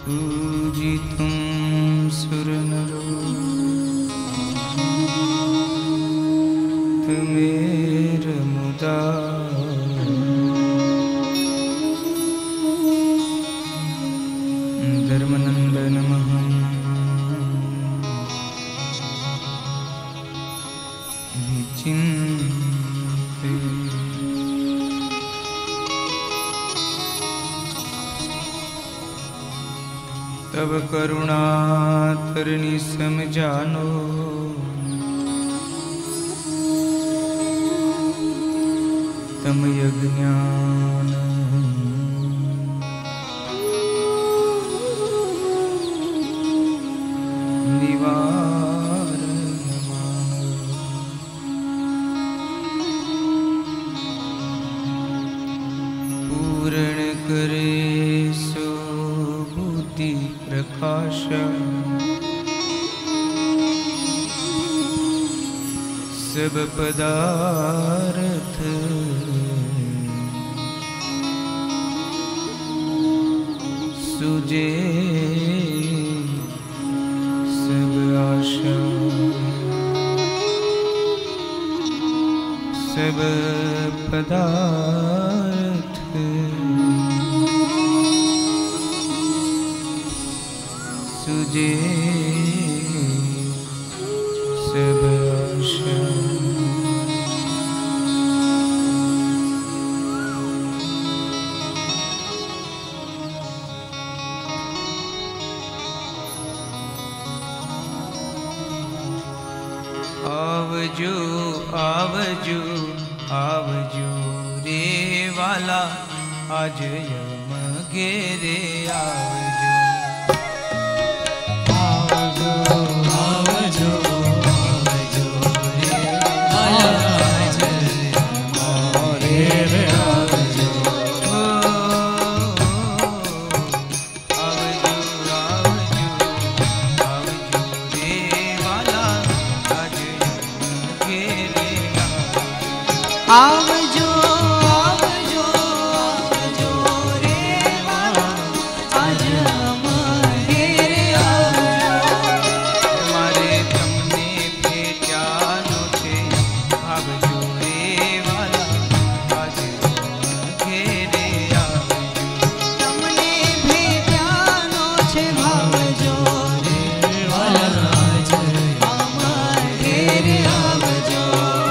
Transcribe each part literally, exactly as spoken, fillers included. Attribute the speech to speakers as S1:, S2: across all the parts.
S1: पूजितुं सुरनरो त्वमेरमुदा धर्मनन्दनमहं विचिन्ते। तब करुणातरणी समझानो तम यज्ञान निवारण मानो। पूर्ण करे सो बुद्धि प्रकाश सब पदार्थ सुजे सब आशा सब पदार्थ सुजे सब आशा। आवजो आवजो आवजो रे वाला आज यम घेरे आवजो। आवजो आवजो आवजो रे वाला आज यम घेरे आवजो। आवजो आवजो आवजो रे वाला आज घेरे आवजो। आवजो आवजो रे वाला आज हम घेरे आवजो। मारे तमने भेट्यानो छे आवजो रे वाला आज हम घेरे आवजो। तमने भेट्यानो छे आवजो रे वाला आज हम घेरे आवजो।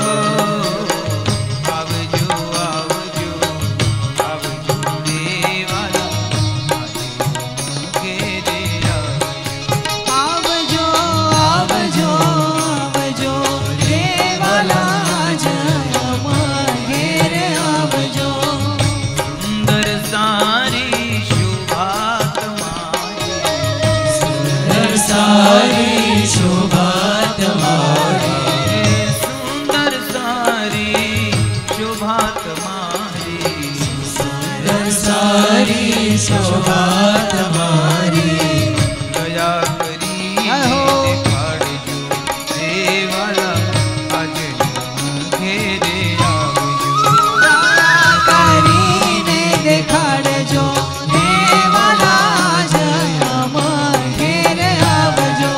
S1: सारी शोभा तुम्हारी सुंदर सारी शोभा तुम्हारी सुंदर सारी शोभा तुम्हारी। दया करी दिखाड़जो रे वाला आज घेरे आवजो। दया करीने दिखाड़जो रे वाला आज हम घेरे आवजो।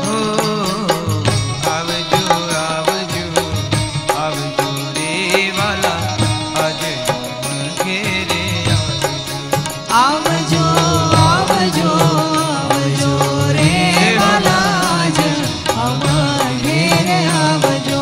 S1: आवजो आवजो आवजो रे वाला आज हम घेरे आवजो। आवजो आवजो रे वाला आज हम घेरे आवजो।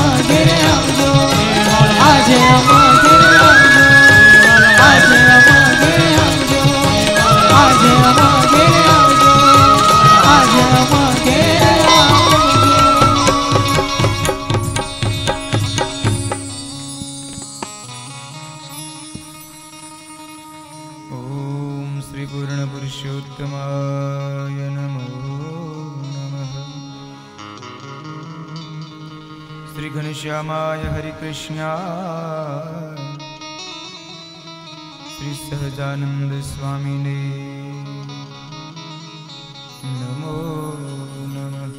S1: ઘેરે આવજો આજે અમા ઘેરે આવજો આજે અમા ઘેરે આવજો આજે અમા ઘેરે આવજો આજે અમા ઘેરે આવજો
S2: ओम श्री पूर्ण पुरुषोत्तमाय नमो नमः। श्री घनश्यामाय हरि कृष्णाय श्री सहजानंद स्वामिने नमो नमः।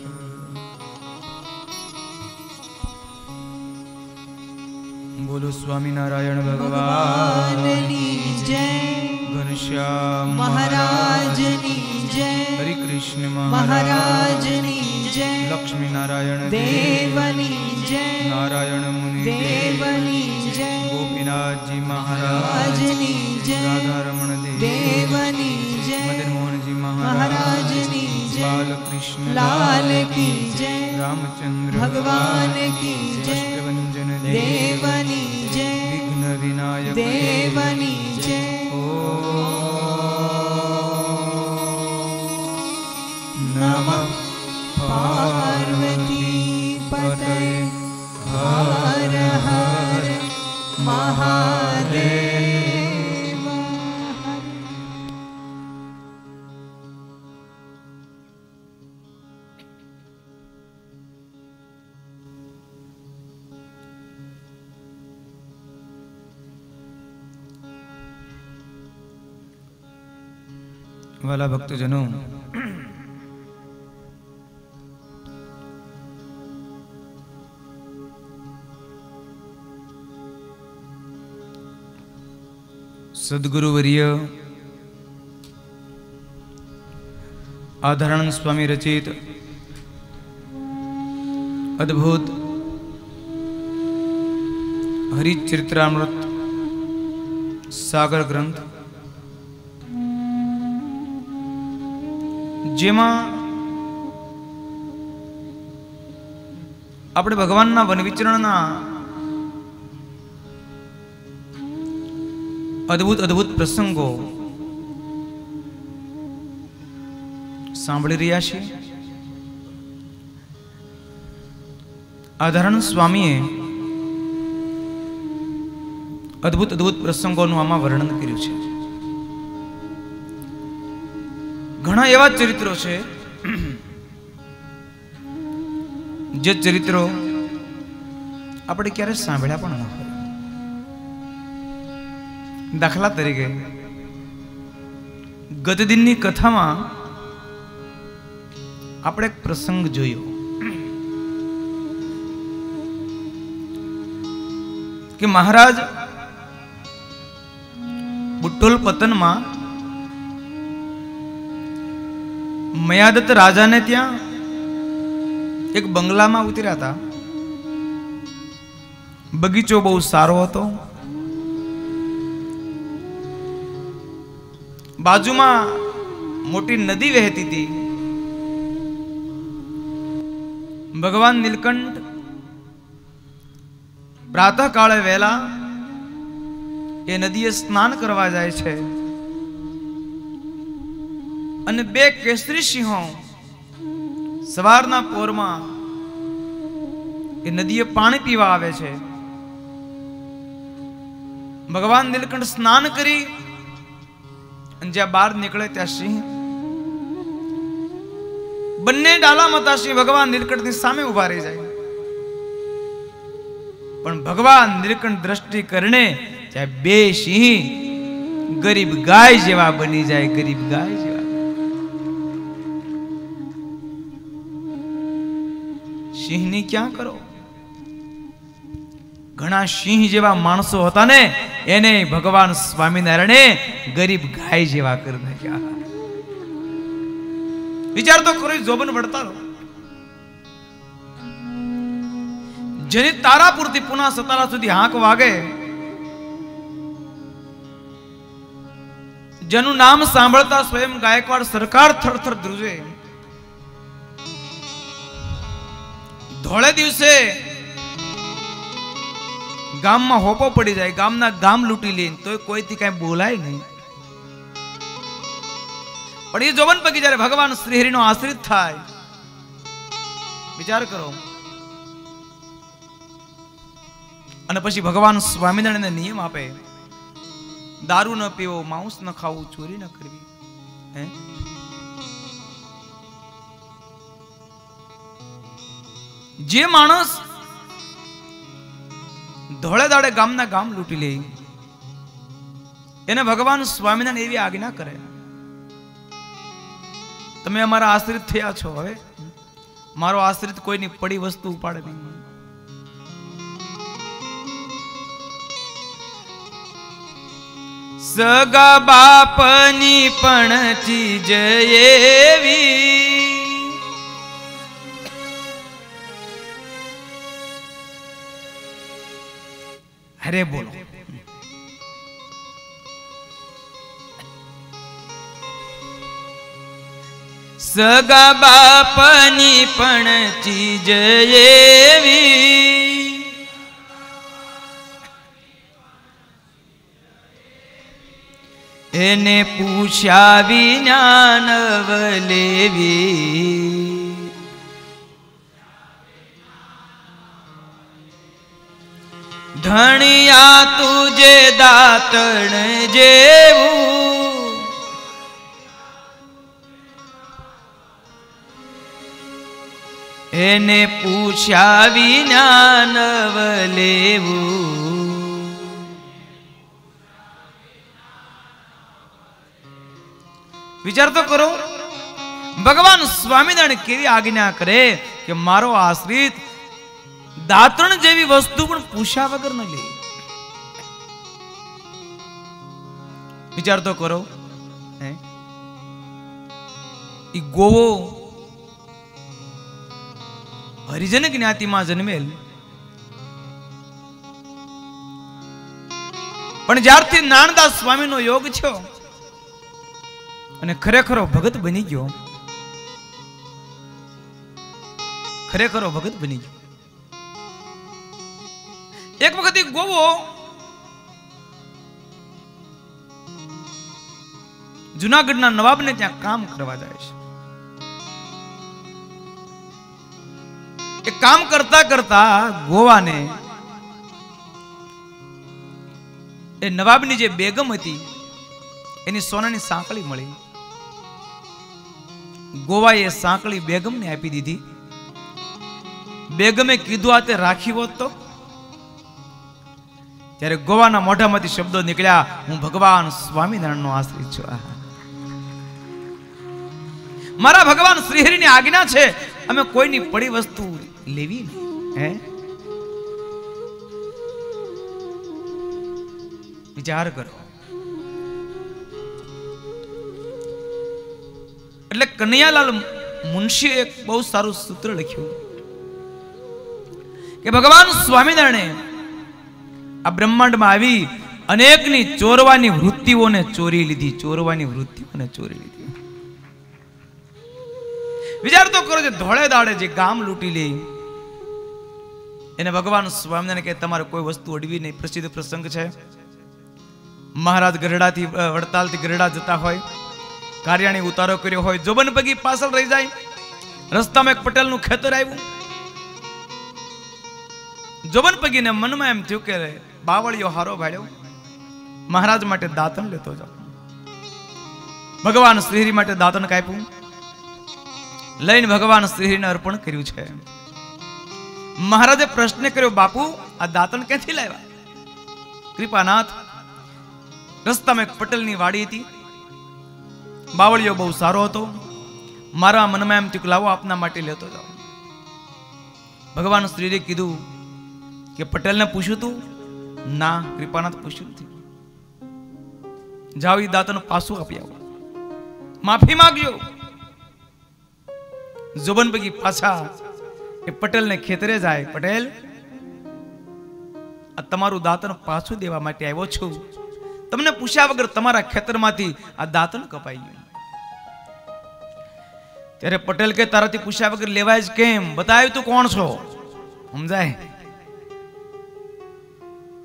S2: बोलो स्वामी नारायण भगवान
S1: ભગવાનની જય
S2: घनश्याम
S1: મહારાજની જય
S2: हरि कृष्ण महाराज
S1: મહારાજની જય
S2: लक्ष्मी नारायण
S1: દેવની જય
S2: नारायण मुनि
S1: દેવની જય
S2: गोपीनाथ जी महाराज
S1: રાજની જય
S2: राधा रमण देव
S1: દેવની જય
S2: मदन मोहन जी महाराज
S1: મહારાજની જય
S2: बाल कृष्ण
S1: લાલ की जय
S2: रामचंद्र
S1: भगवान की जय
S2: अष्टभंजन देव
S1: देवनी जय
S2: विघ्न विनायक
S1: देवनी जय
S2: नमः
S1: पार्वती पते हर हर महादेव
S2: वाला भक्तजनों, सद्गुरुवर्य आधारानंद स्वामी रचित अद्भुत हरिचरित्रामृत सागर ग्रंथ जेमा આપણે ભગવાનના વન વિચરણના અદ્ભુત અદ્ભુત પ્રસંગો સાંભળી રહ્યા છીએ. આધારાનંદ સ્વામીએ અદ્ભુત અદ્ભુત પ્રસંગોનું આમાં વર્ણન કર્યું છે. ઘણા એવા ચરિત્રો છે જે ચરિત્રો આપણે ક્યારે સાંભળ્યા પણ ન હોય. દાખલા તરીકે ગત દિનની કથામાં આપણે એક પ્રસંગ જોયો કે મહારાજ બુટ્ટોલ પતનમાં મયાદત રાજાને ત્યાં એક બંગલામાં ઉતર્યા હતા. બગીચો બહુ સારો હતો. બાજુમાં મોટી નદી વહેતી હતી. ભગવાન નીલકંઠ પ્રાતઃ કાળે વહેલા એ નદીએ સ્નાન કરવા જાય છે અને બે કેસરી સિંહો સવારના પોરમાં એ નદીએ પાણી પીવા આવે છે. ભગવાન નીલકંઠ સ્નાન કરી અને જ્યાં બહાર નીકળે ત્યાં સિંહ બંને ડાલામાં હતા. સિંહ ભગવાન નીલકંઠની સામે ઉભા રહી જાય, પણ ભગવાન નીલકંઠ દ્રષ્ટિ કરીને ત્યાં બે સિંહ ગરીબ ગાય જેવા બની જાય. ગરીબ ગાય જેવા સિંહની ક્યાં કરો. ઘણા સિંહ જેવા માણસો હતા ને એને ભગવાન સ્વામિનારાયણે ગરીબ ગાય જેવા કરી નાખ્યા. વિચાર તો કરો, જોબન વળતા જેની તારાપુરથી પુના સતારા સુધી હાંક વાગે, જેનું નામ સાંભળતા સ્વયં ગાયકવાડ સરકાર થરથર ધ્રુજે. ધોળે દિવસે गाम में होपो पड़ी जाए, गामना गाम लूटी ले तो कोई थी कहीं बोलाय नहीं। पण ये जोबन पगी जયારે भगवान श्रीहरि नो आश्रित थाय, विचार करो। અને પછી ભગવાન સ્વામિનારાયણ નિયમ આપે, દારૂ ન પીવો, માંસ ન ખાવું, ચોરી ન કરવી। હે જે માણસ ધોળે દાડે ગામના ગામ લૂંટી લે એને ભગવાન સ્વામિનારાયણ એવી આજ્ઞા કરે, તમે અમારા આશ્રિત થયા છો, હવે મારો આશ્રિત કોઈની પડી વસ્તુ ઉપાડે નહીં। સગા બાપની પણ ચીજ એવી, અરે બોલો, સગા બાપની પણ ચીજ એવી, એને પૂછ્યા વિના નવ લેવી। ધણિયા તુજે દાતણ જેવું, એને પૂછ્યા વિના નવ લેવું। विचार तो करो, भगवान स्वामीनारायण केवी आज्ञा करे कि मारो आश्रित दातण जेवी वस्तु पण पूछा वगर न ले। विचार तो करो, ई गोवो हरिजन ज्ञाति में जन्मेल, पण ज्यारथी नानदास स्वामी नो योग छो અને ખરેખરો ભગત બની ગયો, ખરેખરો ભગત બની ગયો। એક વખત એક ગોવો જુનાગઢના નવાબને ત્યાં કામ કરવા જાય છે। એ કામ કરતા કરતા ગોવાને એ નવાબની જે બેગમ હતી એની સોનાની સાંકળી મળી। ગોવાએ સાંકળી બેગમને આપી દીધી। બેગમે કીધું આ તે રાખી હોત તો? ત્યારે ગોવાના મોઢામાંથી શબ્દો નીકળ્યા, હું ભગવાન સ્વામિનારાયણનો આશ્રિત છું। મારા ભગવાન શ્રીહરિની આજ્ઞા છે અમે કોઈની પડી વસ્તુ લેવી નહીં। હે વિચાર કરો। એટલે કનૈયાલાલ મુનશીએ એક બહુ સારું સૂત્ર લખ્યું કે ભગવાન સ્વામિનારાયણે આ બ્રહ્માંડમાં આવી અનેકની ચોરવાની વૃત્તિઓને ચોરી લીધી, ચોરવાની વૃત્તિઓને ચોરી લીધી। વિચાર તો કરો, જે ધોળે દાડે જે ગામ લૂંટી લે એને ભગવાન સ્વામિનારાયણ કે તમારે કોઈ વસ્તુ અડવી નહીં। પ્રસિદ્ધ પ્રસંગ છે, મહારાજ ગરડાથી વડતાલથી ગરડા જતા હોય, કાર્યાણી ઉતારો કર્યો હોય, જોબન પગી પાછળ રહી જાય, રસ્તામાં એક પટેલનું ખેતર આવ્યું। જોબન પગીને મનમાં એમ થયું કે બાવળિયો હારો ભાડ્યો, મહારાજ માટે દાતણ લેતો જાઉં। ભગવાન શ્રીહરિ માટે દાતણ કાપ્યું, લઈને ભગવાન શ્રીહરિને અર્પણ કર્યું છે। મહારાજે પ્રશ્ન કર્યો, બાપુ આ દાતણ ક્યાંથી લાવ્યા? કૃપાનાથ, રસ્તામાં એક પટેલની વાડી હતી, બાવળિયો બહુ સારો હતો, મારા મનમાં એમ થયું લાવો આપના માટે લેતો જાઓ। ભગવાન શ્રીહરિએ કીધું કે પટેલને પૂછ્યું તું? ના, કૃપાનાથ પૂછ્યું નથી। જાઓ એ દાતણ પાછું આપી આવો, માફી માંગજો। જોબન પગી પાછા એ પટેલને ખેતરે જાય, પટેલ આ તમારું દાતણ પાછું દેવા માટે આવ્યો છું, તમને પૂછ્યા વગર તમારા ખેતરમાંથી આ દાતણ કપાઈ ગયું। ત્યારે પટેલ કે તારાથી પૂછ્યા વગર લેવાય જ કેમ? બતાવ્યું તું કોણ છો, સમજાય?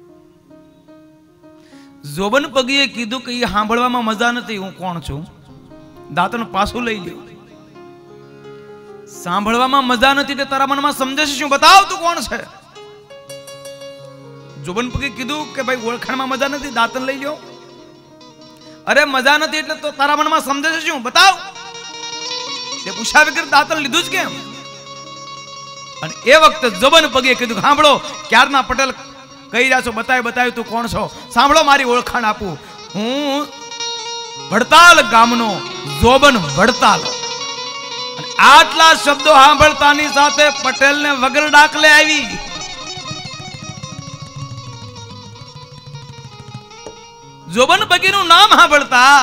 S2: જોબન પગીએ કીધું કે એ સાંભળવામાં મજા નથી, હું કોણ છું? દાંતણ પાછું લઈ લ્યો. સાંભળવામાં મજા નથી એટલે તારા મનમાં સમજે છે શું? બતાવ તું કોણ છે? જોબન પગીએ કીધું કે ભાઈ ઓળખાણમાં મજા નથી, દાંતણ લઈ લ્યો. અરે મજા નથી એટલે તો તારા મનમાં સમજે છે શું? બતાવ. તે પૂછ્યા વગર દાંતણ લીધું જ કેમ? અને એ વખતે જોબન પગીએ કીધું સાંભળો, ક્યારના પટેલ કહી રહ્યા છો, બતાય બતાય તું કોણ છો? સાંભળો, મારી ઓળખાણ આપું. હું વડતાલ ગામનો જોબન વડતાલ. આટલા શબ્દો સાંભળતાની સાથે પટેલને વગર ડાકલે આવી. જોબન પગીનું નામ સાંભળતા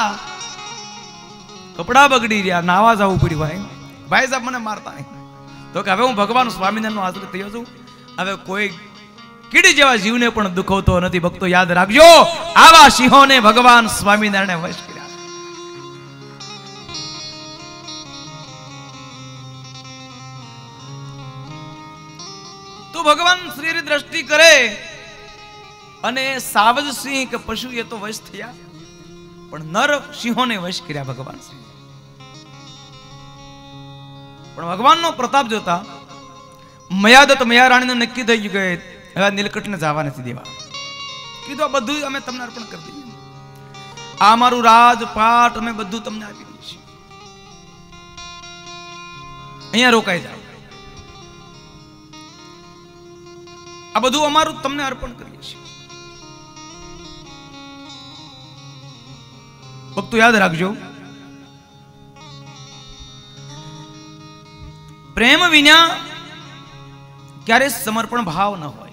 S2: કપડા બગડી રહ્યા, નાવા જવું પડ્યું. ભાઈ ભાઈ સાહેબ મને મારતા નહીં. તો કે હવે હું ભગવાન સ્વામિનારાયણનો આશ્રિત થયો છું, હવે કોઈ કીડી જેવા જીવને પણ દુખવતો નથી. ભક્તો યાદ રાખજો, આવા સિંહોને ભગવાન સ્વામિનારાયણે વશ કર્યા. તો ભગવાન શ્રી દ્રષ્ટિ કરે અને સાવજ સિંહ કે પશુ એ તો વશ થયા, પણ નર સિંહોને વશ કર્યા ભગવાન શ્રી. પણ ભગવાનનો પ્રતાપ જોતા મયાદત મયા રાણીને નક્કી થઈ ગયું કે હવે નીલકંઠને જવા નથી દેવા. કીધું આ બધું અમે તમને અર્પણ કરી દઈએ, આ અમારું રાજપાટ અમે બધું તમને આપી દઈશું, અહીંયા રોકાઈ જાઓ, આ બધું અમારું તમને અર્પણ કરીએ છીએ. ભક્તો યાદ રાખજો, પ્રેમ વિના ક્યારે સમર્પણ ભાવ ન હોય.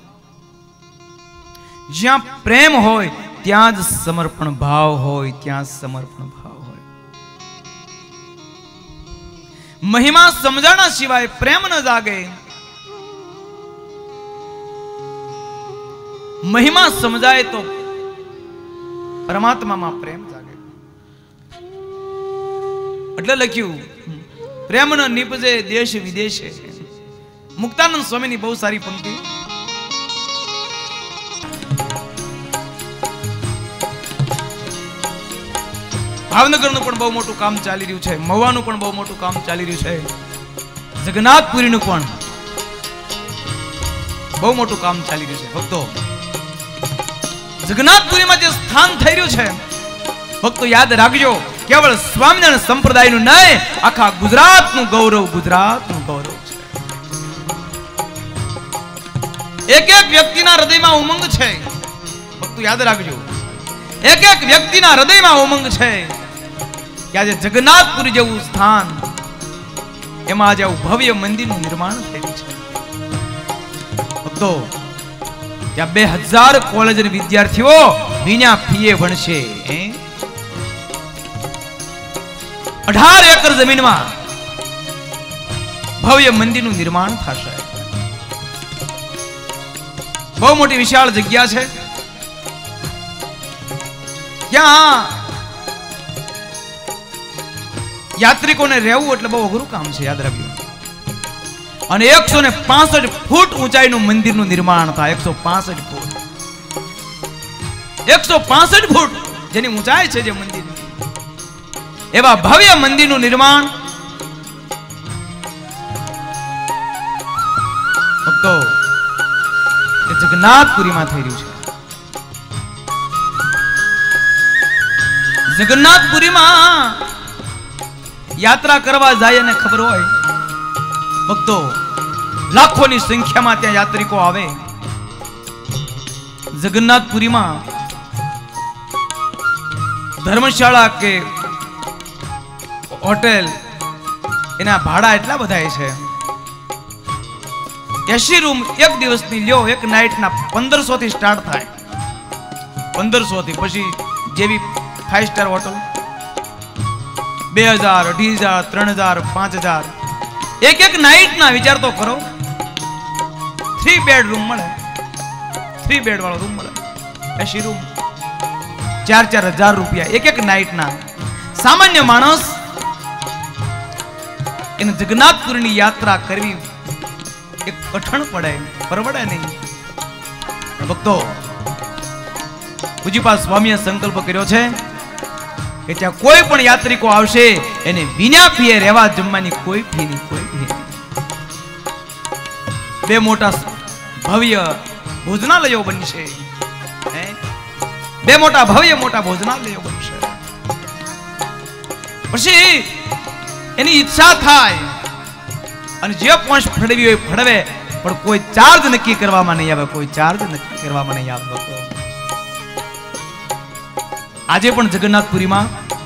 S2: જ્યાં પ્રેમ હોય ત્યાં જ સમર્પણ ભાવ હોય, ત્યાં સમર્પણ ભાવ હોય. મહિમા સમજાણા સિવાય પ્રેમ ન જાગે, મહિમા સમજાય તો પરમાત્મામાં પ્રેમ જાગે. એટલે લખ્યું પ્રેમ ન નિપજે દેશ વિદેશે. મુક્તાનંદ સ્વામીની બહુ સારી પંક્તિ. ભાવનગરનું પણ બહુ મોટું કામ ચાલી રહ્યું છે, મહુવાનું પણ બહુ મોટું કામ ચાલી રહ્યું છે, જગન્નાથપુરીનું પણ બહુ મોટું કામ ચાલી રહ્યું છે. ભક્તો જગન્નાથપુરીમાં જે સ્થાન થઈ રહ્યું છે, ભક્તો યાદ રાખજો, કેવળ સ્વામિનારાયણ સંપ્રદાયનું નહીં, આખા ગુજરાતનું ગૌરવ, ગુજરાતનું ગૌરવ છે. એક એક વ્યક્તિના હૃદયમાં ઉમંગ છે. ભક્તો યાદ રાખજો, એક એક વ્યક્તિના હૃદયમાં ઉમંગ છે કે આજે જગન્નાથપુરી જેવું સ્થાન, એમાં આજે આવું ભવ્ય મંદિરનું નિર્માણ થયું છે. ભક્તો ત્યાં બે હજાર કોલેજ વિદ્યાર્થીઓ વિના ફીએ ભણશે. અઢાર એકર જમીનમાં ભવ્ય મંદિરનું નિર્માણ થશે. બહુ મોટી વિશાળ જગ્યા છે. ત્યાં યાત્રિકોને રહેવું એટલે બહુ અઘરું કામ છે, યાદ રાખજો. અને એકસો ને પાસઠ ફૂટ ઊંચાઈનું મંદિરનું નિર્માણ થાય. એકસો પાસઠ ફૂટ એકસો પાસઠ ફૂટ જેની ઊંચાઈ છે જે મંદિર, એવા ભવ્ય મંદિરનું નિર્માણ ભક્તો એ જગન્નાથપુરીમાં થઈ રહ્યું છે. જગન્નાથપુરીમાં યાત્રા કરવા જાય અને ખબર હોય ભક્તો લાખોની સંખ્યામાં ત્યાં યાત્રિકો આવે. જગન્નાથપુરીમાં ધર્મશાળા કે હોટેલ એના ભાડા એટલા બધા છે. એસી રૂમ એક દિવસની લ્યો, એક નાઇટના પંદરસો થી સ્ટાર્ટ થાય. પંદરસો થી પછી જેવી ફાઈવ સ્ટાર હોટલ બે હજાર અઢી હજાર ત્રણ હજાર પાંચ હજાર એક એક નાઇટના. વિચાર તો કરો, થ્રી બેડ રૂમ મળે, થ્રી બેડ વાળો રૂમ મળે, એસી રૂમ, ચાર ચાર હજાર રૂપિયા એક એક નાઇટના. સામાન્ય માણસ એને જગન્નાથપુરીની યાત્રા કરવી એક કઠણ પડે, પરવડે નહીં. ભક્તો પૂજ્યપાદ સ્વામીએ સંકલ્પ કર્યો છે કે ત્યાં કોઈ પણ યાત્રિકો આવશે એને વિના ફીએ રહેવા જમવાની કોઈ ફી નહીં, કોઈ ફી નહીં. બે મોટા ભવ્ય ભોજનાલયો બનશે, બે મોટા ભવ્ય મોટા ભોજનાલયો બનશે. પછી એની ઈચ્છા થાય અને જે પોંચ ફળવી હોય ફળવે, પણ કોઈ ચાર્જ નક્કી કરવામાં નહીં આવે, કોઈ ચાર્જ નક્કી કરવામાં નહીં આવે. આજે પણ જગન્નાથપુરીમાં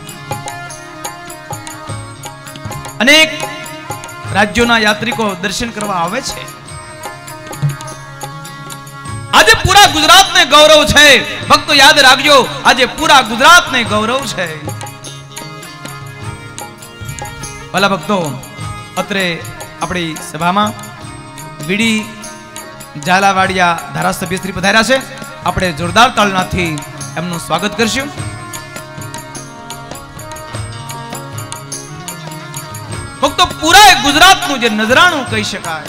S2: અનેક રાજ્યોના યાત્રિકો દર્શન કરવા આવે છે. આજે પૂરા ગુજરાતને ગૌરવ છે. ભક્તો યાદ રાખજો, આજે પૂરા ગુજરાતને ગૌરવ છે. ભલા ભક્તો, અત્રે આપણી સભામાં વીડી ઝાલાવાડિયા ધારાસભ્ય શ્રી પધાર્યા છે. આપણે જોરદાર તાળીઓથી એમનું સ્વાગત કરશું. ભક્તો, પૂરા ગુજરાતનું જે નજરાણું કહી શકાય,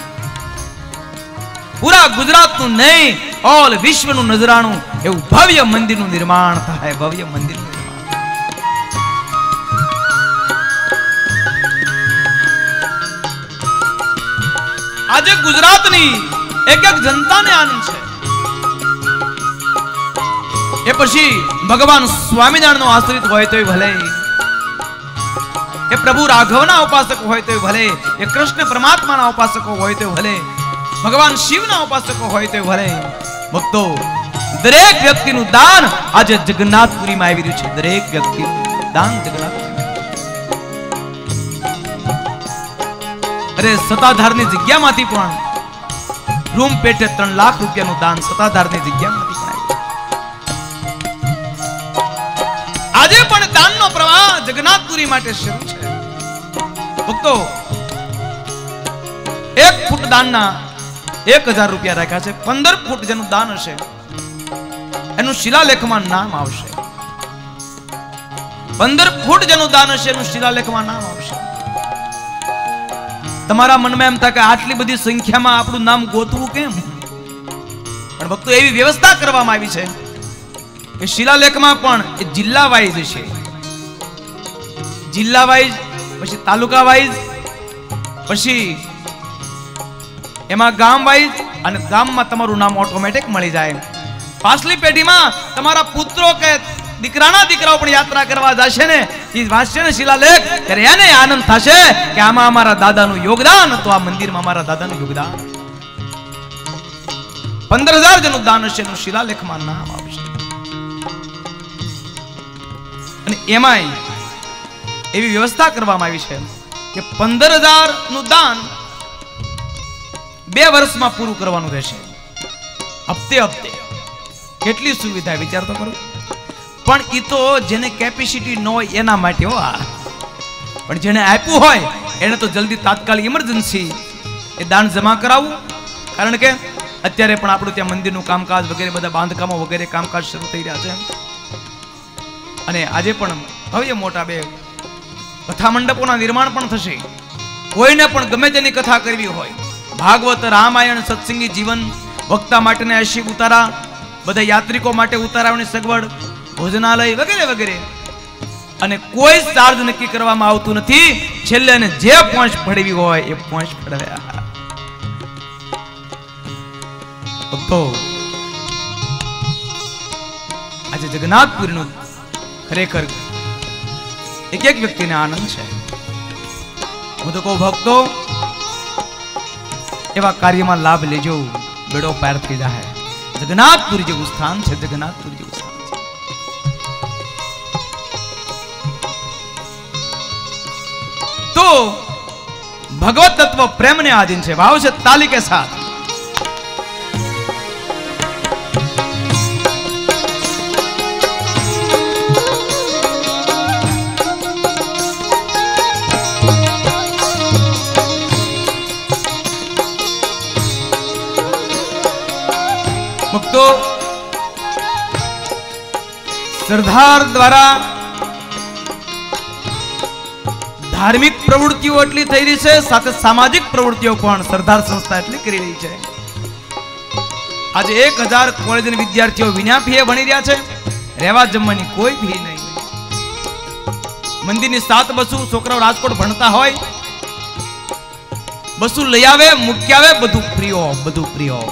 S2: પૂરા ગુજરાતનું નહીં, ઓલ વિશ્વનું નજરાણું એવું ભવ્ય મંદિરનું નિર્માણ થાય, ભવ્ય મંદિરનું નિર્માણ. આજે ગુજરાતની એક એક જનતાને આનંદ છે. એ પછી ભગવાન સ્વામિનારાયણનો આશ્રિત હોય તોય ભલે, એ પ્રભુ રાઘવના ઉપાસક હોય તોય ભલે, એ કૃષ્ણ પરમાત્માના ઉપાસકો હોય તોય ભલે, ભગવાન શિવના ઉપાસકો હોય તોય ભલે. ભક્તો, દરેક વ્યક્તિનું દાન આજે જગન્નાથપુરીમાં આવી રહ્યું છે. દરેક વ્યક્તિનું દાન જગન્નાથ. અરે સતાધારની જગ્યામાંથી પણ રૂમ પેટે ત્રણ લાખ રૂપિયાનું દાન સતાધારની જગ્યામાંથી પણ આવ્યું. આજે પણ દાનનો પ્રવાહ જગન્નાથપુરી માટે શરૂ છે. ભક્તો, એક ફૂટ દાનના એક હજાર રૂપિયા રાખ્યા છે. પંદર ફૂટ જેનું દાન હશે એનું શિલાલેખમાં નામ આવશે. પંદર ફૂટ જેનું દાન હશે એનું શિલાલેખમાં નામ આવશે. તમારા મનમાં એમ થાય કે આટલી બધી સંખ્યામાં આપણું નામ ગોતવું કેમ? પણ ભક્તો, એવી વ્યવસ્થા કરવામાં આવી છે કે શિલાલેખમાં પણ એ જિલ્લા વાઇઝ છે. જિલ્લા વાઇઝ, પછી તાલુકા વાઇઝ, પછી એમાં ગામ વાઇઝ, અને ગામમાં તમારું નામ ઓટોમેટિક મળી જાય. પાછલી પેઢીમાં તમારા પુત્રો કે દીકરાના દીકરાઓ પણ યાત્રા કરવા જશે ને, એ વાંચશે ને શિલાલેખ, ત્યારે એને આનંદ થશે કે આમાં અમારા દાદાનું યોગદાન હતું, આ મંદિરમાં અમારા દાદાનું યોગદાન. પંદર હજાર જેનું દાન હશે એનું શિલાલેખમાં નામ આવશે. અને એમાંય એવી વ્યવસ્થા કરવામાં આવી છે કે પંદર હજાર નું દાન બે વર્ષમાં પૂરું કરવાનું રહેશે. હપ્તે હપ્તે. કેટલી સુવિધા વિચાર તો કરો. પણ એ તો જેને કેપેસિટી ન હોય એના માટે હો. આ પણ જેને આપ્યું હોય એને તો જલ્દી તાત્કાલિક ઇમરજન્સી એ દાન જમા કરાવવું. કારણ કે અત્યારે પણ આપણું ત્યાં મંદિરનું કામકાજ વગેરે બધા બાંધકામો વગેરે કામકાજ શરૂ થઈ રહ્યા છે. અને આજે પણ ભવ્ય મોટા બે કથા મંડપોના નિર્માણ પણ થશે. કોઈને પણ ગમે તેની કથા કરવી હોય, ભાગવત, રામાયણ, સત્સંગી જીવન, વક્તા માટે અશી ઉતારા, બધા યાત્રિકો માટે ઉતારાઓની સગવડ, ભોજનાલય વગેરે વગેરે. અને કોઈ ચાર્જ નક્કી કરવામાં આવતું નથી. છેલ્લે જે પોંચ ફળવી હોય એ પોંચ ફળવ્યા. તો આજે જગન્નાથપુરીનું ખરેખર એક એક વ્યક્તિને આનંદ છે. હું તો કહું ભક્તો, એવા કાર્યમાં લાભ લેજો, બેડો પાર થઈ જાય. જગન્નાથપુરી જેવું સ્થાન છે, જગન્નાથપુરી જેવું સ્થાન છે. તો ભગવત તત્વ પ્રેમને આધીન છે, ભાવ છે તાલી કે સાથ. ભક્તો, સરદાર દ્વારા ધાર્મિક પ્રવૃત્તિઓ એટલી થઈ રહી છે, સાથે સામાજિક પ્રવૃત્તિઓ પણ સરદાર સંસ્થા એટલી કરી રહી છે. આજે એક હજાર કોલેજના વિદ્યાર્થીઓ વિના ફીએ ભણી રહ્યા છે. રહેવા જમવાની કોઈ ભી નહીં. મંદિરની સાત બસુ છોકરાઓ રાજકોટ ભણતા હોય, બસુ લઈ આવે મૂકી આવે, બધું ફ્રી ઓફ, બધું ફ્રી ઓફ.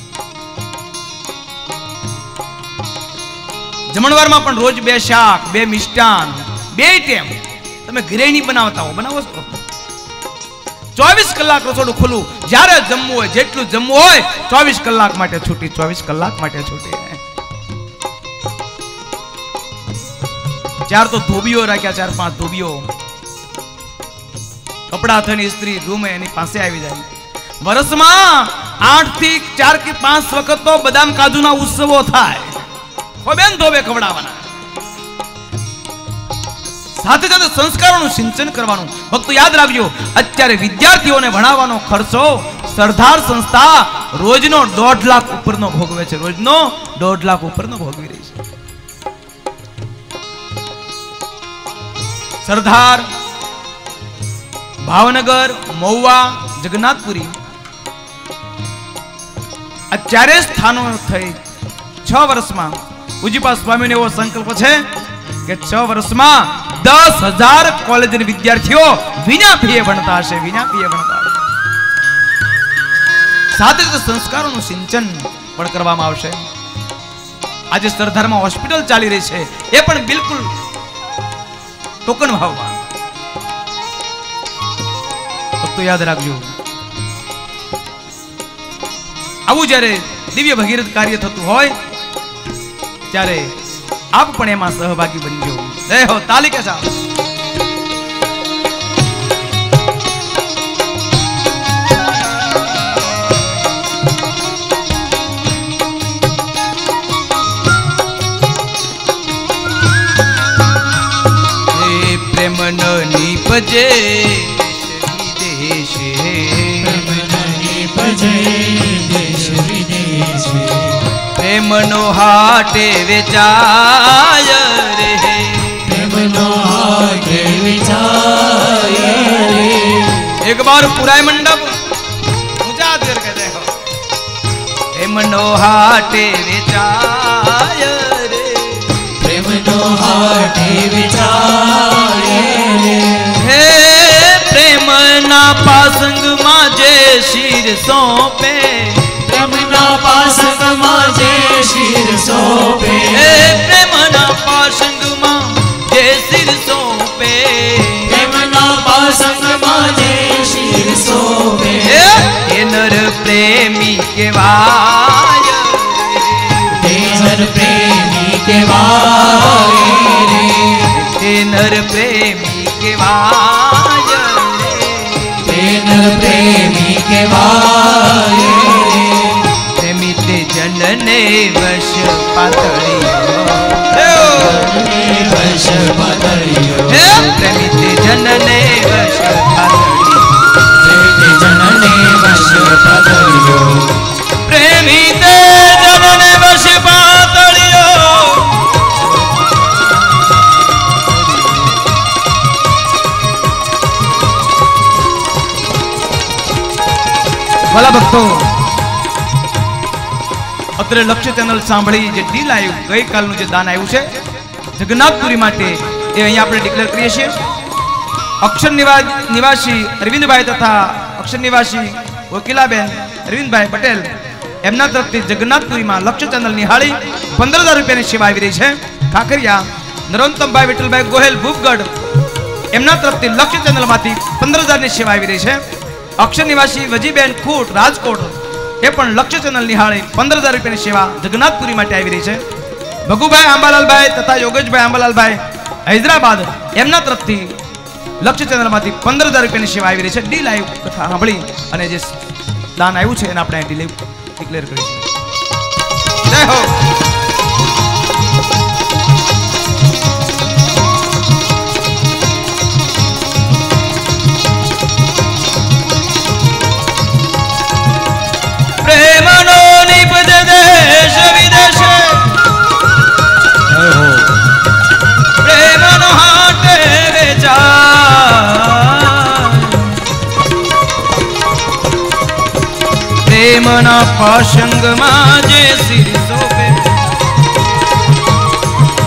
S2: જમણવારમાં પણ રોજ બે શાક, બે મિષ્ટાન, બે ટેમ. તમે ગૃહિણી બનાવતા હો, બનાવો છો. ચોવીસ કલાક રસોડું ખુલ્લું, જ્યારે જમવું હોય જેટલું જમવું હોય ચોવીસ કલાક માટે છૂટી, ચોવીસ કલાક માટે છૂટી. ચાર તો ધોબીઓ રાખ્યા, ચાર પાંચ ધોબીઓ. કપડા થઈને સ્ત્રી રૂમે એની પાસે આવી જાય. વર્ષમાં આઠ થી ચાર કે પાંચ વખત તો બદામ કાજુના ઉત્સવો થાય. બેન ધોબે ખવડાવવાના. સાથે સાથે સંસ્કારોનું સિંચન કરવાનું. ભક્તો યાદ રાખજો, અત્યારે વિદ્યાર્થીઓને ભણાવવાનો ખર્ચો સરદાર સંસ્થા રોજનો દોઢ લાખ ઉપરનો ભોગવે છે. રોજનો દોઢ લાખ ઉપરનો ભોગવી રહી છે. સરદાર, ભાવનગર, મહુવા, જગન્નાથપુરી આ ચારે સ્થાનો થઈ છ વર્ષમાં ઉજીપા સ્વામીનો એવો સંકલ્પ છે કે છ વર્ષમાં દસ હજાર કોલેજના વિદ્યાર્થીઓ વિના ફીએ ભણતા હશે, વિના ફીએ ભણતા હશે. સાથે સાથે સંસ્કારોનું સિંચન પણ કરવામાં આવશે. આજે સરદારમાં હોસ્પિટલ ચાલી રહી છે, એ પણ બિલકુલ ટોકન ભાવમાં. તો યાદ રાખજો, આવું જ્યારે દિવ્ય ભગીરથ કાર્ય થતું હોય ત્યારે આપ પણ એમાં સહભાગી બનજો. જય હો, તાલી કે સાથ. હે પ્રેમ ન નીપજે દેશ વિદેશ, પ્રેમનો હાટે વેચાય રે,
S1: પ્રેમનો હાટે વેચાય રે.
S2: એક બાર પુરાય મંડપ ઊંચા દેર કે દેખો. પ્રેમનો હાટે વેચાય રે,
S1: પ્રેમનો હાટે વેચાય રે.
S2: હે પ્રેમના પાસંગમાં જે શિર સોંપે,
S1: પ્રેમના પાસંગમાં જે શિર સોંપે,
S2: હે પ્રેમના પાસંગમાં જે શિર સોંપે,
S1: પ્રેમના પાસંગમાં જે શિર સોંપે.
S2: હે નર પ્રેમી કહેવાય,
S1: તે નર પ્રેમી કહેવાય રે,
S2: તે નર પ્રેમી કહેવાય,
S1: તે નર પ્રેમી કહેવાય રે.
S2: પ્રેમી તે જનને વશ પાતળિયો,
S1: વશ પાતળિયો,
S2: હે પ્રેમી તે જનને વશ પાતળિયો,
S1: પ્રેમી જનને વશ પાતળિયો,
S2: પ્રેમી તે જનને વશ પાતળિયો. ભલા ભક્તો, અત્યારે લક્ષ્ય ચેનલ સાંભળી જે ડીલ આવ્યું, ગઈકાલનું જે દાન આવ્યું છે જગન્નાથપુરી માટે, એ અહીંયા આપણે ડિક્લેર કરીએ છીએ. અક્ષર નિવાસી અરવિંદભાઈ તથા અક્ષર નિવાસી વકીલાબેન અરવિંદભાઈ પટેલ એમના તરફથી જગન્નાથપુરીમાં લક્ષ્ય ચેનલ નિહાળી પંદર હજાર રૂપિયાની સેવા આવી રહી છે. કાંકરિયા નરોત્તમભાઈ વિઠ્ઠલભાઈ ગોહેલ ભૂપગઢ એમના તરફથી લક્ષ્ય ચેનલમાંથી પંદર હજારની સેવા આવી રહી છે. અક્ષર નિવાસી વજીબેન ખૂટ રાજકોટ એ પણ લક્ષ્ય ચેનલ નિહાળી પંદર હજાર રૂપિયાની સેવા જગન્નાથપુરી માટે આવી રહી છે. ભગુભાઈ આંબાલાલભાઈ તથા યોગેશભાઈ આંબાલાલભાઈ હૈદરાબાદ એમના તરફથી લક્ષ્ય ચેનલમાંથી પંદર હજાર રૂપિયાની સેવા આવી રહી છે. ડી લાઈવ કથા સાંભળી અને જે દાન આવ્યું છે એને આપણે ડી લાઈવ ડિક્લેર કરી છે. જય હો. પ્રેમનો નિપજ દેશ વિદેશ, પ્રેમનો હાટે વેચાય, પ્રેમના પાસંગમાં જે શિર સોંપે,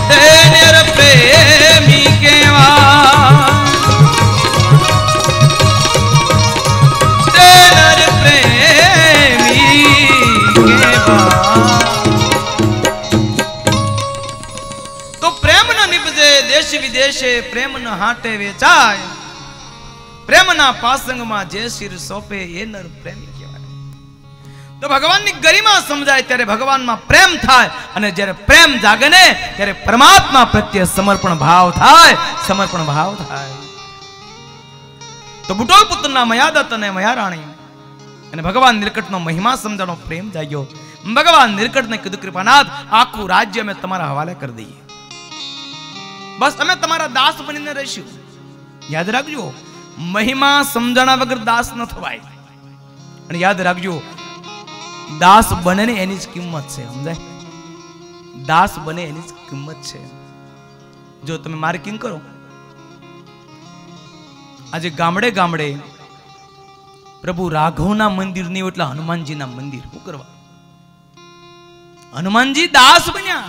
S2: દેશે પ્રેમ ન હાટે વેચાય, પ્રેમના પાસંગમાં જે શિર સોંપે એ નર પ્રેમી કહેવાય. તો ભગવાનની ગરિમા સમજાય ત્યારે ભગવાનમાં પ્રેમ થાય, અને જ્યારે પ્રેમ જાગે ને ત્યારે પરમાત્મા પ્રત્યે સમર્પણ ભાવ થાય, સમર્પણ ભાવ થાય. તો બુટોલ પુત્રના મયાદત્ત અને મયારાણી અને ભગવાન નીલકંઠનો મહિમા સમજાણો, પ્રેમ જાગ્યો. ભગવાન નીલકંઠને કીધું, કૃપાનાથ આખું રાજ્ય અમે તમારા હવાલે કરી દઈએ, બસ અમે તમારા દાસ બનીને રહીશું. યાદ રાખજો, મહિમા સમજાણા વગર દાસ ન થવાય. અને યાદ રાખજો, દાસ બને ને એની જ કિંમત છે, સમજાય? દાસ બને એની જ કિંમત છે. જો તમે માર્કિંગ કરો, આજે ગામડે ગામડે પ્રભુ રાઘવના મંદિર નહીં એટલે હનુમાનજીના મંદિર. શું કરવા? હનુમાનજી દાસ બન્યા.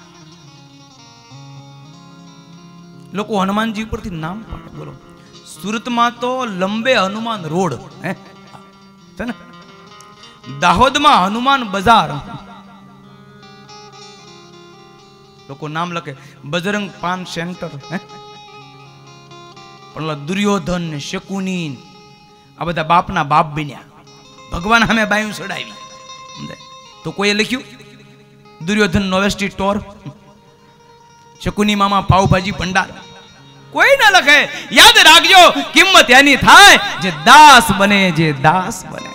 S2: લોકો હનુમાનજી ઉપરથી નામ પાડે. બોલો, સુરતમાં તો લંબે હનુમાન રોડ હે છે ને, દાહોદમાં હનુમાન બજાર, લોકો નામ લખે બજરંગ પાન સેન્ટર. હે પણ દુર્યોધન ને શકુની આ બધા બાપના બાપ બન્યા. ભગવાન સામે બાયું ચડાવી. તો કોઈએ લખ્યું દુર્યોધન નોવેસ્ટી સ્ટોર, શકુની મામા પાવભાજી ભંડાર? કોઈ ના લખે. યાદ રાખજો, કિંમત એની થાય જે દાસ બને, જે દાસ બને.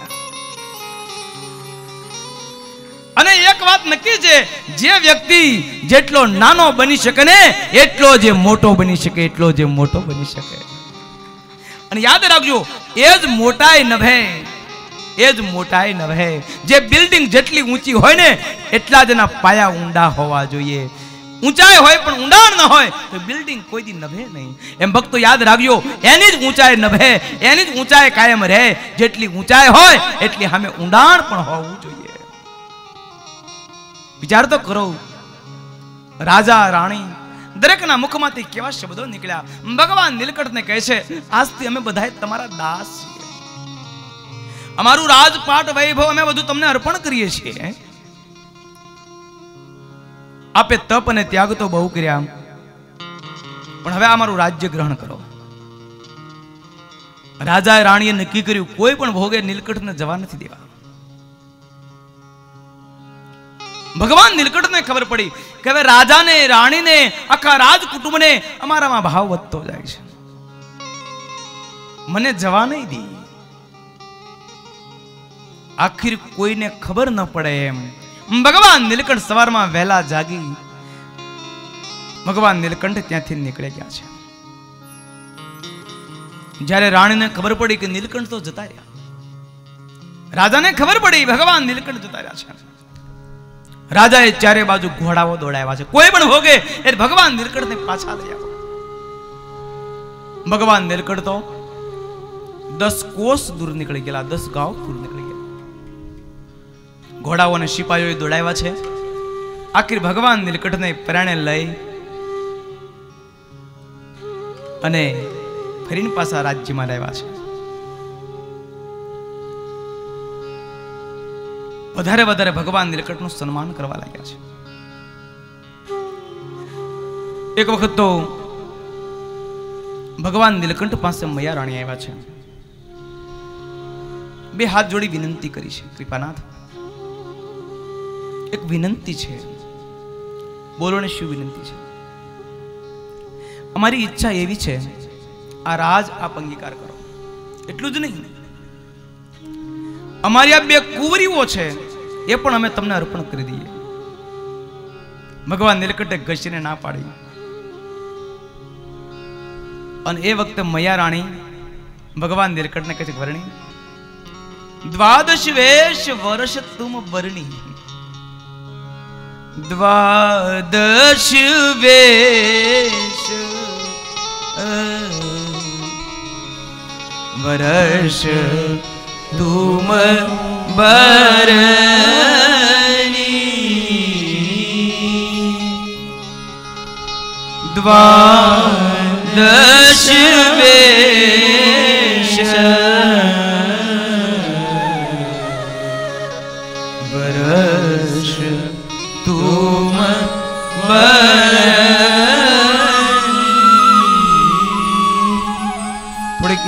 S2: અને એક વાત નક્કી છે, જે વ્યક્તિ જેટલો નાનો બની શકે ને એટલો જે મોટો બની શકે, એટલો જે મોટો બની શકે. અને યાદ રાખજો, એ જ મોટાઈ નભે, એ જ મોટાઈ નભે. જે બિલ્ડિંગ જેટલી ઊંચી હોય ને એટલા જ એના પાયા ઊંડા હોવા જોઈએ. ઊંચાઈ હોય પણ ઊંડાણ ન હોય તો બિલ્ડિંગ કોઈ દી નભે નહીં. એમ ભક્તો યાદ રાખજો, એની જ ઊંચાઈ નભે, એની જ ઊંચાઈ કાયમ રહે. જેટલી ઊંચાઈ હોય એટલી સામે ઊંડાણ પણ હોવું જોઈએ. વિચાર તો કરો, રાજા રાણી દરેકના મુખમાંથી કેવા શબ્દો નીકળ્યા. ભગવાન નીલકંઠને કહે છે, આજથી અમે બધા તમારા દાસ છીએ. અમારું રાજપાટ વૈભવ અમે બધું તમને અર્પણ કરીએ છીએ. આપે તપ અને ત્યાગ તો બહુ કર્યા, પણ હવે અમારું રાજ્ય ગ્રહણ કરો. રાજા રાણીએ નક્કી કર્યું, કોઈ પણ ભોગે નીલકંઠને જવા નથી દેવા. ભગવાન નીલકંઠને ખબર પડી કે હવે રાજાને, રાણીને, આખા રાજ કુટુંબને અમારામાં ભાવ વધતો જાય છે, મને જવા નહીં દે. આખિર કોઈને ખબર ન પડે એમ ભગવાન નીલકંઠ સવારમાં વહેલા જાગી ભગવાન નીલકંઠ ત્યાંથી નીકળી ગયા છે. જ્યારે રાણીને ખબર પડી કે નીલકંઠ તો જતા રહ્યા, રાજાને ખબર પડી ભગવાન નીલકંઠ જતા રહ્યા છે, રાજાએ ચારે બાજુ ઘોડાઓ દોડાવ્યા છે. કોઈ પણ ભોગે એ ભગવાન નીલકંઠને પાછા લઈ આવો. ભગવાન નીલકંઠ તો દસ કોસ દૂર નીકળી ગયેલા, દસ ગાંવ દૂર નીકળી ગયા. ઘોડાઓ અને સિપાહીઓએ દોડાવ્યા છે. આખિર ભગવાન નીલકંઠને પ્રાણે લઈ અને ફરીને પાછા રાજ્યમાં લાવ્યા છે. વધારે વધારે ભગવાન નીલકંઠનું સન્માન કરવા લાગ્યા છે. એક વખત તો ભગવાન નીલકંઠ પાસે મૈયા રાણી આવ્યા છે. બે હાથ જોડી વિનંતી કરી છે, કૃપાનાથ એક વિનંતી છે. બોલો ને શું વિનંતી છે? અમારી ઈચ્છા એવી છે, આ રાજ આપ અંગીકાર કરો. એટલું જ નહીં, અમારી આ બે કુંવરીઓ છે એ પણ અમે તમને અર્પણ કરી દઈએ. ભગવાન નીલકંઠે ઘસીને ના પાડી. અને એ વખતે મૈયા રાણી ભગવાન નીલકંઠને કહે છે, વર્ણી દ્વાદશ વેશ વર્ષ તુમ વર્ણી, દ્વાદશ વેશ વર્ષ તુમ બરણી, દ્વાદશ વેશ વર્ષ તુમ બરણી.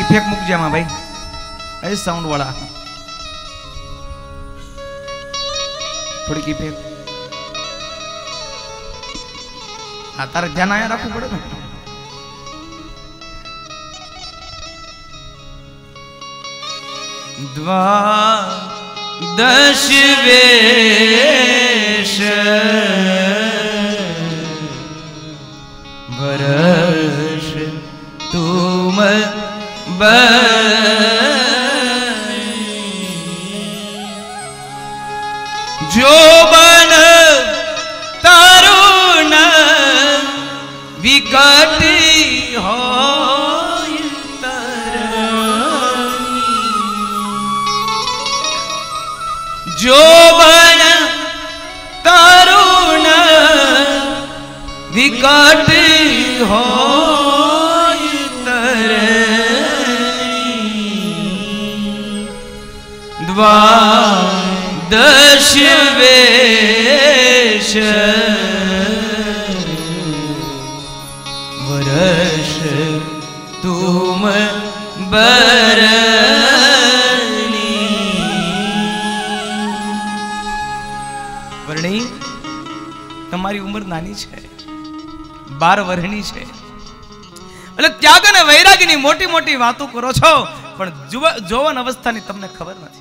S2: इफेक्ट મૂકજે આમાં ભાઈ એ સાઉન્ડ વાળા થોડીક ઇફેક્ટ આ તારે ધ્યાન આયા રાખવું પડે ને દ્વાદશ વેશ वर्ष तुम जो बन तरुण विकट हो जो बन तरुण विकट हो द्वादश वेश वर्ष तुम बरनी वर्णी તમારી ઉંમર નાની છે બાર વર્ષની છે એટલે ત્યાગ અને વૈરાગીની મોટી મોટી વાતો કરો છો પણ જોવન અવસ્થાની તમને ખબર નથી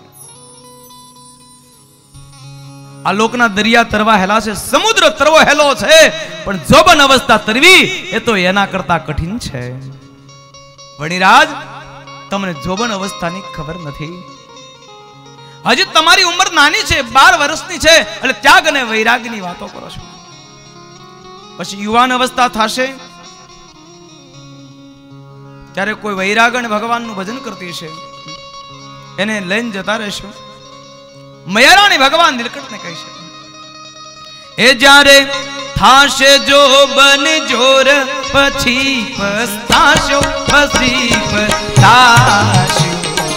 S2: આ લોકના દરિયા તરવા હેલા છે સમુદ્ર તરવો હેલો છે પણ જોબન અવસ્થા તરવી એ તો એના કરતા કઠિન છે વણીરાજ તમને જોબન અવસ્થાની ખબર નથી હજી તમારી ઉંમર નાની છે બાર વર્ષની છે એટલે ત્યાગ અને વૈરાગની વાતો કરો છો પછી યુવાન અવસ્થા થશે ત્યારે કોઈ વૈરાગ અને ભગવાનનું ભજન કરતી છે એને લઈને જતા રહેશો મયારાણી ભગવાન નીલકંઠને કહે છે એ જ્યારે થાશે જો બન જોર પછી પસ્તાશો પછી પસ્તાશો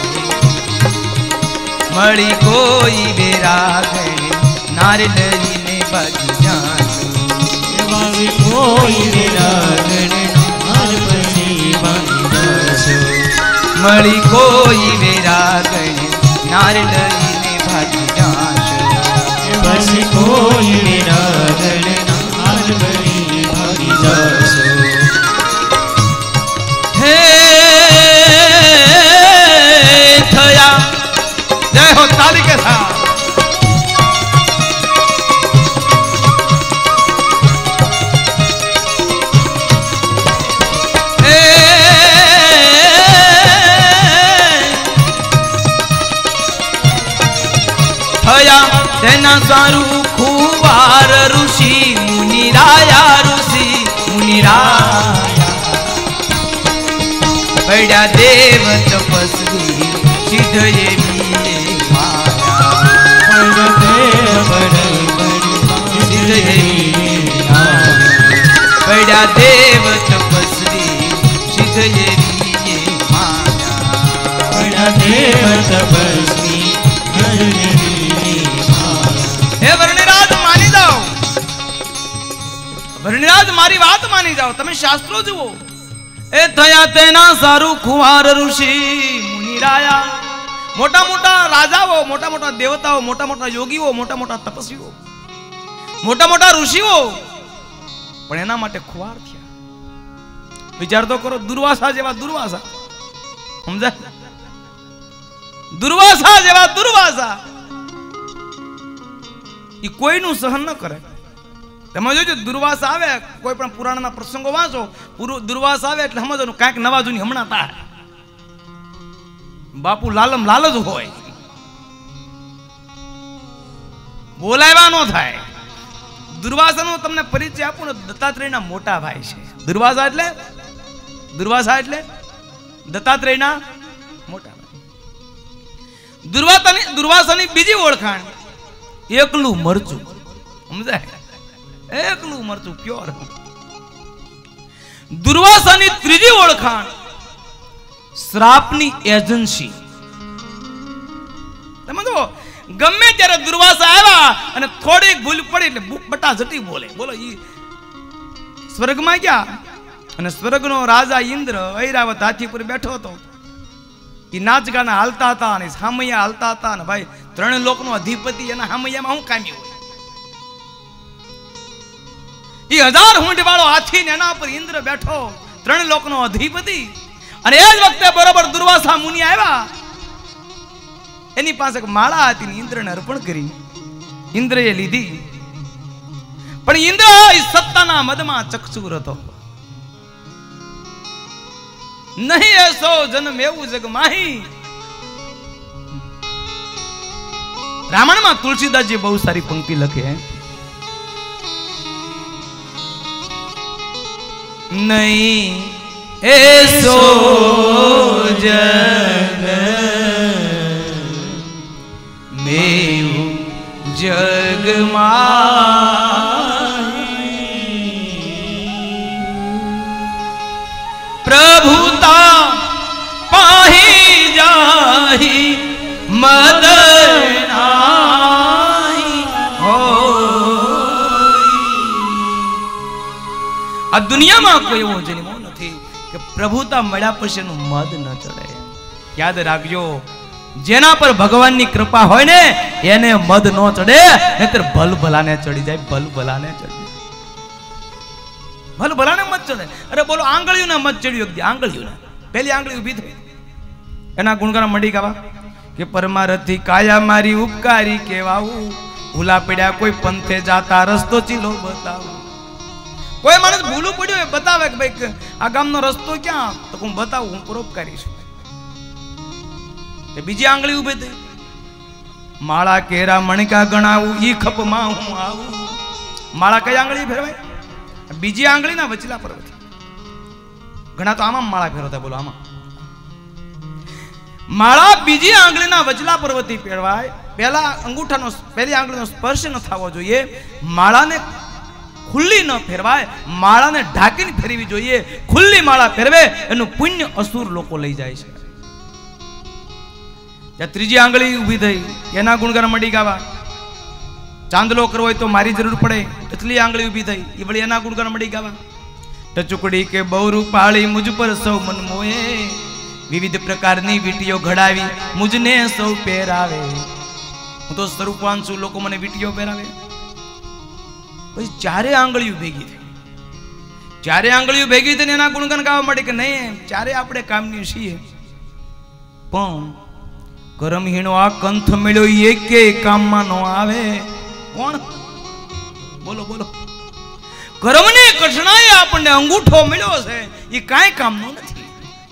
S2: મળી કોઈ વેરાગણી નારી લઈને ભાગી જાશો
S1: કોઈ વેરાગણી નાર પછી ભાગી જાશો
S2: મળી કોઈ વેરાગણી નારી લઈને ભાગી જાશો
S1: પછી કોઈ વેરાગણી નાર પછી ભાગી જાશો
S2: હે થયા જય હો તાલી કે સાથ તેના સારું ખુવાર ઋષિ મુનિરાયા ઋષિ મુનિરાયા પડ્યા દેવ તપસ્વી સિદ્ધ એવી માયા સિદ્ધ એવી પડ્યા દેવ તપસ્વી સિદ્ધ એવી માયા
S1: પડ્યા દેવ તપસ્વી
S2: હે વર્ણિરાજ માની જાઓ વર્ણિરાજ મારી વાત માની જાઓ તમે શાસ્ત્રો જુઓ એ થયા તેના સારું ખુવાર ઋષિ મુનિરાયા મોટા મોટા રાજાઓ મોટા મોટા દેવતાઓ મોટા મોટા યોગીઓ મોટા મોટા તપસ્વીઓ મોટા મોટા ઋષિઓ પણ એના માટે ખુવાર થયા વિચાર તો કરો દુર્વાસા જેવા દુર્વાસા સમજાય દુર્વાસા જેવા દુર્વાસા એ કોઈનું સહન ન કરે તમે જોજો દુર્વાસા આવે કોઈ પણ પુરાણના પ્રસંગો વાંચો દુર્વાસા આવે એટલે સમજવાનું કાંઈક નવા જૂની હમણાં થાય બાપુ લાલમ લાલ જ હોય બોલાવ્યા ન થાય દુર્વાસાનો તમને પરિચય આપું ને દત્તાત્રેયના મોટા ભાઈ છે દુર્વાસા એટલે દુર્વાસા એટલે દત્તાત્રેયના મોટા ભાઈ દુર્વાસાની દુર્વાસાની બીજી ઓળખાણ એકલું મરચું સમજાય એકલું મરચું પ્યોર દુર્વાસાની ત્રીજી ઓળખાણ શ્રાપની એજન્સી તમે જો ગમે ત્યારે દુર્વાસા આવ્યા અને થોડીક ભૂલ પડી એટલે બટા જટી બોલે બોલો ઈ સ્વર્ગમાં ગયા અને સ્વર્ગનો રાજા ઇન્દ્ર ઐરાવત હાથી પર બેઠો હતો એ નાચ ગાના હાલતા હતા અને સામૈયા હાલતા હતા ને ભાઈ ત્રણ લોકનો અધિપતિ એના સામૈયામાં હું કામી હોય. એ હજાર હુંડ વાળો હાથી ને એના પર ઇન્દ્ર બેઠો, ત્રણ લોકનો અધિપતિ. અને એ જ વખતે બરોબર દુર્વાસા મુનિ આવ્યા, એની પાસે માળા હતી, ઇન્દ્રને અર્પણ કરી. ઇન્દ્રએ લીધી, પણ ઇન્દ્ર સત્તાના મદમાં ચકચૂર હતો. નહીં એસો જન્મ એવું જગ માહી. રામાયણમાં તુલસીદાસજી બહુ સારી પંક્તિ લખે, નહીં એસો જગ મેવું જગમાં પ્રભુતા પાહી જાહી મદનાહી હો. આ દુનિયામાં કોઈ એવો જન્મો નથી કે પ્રભુતા મળ્યા પછી એનું મદ ન ચડે. યાદ રાખજો, જેના પર ભગવાનની કૃપા હોય ને એને મદ ન ચડે, નહીતર ભલ ભલાને ચડી જાય. ભલ ભલાને ચડી ભલ ભલાને મત ચડે. અરે બોલો, આંગળીઓને મત ચડ્યું. આંગળીઓને પહેલી આંગળી ઊભી થઈ, એના ગુણગાન મંડી ગાવા કે પરમારથી કાયા મારી ઉપકારી કેવાવું, ભૂલા પડ્યા કોઈ પંથે જાતા રસ્તો ચીલો બતાવું. કોઈ માણસ ભૂલું પડ્યું એ બતાવે કે ભાઈ આ ગામનો રસ્તો ક્યાં, તો હું બતાવું, હું પરોપકારી છું. બીજી આંગળી ઉભી થઈ, માળા કેરા મણકા ગણાવું, ઈ ખપમાં હું આવું. માળા કઈ આંગળી ફેરવાય? બીજી આંગળી ના વચલા પર્વત. ઘણા તો આમાં માળા ફેરવતા, બોલો આમાં. માળા બીજી આંગળીના વચલા પર્વતી ફેરવાય. પહેલા અંગૂઠાનો પહેલી આંગળીનો સ્પર્શ ન થવો જોઈએ. માળાને ખુલ્લી ન ફેરવાય, માળાને ઢાંકીને ફેરવી જોઈએ. ખુલ્લી માળા ફેરવે એનું પુણ્ય અસુર લોકો લઈ જાય છે. ત્યાં ત્રીજી આંગળી ઊભી થઈ, એના ગુણગાન મંડી ગાવા. ચાંદલો કરવો હોય તો મારી જરૂર પડે, એટલી આંગળી ઊભી થઈ, એ વળી એના ગુણગાન મંડી ગાવા. ટચુકડી કે બહુ રૂપાળી મુજ પર સૌ મન મોહે, વિવિધ પ્રકારની વીટીઓ ઘડાવી મુજને સૌ પહેરાવે. હું તો સ્વરૂપવાન છું, લોકો મને વીટીઓ પહેરાવે. પછી ચારે આંગળીઓ ભેગી થઈ, ચારે આંગળીઓ ભેગી થઈને એના ગુણગાન ગાવા માટે કે નહીં, ચારે આપણે કામની છીએ, પણ કરમહીણો આ કંથ મળ્યો એકે કામમાં નો આવે. કોણ? બોલો બોલો. કર્મની કઠણાઈ આપણને અંગૂઠો મળ્યો છે, એ કાંઈ કામનો નથી.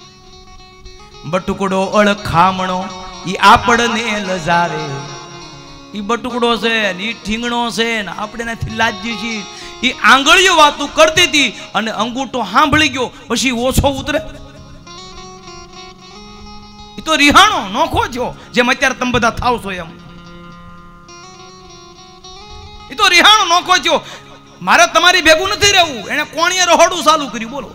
S2: બટુકડો અળખામણો એ આપણને લજાવે. એ બટુકડો છે ને એ ઠીંગણો છે ને આપણે એનાથી લાજીએ છીએ. એ આંગળીઓ વાતું કરતી હતી અને અંગૂઠો સાંભળી ગયો પછી ઓછો ઉતરે. એ તો રિહાણો નોખો થયો, જેમ અત્યારે તમે બધા થાવ છો એમ. એ તો રિહાણો નોખો થયો. મારે તમારી ભેગું નથી રહેવું, એને કોણીએ રહોડું ચાલુ કર્યું. બોલો,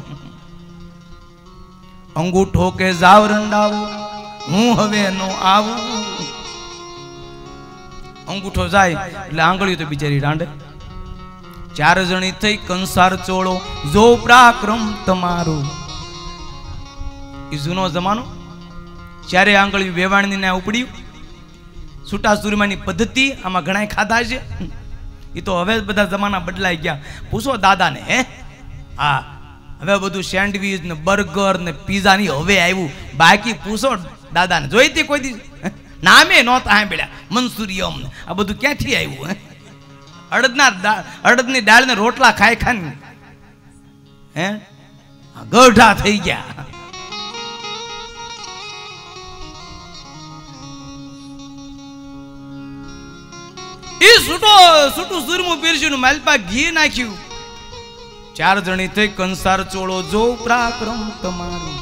S2: અંગૂઠો કે જાવ રંડાવું, હું હવે નો આવું. અંગૂઠો જાય એટલે આંગળીઓ તો બિચારી રાંડે. ચાર જણી થઈ કંસાર ચોળો, જો પરાક્રમ તમારું. એ જૂનો જમાનો, ચારે આંગળીઓ વેવાણની ના ઉપડ્યું. છૂટા સુરમાની પદ્ધતિ આમાં ઘણા ખાધા છે. એ તો હવે બધા જમાના બદલાઈ ગયા. પૂછો દાદાને, હે હા હવે બધું સેન્ડવીચ ને બર્ગર ને પીઝા ની હવે આવ્યું. બાકી પૂછો દાદાને, જોઈતી કોઈ દી નામે નહોતા સાંભળ્યા મનસુરિયમ ને આ બધું ક્યાંથી આવ્યું? હે અડદના અડદની દાળ ને રોટલા ખાઈ ખાઈને હે ગઢા થઈ ગયા. ઈ સૂટો સૂટું સુરમું પીરસ્યું, માલપા ઘી નાખ્યું. ચાર જણી થઈ કંસાર ચોળો, જો પરાક્રમ તમારું.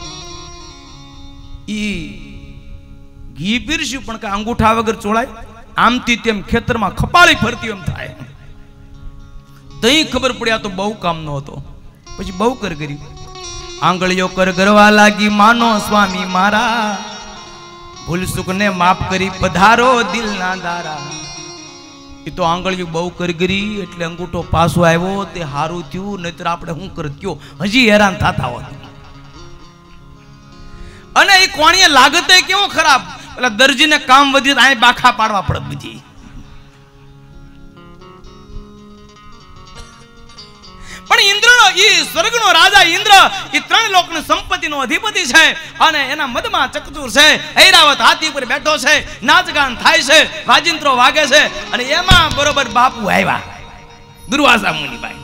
S2: ઈ ઘી પીરસ્યું પણ કે અંગૂઠા વગર ચોળાય? આમથી તેમ ખેતરમાં ખપાળી ફરતી એમ થાય. તઈ ખબર પડ્યા તો બહુ કામ નો હતો. પછી બહુ કર કરી, આંગળીઓ કર ગરવા લાગી, માનો સ્વામી મારા, ભૂલ સુખ ને માફ કરી પધારો દિલ ના દારા. એ તો આંગળીઓ બહુ કરગરી એટલે અંગૂઠો પાછો આવ્યો, તે હારું થયું, નહીતર આપણે શું કરત કયો હજી હેરાન થતા હોત. અને એ કોણીએ લાગતે કેવો ખરાબ, પેલા દરજીને કામ વધી આ બાખા પાડવા પડે બધી. પણ ઇન્દ્રનો ઈ સ્વર્ગનો રાજા ઇન્દ્ર ઈ ત્રણ લોકની સંપત્તિનો અધિપતિ છે અને એના મદમાં ચકચૂર છે, ઐરાવત હાથી પર બેઠો છે, નાચગાન થાય છે, વાજિંત્રો વાગે છે. અને એમાં બરોબર બાપુ આવ્યા દુર્વાસા મુનિભાઈ,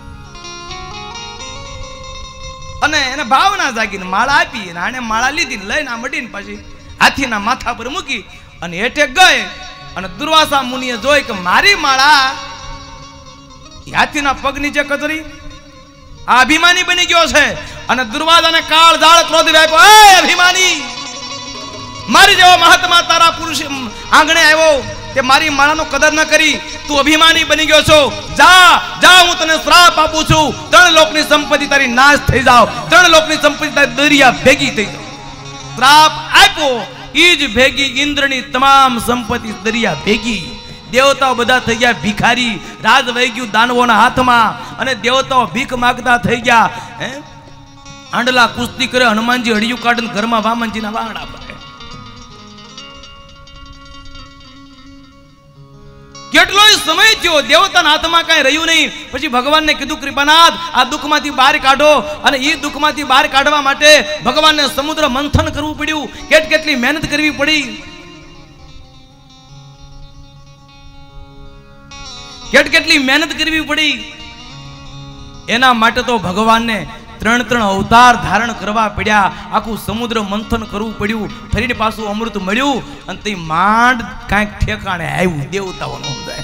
S2: અને એને ભાવના જાગીને માળા આપી, અને આને માળા લીધી લઈને આ મડીને પછી હાથીના માથા પર મૂકી અને હેઠે ગઈ. અને દુર્વાસા મુનિએ જોઈ કે મારી માળા હાથીના પગ નીચે કચરી, આ અભિમાની બની ગયો છે. અને દુર્વાસાને કાળ ઝાળ ક્રોધ વ્યાપ્યો, એ અભિમાની, મારી જેવો મહાત્મા તારા પુરુષ આંગણે આવ્યો તે મારી માળાનો કદર ન કરી, તું અભિમાની બની ગયો છો. જા જા, હું તને શ્રાપ આપું છું, ત્રણ લોકની સંપત્તિ તારી નાશ થઈ જાવ, ત્રણ લોકની સંપત્તિ તારી દરિયા ભેગી થઈ જાવ. શ્રાપ આપ્યો, ઈ જ ભેગી ઇન્દ્રની તમામ સંપત્તિ દરિયા ભેગી. દેવતાઓ બધા થઈ ગયા ભિખારી, રાજ વહી ગયું દાનવોના હાથમાં, અને દેવતાઓ ભીખ માંગતા થઈ ગયા. હે આંડલા કુસ્તી કરે, હનુમાનજી હડિયું કાઢીને ઘરમાં વામનજીના વાહણા પડે. કેટલોય સમય થયો, દેવતાના હાથમાં કઈ રહ્યું નહીં. પછી ભગવાનને કીધું, કૃપાનાથ, આ દુઃખમાંથી બહાર કાઢો. અને એ દુઃખમાંથી બહાર કાઢવા માટે ભગવાનને સમુદ્ર મંથન કરવું પડ્યું, કેટ કેટલી મહેનત કરવી પડી, કેટ કેટલી મહેનત કરવી પડી. એના માટે તો ભગવાનને ત્રણ ત્રણ અવતાર ધારણ કરવા પડ્યા, આખું સમુદ્ર મંથન કરવું પડ્યું, ફરીને પાછું અમૃત મળ્યું, અને તે માંડ કાંઈક ઠેકાણે આવ્યું. દેવતાઓનો સમજાય,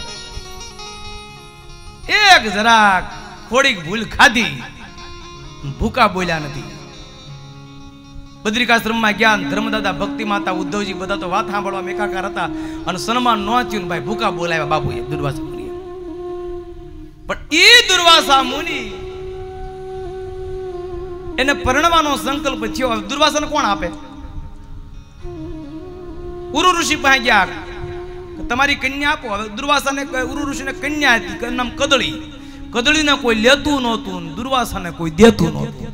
S2: એક જરાક થોડીક ભૂલ ખાધી, ભૂકા બોલ્યા નથી. બદ્રિકાશ્રમમાં ગયા, ધર્મદાદા, ભક્તિ માતા, ઉદ્ધવજી બધા તો વાત સાંભળવા એકાકાર હતા, અને સન્માન ન થયું, ભાઈ ભૂકા બોલાવ્યા બાપુએ દુર્વાસા મુનિએ. પણ એ દુર્વાસા મુનિ એને પરણવાનો સંકલ્પ થયો. દુર્વાસાને કોણ આપે? ઉરુ ઋષિ પાસે ગયા, તમારી કન્યા આપો. હવે દુર્વાસાને ઉરુ ઋષિને કન્યા હતી, નામ કદળી. કદળીને કોઈ લેતું નહોતું, દુર્વાસાને કોઈ દેતું નહોતું.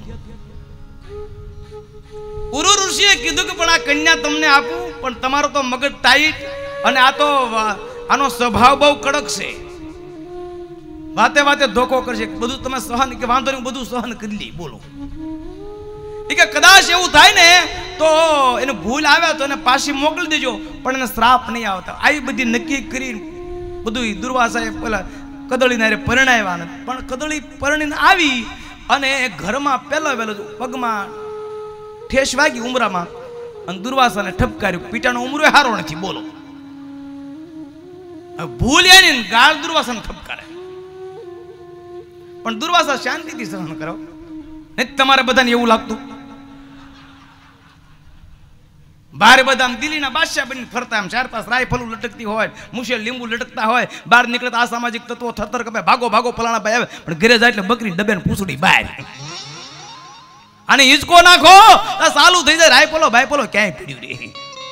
S2: ઉરુ ઋષિએ કીધું કે પણ આ કન્યા તમને આપું, પણ તમારો તો મગજ ટાઈટ, અને આ તો આનો સ્વભાવ બહુ કડક છે, વાતે વાતે ધોકો કરશે, બધું તમે સહન, કે વાંધો નહીં બધું સહન કરી લી. બોલો, એ કે કદાચ એવું થાય ને તો એને ભૂલ આવે તો એને પાછી મોકલી દેજો, પણ એને શ્રાપ નહીં આવતા. આવી બધી નક્કી કરી બધું દુર્વાસાએ પેલા કદળીને પરણાવ્યા ને. પણ કદળી પરણીને આવી અને ઘરમાં પહેલો વહેલો પગમાં ઠેસ વાગી ઉમરામાં, અને દુર્વાસાને ઠપકાર્યું. પીટાનો ઉમરો હારો નથી. બોલો, ભૂલ એની ગાળ દુર્વાસાને ઠપકારે, પણ દુર્વાસા શાંતિથી સહન કરો. નહીં તમારે બધાને એવું લાગતું, બાર બધા દિલ્હીના બાદશાહ બની ફરતા, એમ ચાર પાંચ રાયફલું લટકતી હોય, મુશે લીંબુ લટકતા હોય, બહાર નીકળતા અસામાજિક તત્વો થતર કપે ભાગો ભાગો ફલાણા ભાઈ આવે, પણ ઘરે જાય એટલે બકરી ડબે ને પૂછડી બહાર, અને હિંચકો નાખો ચાલુ થઈ જાય, રાયફલો બાયફલો ક્યાંય પડ્યું રે.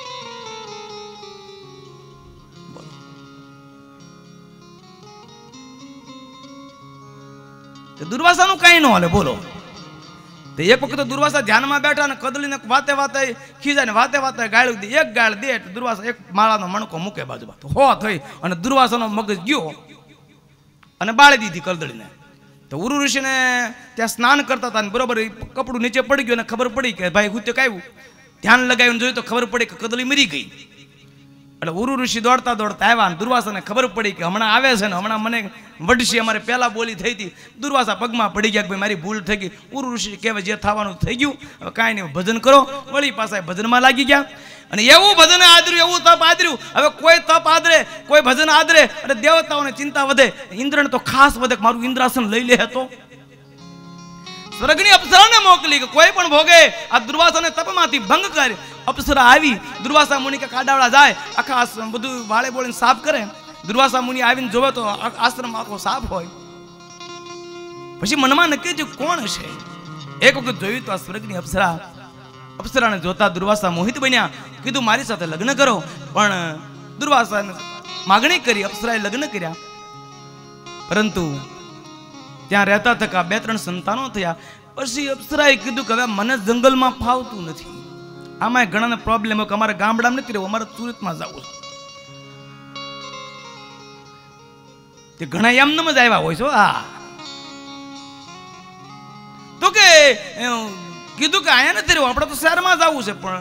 S2: દુર્વાસાનું કઈ ન હાલે. બોલો, એક વખત દુર્વાસા ધ્યાનમાં બેઠા અને કદલીને વાતે વાતે ખીજાય ને વાતે વાતે ગાળ દે. એક ગાળ દે એટલે દુર્વાસા એક માળાનો મણકો મૂકે બાજુમાં, તો હો થઈ, અને દુર્વાસાનો મગજ ગયો અને બાળી દીધી કદળીને. તો ઉરુ ઋષિને ત્યાં સ્નાન કરતા હતા, બરોબર કપડું નીચે પડી ગયું, અને ખબર પડી કે ભાઈ હું તે કાવ્યું. ધ્યાન લગાવીને જોયું તો ખબર પડી કે કદળી મરી ગઈ. એટલે ઉરુ ઋષિ દોડતા દોડતા આવ્યા, અને દુર્વાસાને ખબર પડી કે હમણાં આવે છે ને હમણાં મને વડશી, અમારે પહેલા બોલી થઈ હતી. દુર્વાસા પગમાં પડી ગયા કે ભાઈ મારી ભૂલ થઈ ગઈ. ઉરુ ઋષિ કહેવાય જે થવાનું થઈ ગયું, હવે કાંઈ નહીં, ભજન કરો. વળી પાછા ભજનમાં લાગી ગયા, અને એવું ભજન આદર્યું, એવું તપ આદર્યું. હવે કોઈ તપ આદરે, કોઈ ભજન આદરે, અને દેવતાઓને ચિંતા વધે. ઇન્દ્રને તો ખાસ વધે કે મારું ઇન્દ્રાસન લઈ લે હતો. સ્વર્ગની અપ્સરાને મોકલી કે કોઈ પણ ભોગે આ દુર્વાસાને તપમાંથી ભંગ કરે. અપ્સરા આવી, દુર્વાસા મુનિ કે કાડાવડા જાય, આખા બધું વાળે બોળીને સાફ કરે. દુર્વાસા મુનિ આવીને જોવે તો આશ્રમ આખો સાફ હોય. પછી મનમાં નક્કી થયું કોણ હશે. એક વખત જોયું તો આ સ્વર્ગની અપ્સરા. અપ્સરાને જોતા દુર્વાસા મોહિત બન્યા. કીધું મારી સાથે લગ્ન કરો. પણ દુર્વાસાને માગણી કરી, અપ્સરાએ લગ્ન કર્યા. પરંતુ ત્યાં રહેતા થકા બે ત્રણ સંતાનો થયા. પછી અપ્સરાએ કીધું કે હવે મને જંગલમાં ફાવતું નથી, આમાં ઘણાને પ્રોબ્લેમ હોય કે અમારે ગામડામાં નથી રહેવું, અમારે સુરતમાં જવું છે. ઘણા એમને જ આવ્યા હોય છો. હા તો કે કીધું કે અહીંયા નથી રહેવું, આપણે તો શહેરમાં જવું છે, પણ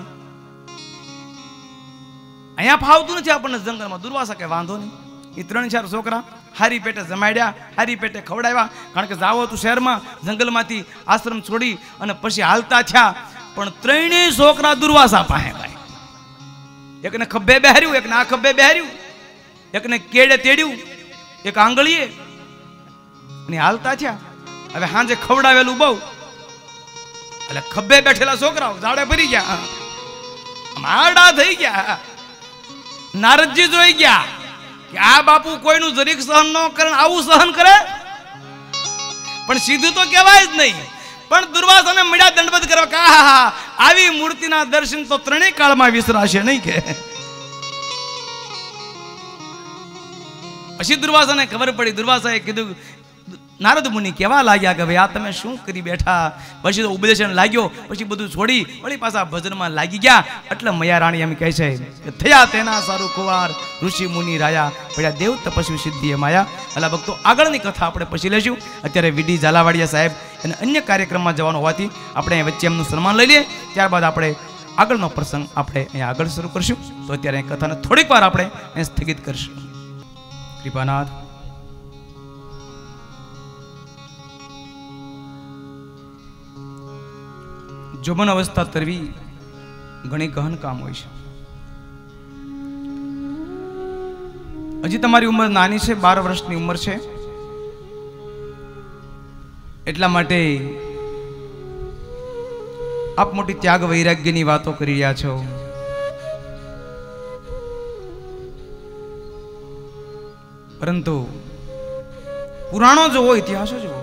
S2: અહીંયા ફાવતું નથી આપણને જંગલમાં. દુર્વાસા કે વાંધો નહીં, એ ત્રણ ચાર છોકરા હારી પેટે જમાડ્યા, હારી પેટે ખવડાવ્યા. કારણ કે જાવો હતું શહેરમાં, જંગલમાંથી આશ્રમ છોડી અને પછી હાલતા થયા. પણ ત્રણેય છોકરા દુર્વાસા પાસે ભાઈ. એકને ખભે બેહાર્યું, એકને આ ખભે બેહાર્યું, એકને કેડે તેડ્યું, એક આંગળીએ, અને હાલતા થયા. હવે હાંજે ખવડાવેલું બહુ, એટલે ખભે બેઠેલા છોકરાઓ ઝાડે ભરી ગયા, આડા થઈ ગયા. નારદજી જોઈ ગયા કે આ બાપુ કોઈનું જરીક સહન ન કરે, આવું સહન કરે. પણ સીધું તો કહેવાય જ નહીં. પણ દુર્વાસાને મળ્યા દંડવત કરવા કે આહા, આવી મૂર્તિના દર્શન તો ત્રણેય કાળમાં વિસરાશે નહીં. કે પછી દુર્વાસાને ખબર પડી. દુર્વાસાએ કીધું, નારદ મુનિ કેવા લાગ્યા કે ભાઈ આ તમે શું કરી બેઠા. પછી તો ઉપદેશન લાગ્યો, પછી બધું છોડી વળી પાછા ભજનમાં લાગી ગયા. એટલે મૈયા રાણી એમ કહે છે કે થયા તેના સારું કુવાર ઋષિ મુનિ રાયા, પડ્યા દેવ તપસ્વી સિદ્ધિ એ માયા. એટલે ભક્તો આગળની કથા આપણે પછી લઈશું. અત્યારે વીડી ઝાલાવાડિયા સાહેબ અને અન્ય કાર્યક્રમમાં જવાનું હોવાથી આપણે વચ્ચે એમનું સન્માન લઈ લઈએ. ત્યારબાદ આપણે આગળનો પ્રસંગ આપણે અહીંયા આગળ શરૂ કરશું. તો અત્યારે કથાને થોડીક વાર આપણે અહીંયા સ્થગિત કરશું. કૃપાનાથ જોબન અવસ્થા તરવી ઘણી ગહન કામ હોય છે. હજી તમારી ઉંમર નાની છે, બાર વર્ષની ઉંમર છે. એટલા માટે આપ મોટી ત્યાગ વૈરાગ્યની વાતો કરી રહ્યા છો. પરંતુ પુરાણો જોવો, ઇતિહાસો જોવો.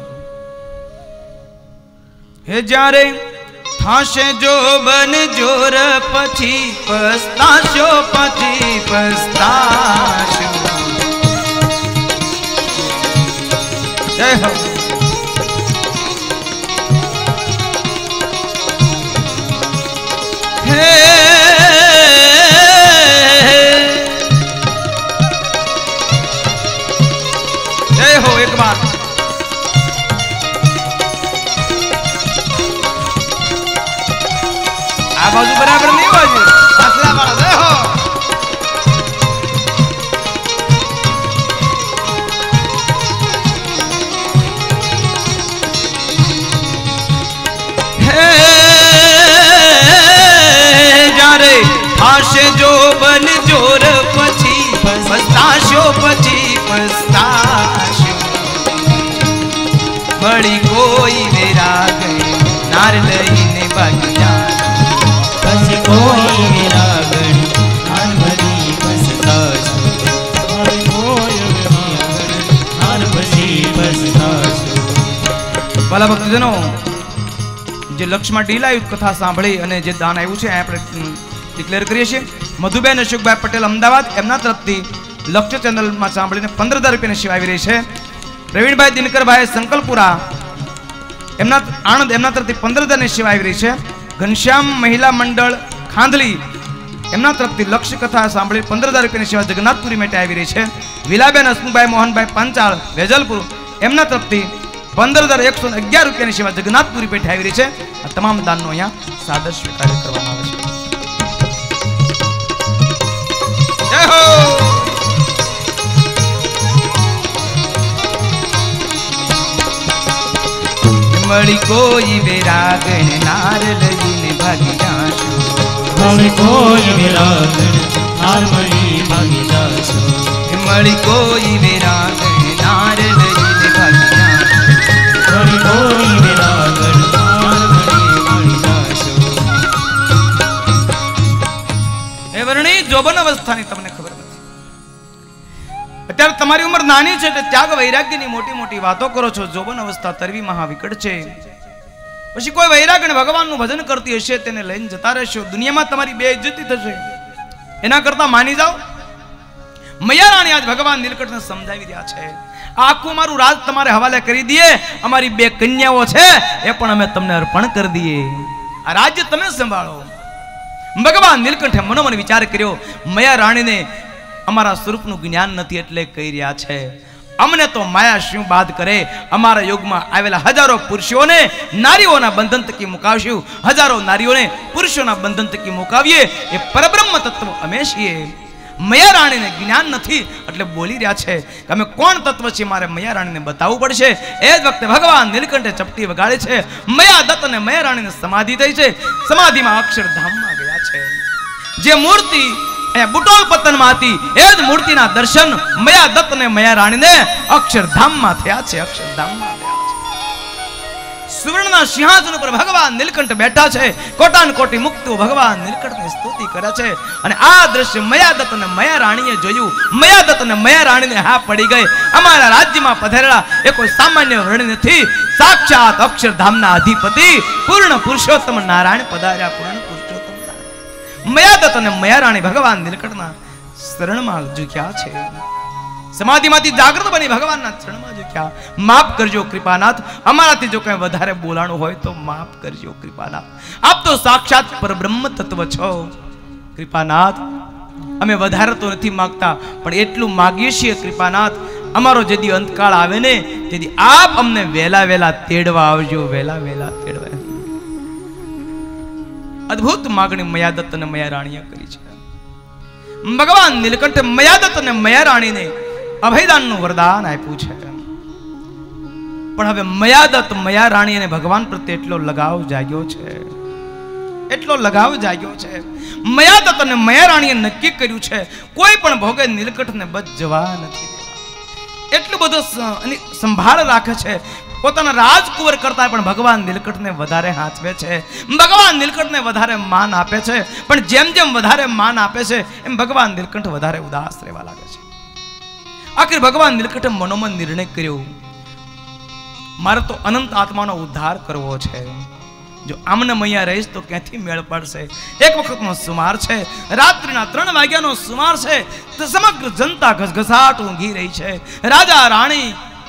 S2: હે જ્યારે થાશે જો બન જોર પછી પસ્તાશો, પછી પસ્તાશો. જય હો. હે જય હો. એક બાર આ બાજુ બરાબર નહીં બાજુ પાછલા વાળા. જય હો. હે જ્યારે આશે જો બન જોર પછી પસ્તાશો, પછી પસ્તાશો. મળી કોઈ વેરાગ નાર લઈને ભાગી જા,
S1: પછી કોઈ વિરાગણ હાર ભરી પસ્તાશો. કોઈ વિરાગણ હાર ભરી પસ્તાશો.
S2: ભલા ભક્તજનો, જે લક્ષ્મણ ઢીલાયુક્ત કથા સાંભળી અને જે દાન આવ્યું છે આપણે ડિક્લેર કરીએ છીએ. મધુબેન અશોકભાઈ પટેલ અમદાવાદ, એમના તરફથી લક્ષ્ય ચેનલમાં સાંભળીને પંદર હજાર રૂપિયાની સેવા આવી રહી છે. પ્રવીણભાઈ દિનકરભાઈ સંકલપુરા, એમના આણંદ, એમના તરફથી પંદર હજારની સેવા આવી રહી છે. ઘનશ્યામ મહિલા મંડળ ખાંધલી, એમના તરફથી લક્ષ્ય કથા સાંભળી પંદર હજાર રૂપિયાની સેવા જગન્નાથપુરી માટે આવી રહી છે. વિલાબેન હસમુભાઈ મોહનભાઈ પાંચાળ વેજલપુર, એમના તરફથી પંદર હજાર એકસો અગિયાર રૂપિયાની સેવા જગન્નાથપુરી પેઠે આવી રહી છે. આ તમામ દાનનો અહીંયા સાદર સ્વીકાર કરવામાં આવે છે. જય હો. મળી કોઈ વેરાગણ નાર લઈને ભાગી જાશું.
S1: હવે કોઈ વિરાગણ હાર ભરી ભાગી જાશો.
S2: મળી કોઈ વેરાગણ નાર લઈને ભાગી જાશું.
S1: હવે કોઈ વિરાગણ હાર ભરી ભાગી જાશો.
S2: એ વર્ણી જોબન અવસ્થાની તમને ખબર નથી. અત્યારે તમારી ઉંમર નાની છે એટલે ત્યાગ વૈરાગ્યની મોટી મોટી વાતો કરો છો. જોબન અવસ્થા તરવી મહાવિકટ છે. પછી કોઈ વૈરાગ્ય ભગવાનનું ભજન કરતી હશે, તેને લઈને જતા રહેશો. દુનિયામાં તમારી બેઇજ્જતી થશે. એના કરતા માની જાઓ. મૈયા રાણી આજ ભગવાન નીલકંઠને સમજાવી રહ્યા છે. આખું મારું રાજ તમારે હવાલે કરી દઈએ. અમારી બે કન્યાઓ છે એ પણ અમે તમને અર્પણ કરી દઈએ. આ રાજ્ય તમે સંભાળો. ભગવાન નીલકંઠે મનોમન વિચાર કર્યો, મયા રાણીને અમારા સ્વરૂપનું જ્ઞાન નથી એટલે કહી રહ્યા છે, અમને તો માયા શું બાદ કરે, અમારા યુગમાં આવેલા હજારો પુરુષોને નારીઓના બંધન તકી મુકાવશું, હજારો નારીઓને પુરુષોના બંધન તકી મુકાવીએ એ પરબ્રહ્મ તત્વ અમે છીએ. મયા રાણીને જ્ઞાન નથી એટલે બોલી રહ્યા છે કે અમે કોણ તત્વ છે, મારે મયા રાણીને બતાવવું પડશે. એ જ વખતે ભગવાન નીલકંઠે ચપટી વગાડે છે, મયા દત્ત અને મયા રાણીને સમાધિ થઈ છે, સમાધિમાં અક્ષરધામમાં ગયા છે. જે મૂર્તિ બુટોલ પતનમાં હતી એ જ મૂર્તિના દર્શન મયા દત્ત અને મયા રાણીને અક્ષરધામમાં થયા છે. અક્ષરધામમાં થયા છે. સુવર્ણના સિંહાસન ઉપર ભગવાન નીલકંઠ બેઠા છે. કોટાન કોટી મુક્તો ભગવાન નીલકંઠની સ્તુતિ કરે છે. અને આ દ્રશ્ય મયા દત્ત અને મયા રાણીએ જોયું. મયા દત્ત અને મયા રાણીને હા પડી ગઈ, અમારા રાજ્યમાં પધારેલા એ કોઈ સામાન્ય વર્ણ નથી, સાક્ષાત અક્ષરધામના અધિપતિ પૂર્ણ પુરુષોત્તમ નારાયણ પધાર્યા. પૂર્ણ પુરુષોત્તમ મયા દત્ત અને મયા રાણી ભગવાન નીલકંઠના શરણમાં ઝૂક્યા છે. સમાધિમાંથી જાગૃત બની ભગવાનના ચરણમાં ઝૂક્યા. માફ કરજો કૃપાનાથ, અમારાથી જો કઈ વધારે બોલાણું હોય તો માફ કરજો કૃપાનાથ, આપ તો સાક્ષાત પરબ્રહ્મ તત્વ છો. કૃપાનાથ, અમે વધારે તો નથી માંગતા, પણ એટલું માગીએ છીએ કૃપાનાથ, અમારો જેદી અંતકાળ આવે ને તેથી આપ અમને વેલા વેલા તેડવા આવજો, વેલા વેલા તેડવા. અદ્ભુત માગણી મયા દત્ત અને મયા રાણીએ કરી છે. ભગવાન નીલકંઠે મયા દત્ત અને મયા રાણીને અભયદાનનું વરદાન આપ્યું છે. પણ હવે મયા દત્ત મયા રાણી અને ભગવાન પ્રત્યે એટલો લગાવ જાગ્યો છે, એટલો લગાવ જાગ્યો છે. મયા દત્ત અને મયા રાણીએ નક્કી કર્યું છે કોઈ પણ ભોગે નીલકંઠને બચ જવા નથી દેવા. એટલું બધું સંભાળ રાખે છે, પોતાના રાજકુંવર કરતા પણ ભગવાન નીલકંઠને વધારે હાચવે છે, ભગવાન નીલકંઠને વધારે માન આપે છે. પણ જેમ જેમ વધારે માન આપે છે એમ ભગવાન નીલકંઠ વધારે ઉદાસ રહેવા લાગે છે. આખિર ભગવાન નીલકંઠે મનોમન નિર્ણય કર્યો, મારે તો અનંત આત્માનો ઉદ્ધાર કરવો છે. જો આમને મૈયા રહીશ તો ક્યાંથી મેળ પડશે. એક વખતનો સુમાર છે, રાત્રિના ત્રણ વાગ્યાનો સુમાર છે, તો સમગ્ર જનતા ઘસઘસાટ ઊંઘી રહી છે. રાજા રાણી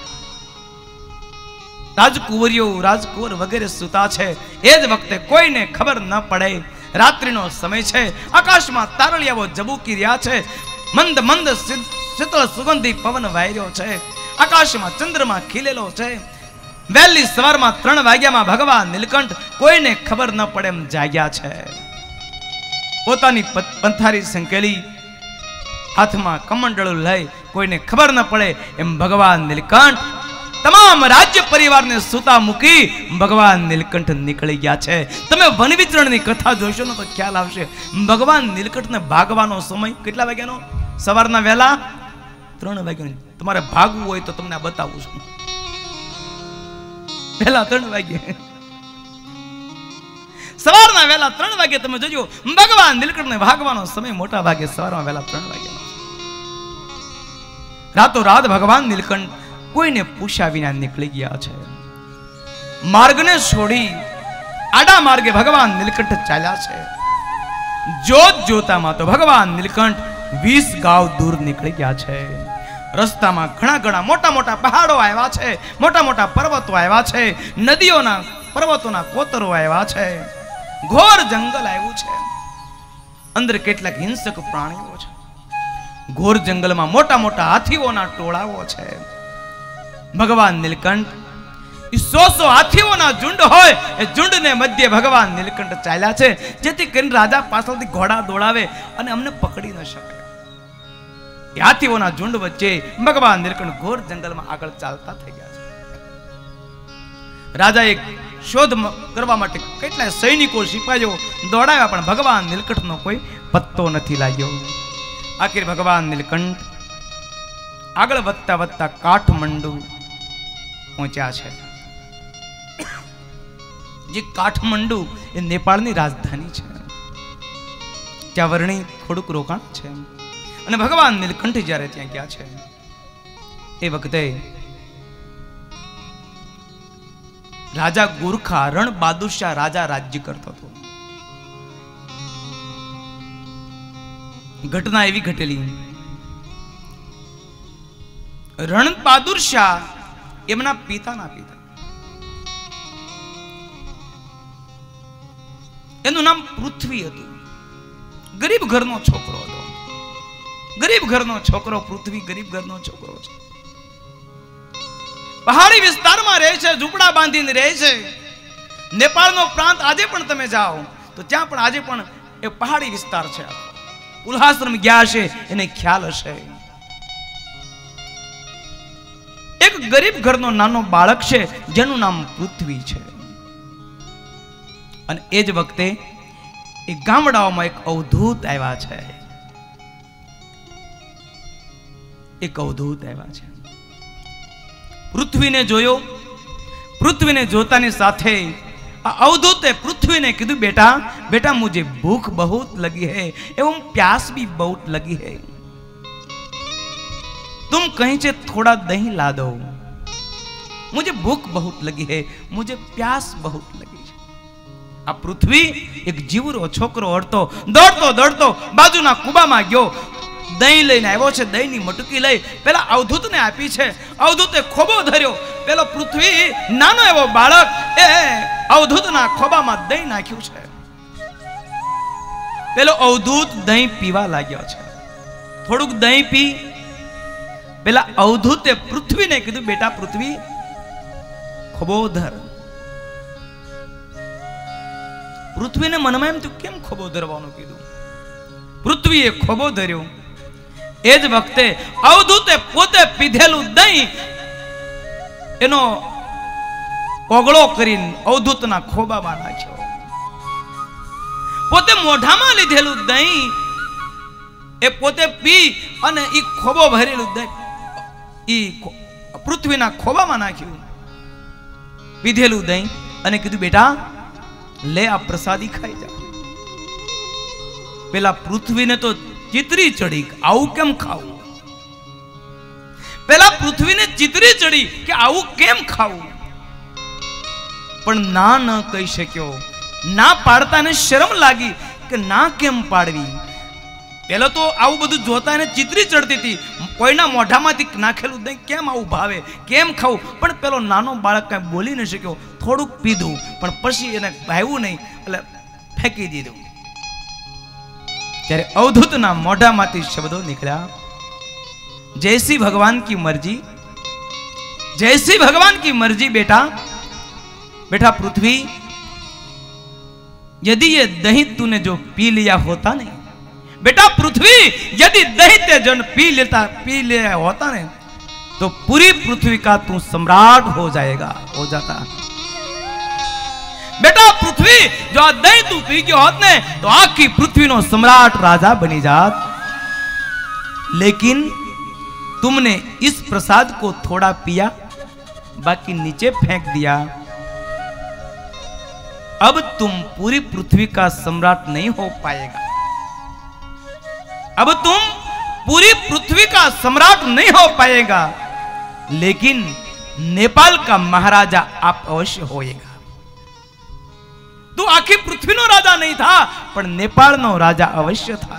S2: રાજકુંવરીઓ રાજકુંવર વગેરે સુતા છે. એ જ વખતે કોઈને ખબર ન પડે, રાત્રિનો સમય છે, આકાશમાં તારળિયાઓ જબૂકી રહ્યા છે, મંદ મંદ શીતળ સુગંધી પવન વાયર્યો છે, આકાશમાં ચંદ્રમાં ખીલેલો છે. વહેલી સવારમાં ત્રણ વાગ્યામાં ભગવાન નીલકંઠ કોઈને ખબર ન પડે એમ જાગ્યા છે. પોતાની પંથારી સંકેલી હાથમાં કમંડળું લઈ કોઈને ખબર ન પડે એમ ભગવાન નીલકંઠ તમામ રાજ્ય પરિવારને સુતા મૂકી ભગવાન નીલકંઠ નીકળી ગયા છે. તમે વન વિચરણની કથા જોશો ને તો ખ્યાલ આવશે. ભગવાન નીલકંઠને ભાગવાનો સમય કેટલા વાગ્યાનો? સવારના વહેલા ત્રણ વાગ્યાનો. તમારે ભાગવું હોય તો તમને બતાવું છું. વહેલા ત્રણ વાગે, સવારના વહેલા ત્રણ વાગે તમે જોજો ભગવાન નીલકંઠને ભાગવાનો સમય મોટા ભાગે સવારમાં વહેલા ત્રણ વાગ્યાનો. રાતો રાત ભગવાન નીલકંઠ કોઈને પૂછ્યા વિના નીકળી ગયા છે. માર્ગને છોડી આડા માર્ગે ભગવાન નીલકંઠ ચાલ્યા છે. જોત જોતામાં તો ભગવાન નીલકંઠ વીસ ગાંવ દૂર નીકળી ગયા છે. રસ્તામાં ઘણા ઘણા મોટા મોટા પહાડો આવ્યા છે, મોટા મોટા પર્વતો આવ્યા છે, નદીઓના પર્વતોના કોતરો આવ્યા છે, ઘોર જંગલ આવ્યું છે, અંદર કેટલાક હિંસક પ્રાણીઓ છે. ઘોર જંગલમાં મોટા મોટા હાથીઓના ટોળાઓ છે. ભગવાન નીલકંઠ સો સો હાથીઓના ઝુંડ હોય એ ઝુંડને મધ્ય ભગવાન નીલકંઠ ચાલ્યા છે, જેથી કરીને રાજા પાછળથી ઘોડા દોડાવે અને અમને પકડી ન શકે. હાથીઓના ઝુંડ વચ્ચે ભગવાન નીલકંઠ ઘોર જંગલમાં આગળ ચાલતા થઈ ગયા છે. રાજાએ શોધ કરવા માટે કેટલાય સૈનિકો સિપાહીઓ દોડાવ્યા, પણ ભગવાન નીલકંઠનો કોઈ પત્તો નથી લાગ્યો. આખિર ભગવાન નીલકંઠ આગળ વધતા વધતા કાઠમંડુ પહોંચ્યા છે. જે કાઠમંડુ એ નેપાળની રાજધાની છે. ત્યાં વર્ણી થોડુંક રોકાણ છે. અને ભગવાન નીલકંઠ જ્યારે ત્યાં ગયા છે એ વખતે રાજા ગુરખા રણ બહાદુરશાહ રાજા રાજ્ય કરતો હતો. ઘટના એવી ઘટેલી, રણ બહાદુરશાહ એમના પિતાના પિતા, એનું નામ પૃથ્વી હતું. ગરીબ ઘરનો છોકરો હતો. ગરીબ ઘરનો છોકરો પૃથ્વી ગરીબ ઘરનો છોકરો છે. પહાડી વિસ્તારમાં રહે છે, ઝૂંપડા બાંધીને રહે છે. નેપાળનો પ્રાંત આજે પણ તમે જાઓ તો ત્યાં પણ આજે પણ એ પહાડી વિસ્તાર છે. પુલહાશ્રમ ગયા છે એને ખ્યાલ હશે. એક ગરીબ ઘરનો નાનો બાળક છે જેનું નામ પૃથ્વી છે. અને એ જ વખતે એ ગામડાઓમાં એક અવધૂત આવ્યા છે. એક અવધૂત આવ્યા છે. પૃથ્વીને જોયો. પૃથ્વીને જોતાની સાથે આ અવધૂતે પૃથ્વીને કીધું, બેટા બેટા મુझे भूख बहुत लगी है एवं प्यास भी बहुत लगी है, तुम कहीं से थोड़ा दही ला दो, मुझे भूख बहुत लगी है, मुझे प्यास बहुत लगी है. आ पृथ्वी एक जीवरो छोकरो हटतो दौड़तो दौड़तो बाजूना કુબામાં ગયો. દહીં લઈને આવ્યો છે. દહીંની મટકી લઈ પેલા અવધૂતને આપી છે. અવધૂતે ખોબો ધર્યો. પેલો પૃથ્વી નાનો એવો બાળક એ અવધૂતના ખોબામાં દહીં નાખ્યું છે. પેલો અવધૂત દહીં પીવા લાગ્યો છે. થોડુંક દહીં પી પેલા અવધૂતે પૃથ્વીને કીધું, બેટા પૃથ્વી ખોબો ધર. પૃથ્વીને મનમાં એમ થયું, કેમ ખોબો ધરવાનું કીધું? પૃથ્વીએ ખોબો ધર્યો. એ જ વખતે અવધૂતે પોતે પીધેલું દહીં એનો કોગળો કરીને અવધૂતના ખોબામાં નાખ્યો. પોતે મોઢામાં લીધેલું દહીં એ પોતે પી અને એ ખોબો ભરેલું દહીં એ પૃથ્વીના ખોબામાં નાખ્યું. પીધેલું દહીં અને કીધું, બેટા લે આ પ્રસાદી ખાઈ જા. પેલા પૃથ્વીને તો ચિતરી ચડી, આવું કેમ ખાવું? પેલા પૃથ્વીને ચિતરી ચડી કે આવું કેમ ખાવું? પણ ના ન કહી શક્યો. ના પાડતાને શરમ લાગી કે ના કેમ પાડવી. પેલો તો આવું બધું જોતા એને ચિતરી ચડતી હતી. કોઈના મોઢામાંથી નાખેલું દહીં કેમ આવું ભાવે, કેમ ખાવું? પણ પેલો નાનો બાળક કઈ બોલી ન શક્યો. થોડુંક પીધું પણ પછી એને ભાવ્યું નહીં એટલે ફેંકી દીધું. ત્યારે અવધૂતના મોઢામાંથી શબ્દો નીકળ્યા, जैसी भगवान की मर्जी, जैसी भगवान की मर्जी बेटा. बेटा पृथ्वी, यदि ये दही तूने जो पी लिया होता नहीं, बेटा पृथ्वी यदि दही ते जन पी लेता पी लिया होता नहीं तो पूरी पृथ्वी का तू सम्राट हो जाएगा, हो जाता. बेटा पृथ्वी जो आ दही तू पी गयो होत ने तो आखी पृथ्वी नो सम्राट राजा बनी जात. लेकिन तुमने इस प्रसाद को थोड़ा पिया, बाकी नीचे फेंक दिया. अब तुम पूरी पृथ्वी का सम्राट नहीं हो पाएगा. अब तुम पूरी पृथ्वी का सम्राट नहीं हो पाएगा, लेकिन नेपाल का महाराजा आप अवश्य होएगा. तू आखी पृथ्वी नो राजा नहीं था पण नेपाल नो राजा अवश्य था.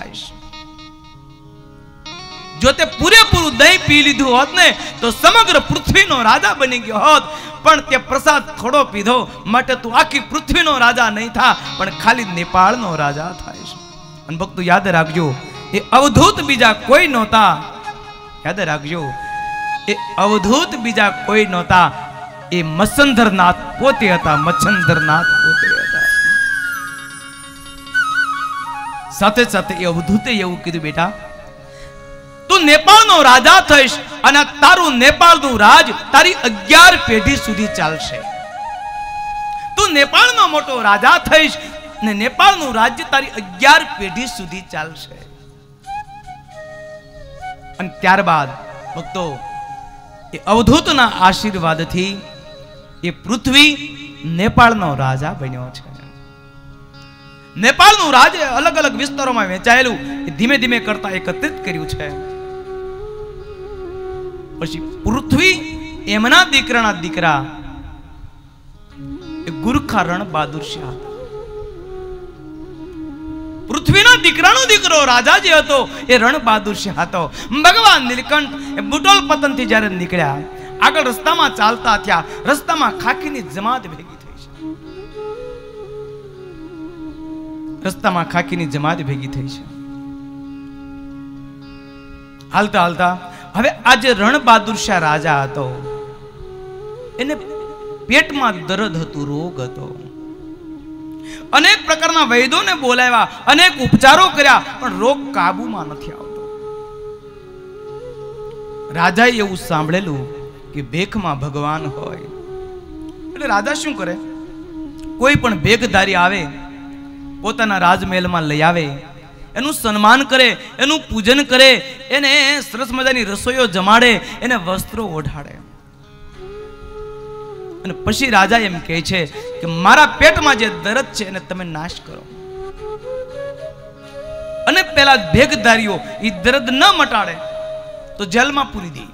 S2: जो ते पूरेपूરું દહીં પી લીધું હોત ને તો સમગ્ર પૃથ્વીનો રાજા બની ગયો હોત. પણ તે પ્રસાદ થોડો પીધો માટે તું આખી પૃથ્વીનો રાજા નહીં થા પણ ખાલી નેપાળનો રાજા થાય છે. અને ભક્તો યાદ રાખજો, એ અવધૂત બીજા કોઈ નહોતા. યાદ રાખજો, એ અવધૂત બીજા કોઈ નહોતા. એ મચ્છંદરનાથ પોતે હતા. મચ્છંદરનાથ પોતે હતા. સાથે સાથે એ અવધૂતે એવું કીધું, બેટા તું નેપાળનો રાજા થઈશ અને તારું નેપાળનું રાજ તારી અગિયાર પેઢી સુધી ચાલશે. તું નેપાળનો મોટો રાજા થઈશ ને નેપાળનું રાજ્ય તારી અગિયાર પેઢી સુધી ચાલશે. અને ત્યારબાદ ભક્તો એ અવધૂતના આશીર્વાદથી એ પૃથ્વી નેપાળનો રાજા બન્યો છે. નેપાળનું રાજ્ય અલગ અલગ વિસ્તારોમાં વહેંચાયેલું ધીમે ધીમે કરતા એકત્રિત કર્યું છે. પછી પૃથ્વી એમના દીકરાના દીકરા એ ગુરખા રણ બહાદુર શાહ હતા. પૃથ્વીના દીકરાનો દીકરો રાજા જે હતો એ રણ બહાદુર શાહ હતો. ભગવાન નીલકંઠ એ બુટોલ પતનથી જ્યારે નીકળ્યા, આગળ રસ્તામાં ચાલતા થયા, રસ્તામાં ખાખીની જમાત ભેગી થઈ છે. રસ્તામાં ખાકીની જમાત ભેગી થઈ છે. હાલતા હાલતા હવે આજે રણ બહાદુર શાહ રાજા હતો, એને પેટમાં દર્દ હતું, રોગ હતો. અનેક પ્રકારના વૈદ્યોને બોલાવ્યા, અનેક ઉપચારો કર્યા, પણ રોગ કાબુમાં નથી આવતો. રાજાએ એવું સાંભળેલું કે ભેખમાં ભગવાન હોય. એટલે રાજા શું કરે, કોઈ પણ ભેખધારી આવે પોતાના રાજમહેલમાં લઈ આવે, એનું સન્માન કરે, એનું પૂજન કરે, એને સરસ મજાની રસોઈઓ જમાડે, એને વસ્ત્રો ઓઢાડે. અને પછી રાજા એમ કહે છે કે મારા પેટમાં જે દર્દ છે એને તમે નાશ કરો. અને પેલા ભેખધારીઓ એ દર્દ ન મટાડે તો જેલમાં પૂરી દે.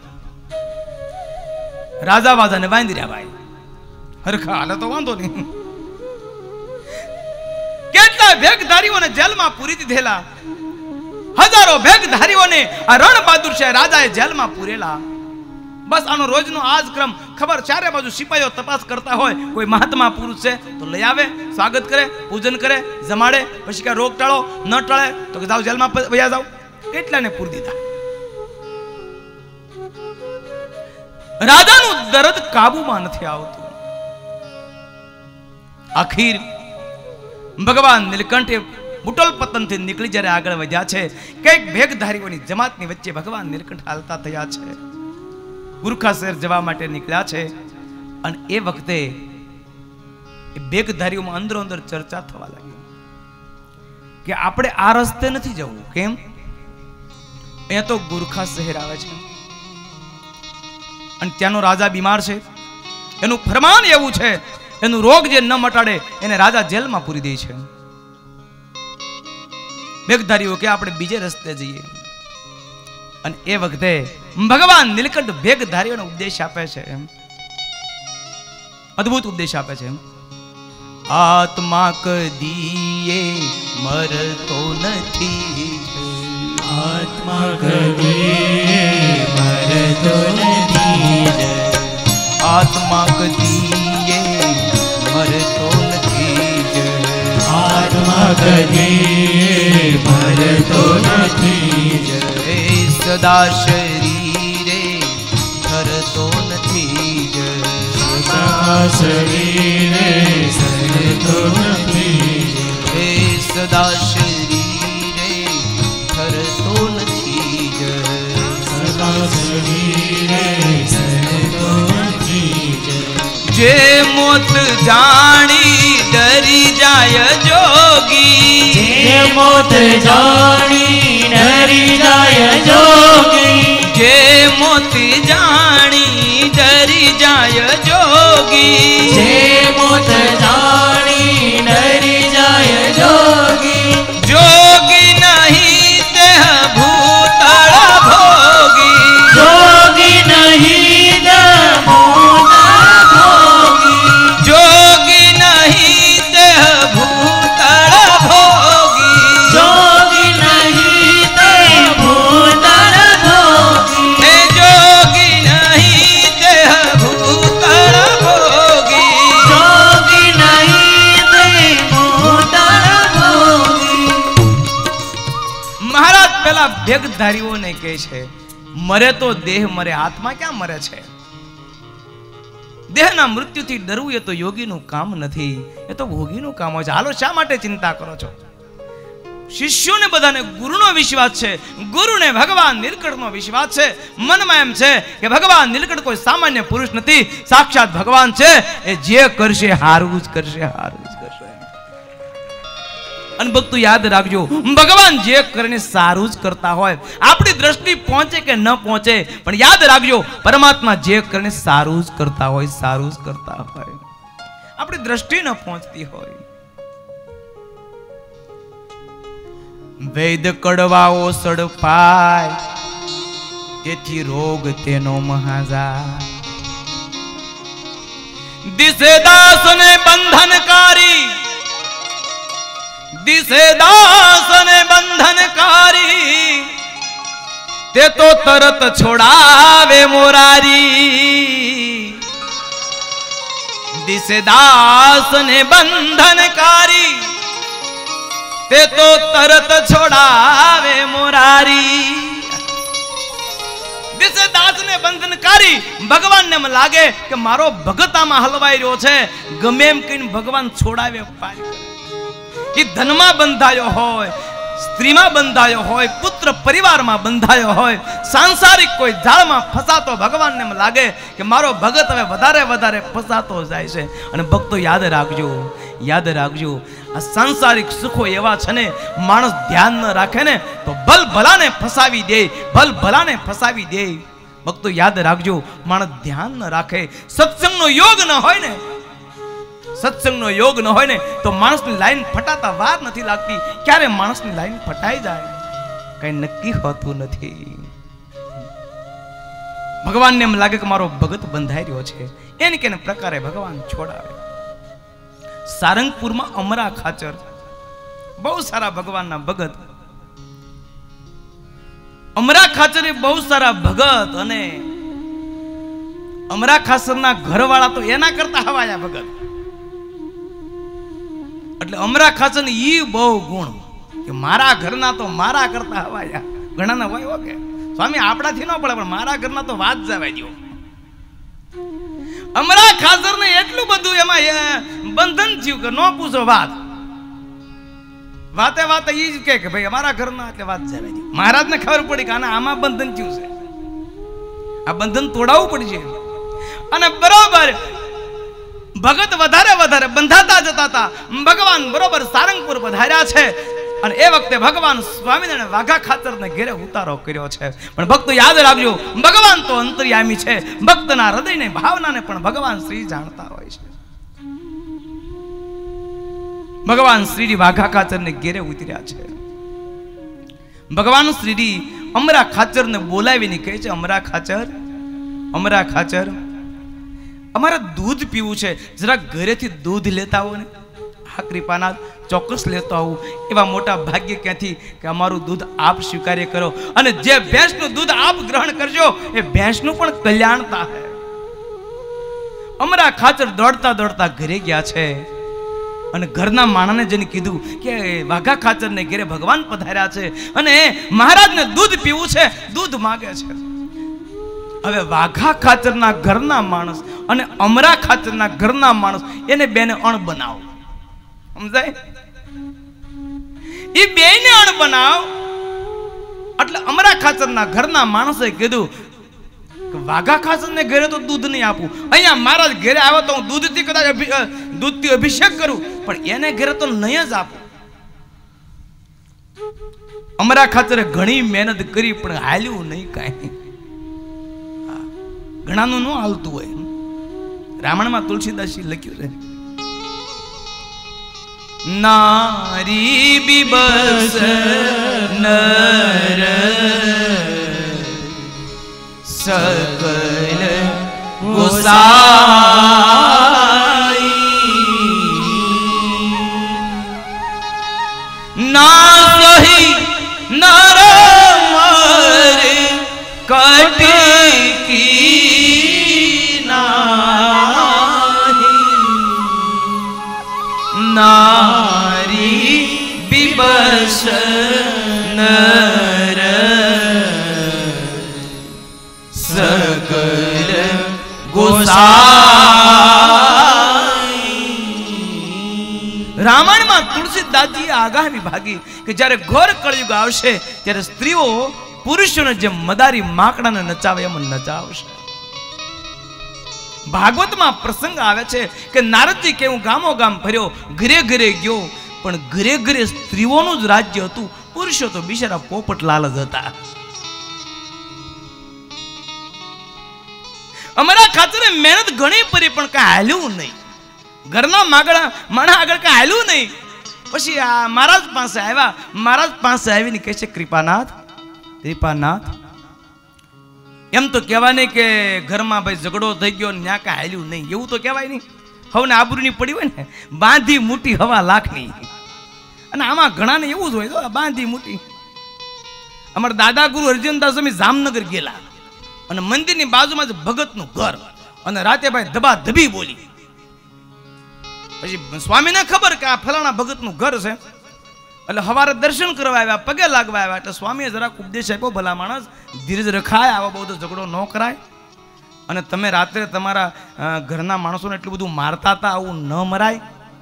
S2: રાજા વાજાને બાંધી રહ્યા ભાઈ, હરખા હાલે તો વાંધો નહીં. કેટલા ભેખધારીઓને જેલમાં પૂરી દીધેલા, હજારો ભેખધારીઓને આ રણ બહાદુર શાહ રાજાએ જેલમાં પૂરેલા. બસ આનો રોજનો આજ ક્રમ ખબર, ચારે બાજુ સિપાહીઓ તપાસ કરતા હોય, કોઈ મહાત્મા પુરુષ છે તો લઈ આવે, સ્વાગત કરે, પૂજન કરે, જમાડે. પછી કે રોગ ટાળો, ન ટાળે તો કે જાઓ જેલમાં વયા જાઓ. એટલાને પૂરી દીધા. રાજાનું દર્દ કાબુમાં નથી આવતું. આખીર ભગવાન નીલકંઠે બુટોલ પતનથી નીકળી જ્યારે આગળ વધ્યા છે, કઈક ભેખધારીઓની જમાતની વચ્ચે ભગવાન નીલકંઠ હાલતા થયા છે. ગુરખા શહેર જવા માટે નીકળ્યા છે. અને એ વખતે એ ભેખધારીઓમાં અંદરો અંદર ચર્ચા થવા લાગી કે આપણે આ રસ્તે નથી જવું. કેમ? અહીંયા તો ગુરખા શહેર આવે છે અને ત્યાંનો રાજા બીમાર છે, એનું ફરમાન એવું છે, એનું રોગ જે ન મટાડે એને રાજા જેલમાં પૂરી દે છે. ભેખધારીઓ કે આપણે બીજે રસ્તે જઈએ. અને એ વખતે ભગવાન નીલકંઠ ભેખધારીઓને ઉપદેશ આપે છે, અદ્ભુત ઉપદેશ આપે છે. આત્મા કદીએ મરતો નથી,
S1: આત્મા કદીએ મરતો નથી,
S2: આત્મા કદીએ મરતો નથી,
S1: આત્મા કદીએ મરતો નથી,
S2: સદા શરીરે ધરતો નથી,
S1: સદા શરીરે ધરતો નથી,
S2: હે સદા શરીરે ધરતો નથી,
S1: સદા શરીરે ધરતો નથી.
S2: જે મોત જાણી ડરી જાય જોગી,
S1: જે મોત જાણી ડરી જાય જોગી,
S2: જે મોત જાણી ડરી જાય જોગી,
S1: જે મોત જાણી ડરી જાય જોગી,
S2: જોગી નહીં દેહ ભૂતળ ભોગી,
S1: જોગી નહીં દેહ ભૂતળ ભોગી,
S2: જોગી નહીં દેહ ભૂતળ ભોગી,
S1: જોગી નહીં દેહ ભૂતળ ભોગી,
S2: હે જોગી નહીં દેહ ભૂતળ ભોગી,
S1: જોગી નહીં દેહ ભૂતળ ભોગી.
S2: મહારાજ પેલા ભેખધારીઓને કહે છે મરે તો દેહ મરે, આત્મા ક્યાં મરે છે? દેહના મૃત્યુથી ડરવું એ તો યોગીનું કામ નથી, એ તો ભોગીનું કામ હોય છે. હાલો શા માટે ચિંતા કરો છો? શિષ્યોને બધાને ગુરુનો વિશ્વાસ છે, ગુરુને ભગવાન નીલકંઠનો વિશ્વાસ છે. મનમાં એમ છે કે ભગવાન નીલકંઠ કોઈ સામાન્ય પુરુષ નથી, સાક્ષાત ભગવાન છે. એ જે કરશે હારું જ કરશે, હારું જ કરશે. અને ભક્તો યાદ રાખજો, ભગવાન જે કરીને સારું જ કરતા હોય. આપણી દ્રષ્ટિ પહોંચે કે ન પહોંચે, પણ યાદ રાખજો પરમાત્મા જે કરીને સારું જ કરતા હોય, સારું જ કરતા હોય. આપણી દ્રષ્ટિ ન પહોંચતી હોય. વૈદ કડવાઓ સડપાય, તેથી રોગ તેનો મહાજા. દિશે દાસ ને બંધનકારી, દિશે દાસ ને બંધનકારી, તે તો તરત છોડાવે મોરારી. દિશે દાસ ને બંધનકારી, તે તો તરત છોડાવે મોરારી. દિશે દાસને બંધનકારી. ભગવાનને એમ લાગે કે મારો ભગતામાં હલવાઈ રહ્યો છે, ગમે એમ કહીને ભગવાન છોડાવે પારી કરે. એ ધનમાં બંધાયો હોય, સ્ત્રીમાં બંધાયો હોય, પુત્ર પરિવારમાં બંધાયો હોય, સાંસારિક કોઈ જાળમાં ફસાતો ભગવાનને એમ લાગે કે મારો ભગત હવે વધારે વધારે ફસાતો જાય છે. અને ભક્તો યાદ રાખજો, યાદ રાખજો, આ સાંસારિક સુખો એવા છે ને, માણસ ધ્યાન ન રાખે ને તો ભલ ભલાને ફસાવી દે, ભલ ભલાને ફસાવી દે. ભક્તો યાદ રાખજો, માણસ ધ્યાન ન રાખે, સત્સંગનો યોગ ન હોય ને, સત્સંગનો યોગ ન હોય ને તો માણસની લાઈન ફટાતા વાર નથી લાગતી. ક્યારે માણસની લાઈન ફટાઈ જાય કઈ નક્કી હોતું નથી. ભગવાનને એમ લાગે કે મારો ભગત બંધાઈ રહ્યો છે, એને કેને પ્રકારે ભગવાન છોડાવે. સારંગપુરમાં અમરા ખાચર બહુ સારા ભગવાનના ભગત. અમરા ખાચર એ બહુ સારા ભગત, અને અમરા ખાચરના ઘરવાળા તો એના કરતા હવાયા ભગત. એટલે અમરા ખાચર ને ઈ બહુ ગુણ કે મારા ઘરના તો મારા કરતા હવાયા. ઘણાના હોય ઓકે સ્વામી આપણાથી ન પડે, પણ મારા ઘરના તો વાત જવાય દો. અમરા ખાચર ને એટલું બધું એમાં બંધન થયું કે નો પૂછો વાત. વાતે વાતે ઈ જ કે ભાઈ અમારા ઘરના એટલે વાત જવાય દો. મહારાજને ખબર પડી કે આમાં બંધન થયું છે, આ બંધન તોડાવવું પડશે. અને બરોબર ભગત વધારે વધારે બંધાતા જતા હતા. ભગવાન બરોબર સારંગપુર પધાર્યા છે, અને એ વખતે ભગવાન સ્વામિનારાયણ વાઘા ખાચરને ઘેરે ઉતારો કર્યો છે. પણ ભક્તો યાદ રાખજો, ભગવાન તો અંતર્યામી છે, ભક્તના હૃદયની ભાવનાને પણ ભગવાન શ્રી જાણતા હોય છે. ભગવાન શ્રીજી વાઘા ખાચરને ઘેરે ઉતર્યા છે. ભગવાન શ્રીજી અમરા ખાચરને બોલાવીને કહે છે, અમરા ખાચર, અમરા ખાચર, અમારે દૂધ પીવું છે, જરા ઘરેથી દૂધ લેતા આવો ને. હા કૃપાનાથ, ચોક્કસ લેતો આવું. એવા મોટા ભાગ્ય ક્યાંથી કે અમારું દૂધ આપ સ્વીકાર્ય કરો, અને જે ભેંસનું દૂધ આપ ગ્રહણ કરજો એ ભેંસનું પણ કલ્યાણ થાય. અમરા ખાચર દોડતા દોડતા ઘરે ગયા છે, અને ઘરના માણસને જેને કીધું કે વાઘા ખાચરને ઘરે ભગવાન પધાર્યા છે અને મહારાજને દૂધ પીવું છે, દૂધ માગે છે. હવે વાઘા ખાચરના ઘરના માણસ અને અમરા ખાચરના ઘરના માણસ એને બેને અણ બનાવ, સમજાય? એ બેને અણ બનાવ. એટલે અમરા ખાચરના ઘરના માણસે કીધું કે વાઘા ખાચરને ઘરે તો દૂધ નહીં આપું, અહીંયા મહારાજ ઘરે આવે તો હું દૂધથી કદાચ દૂધથી અભિષેક કરું, પણ એને ઘરે તો નહીં જ આપું. અમરા ખાચરે ઘણી મહેનત કરી પણ હાલ્યું નહીં કાંઈ. ઘણાનું ન હાલતું હોય. રામાયણમાં તુલસીદાસજી લખ્યું છે, નારી બીબસ નર સકલ ગોસાઈ ના સહી નર મર કટકી નારી બીબસ નર સકલ ગોસાઈ. રામાયણમાં તુલસીદાસજી આગાહી ભાગી કે જ્યારે ઘોર કળયુગ આવશે ત્યારે સ્ત્રીઓ પુરુષોને જેમ મદારી માકડાને નચાવે એમ નચાવશે. ભાગવતમાં પ્રસંગ આવે છે કે નારદજી કેવું ગામો ગામ ફર્યો, ઘરે ઘરે ગયો, પણ ઘરે ઘરે સ્ત્રીઓનું જ રાજ્ય હતું, પુરુષો તો બિચારા પોપટલાલ જ હતા. અમારા ખાચરે મહેનત ઘણી કરી પણ કઈ હાલ્યું નહીં. ઘરના માગડા માણા આગળ કઈ હાલ્યું નહીં. પછી આ મહારાજ પાસે આવ્યા. મહારાજ પાસે આવીને કહે છે, કૃપાનાથ, કૃપાનાથ, એમ તો કહેવાય નહીં કે ઘરમાં ભાઈ ઝઘડો થઈ ગયો ને ત્યાં કાંઈ હાલ્યું નહીં, એવું તો કહેવાય નહીં. હવે આબરૂની પડી હોય ને, બાંધી મૂટી હવા લાખની. અને આમાં ઘણાને એવું જ હોય તો બાંધી મૂટી. અમારા દાદા ગુરુ અર્જુનદાસ સ્વામી જામનગર ગયેલા, અને મંદિરની બાજુમાં જ ભગતનું ઘર, અને રાતે ભાઈ ધબા ધબી બોલી. પછી સ્વામીને ખબર કે આ ફલાણા ભગતનું ઘર છે, એટલે હવારે દર્શન કરવા આવ્યા, પગે લાગવા આવ્યા. એટલે સ્વામીએ જરાક ઉપદેશ આપ્યો, ભલા માણસ ધીરજ રખાય, આવો બહુ ઝઘડો ન કરાય. અને તમે રાત્રે તમારા ઘરના માણસોને એટલું બધું મારતા હતા, આવું ન મરાય.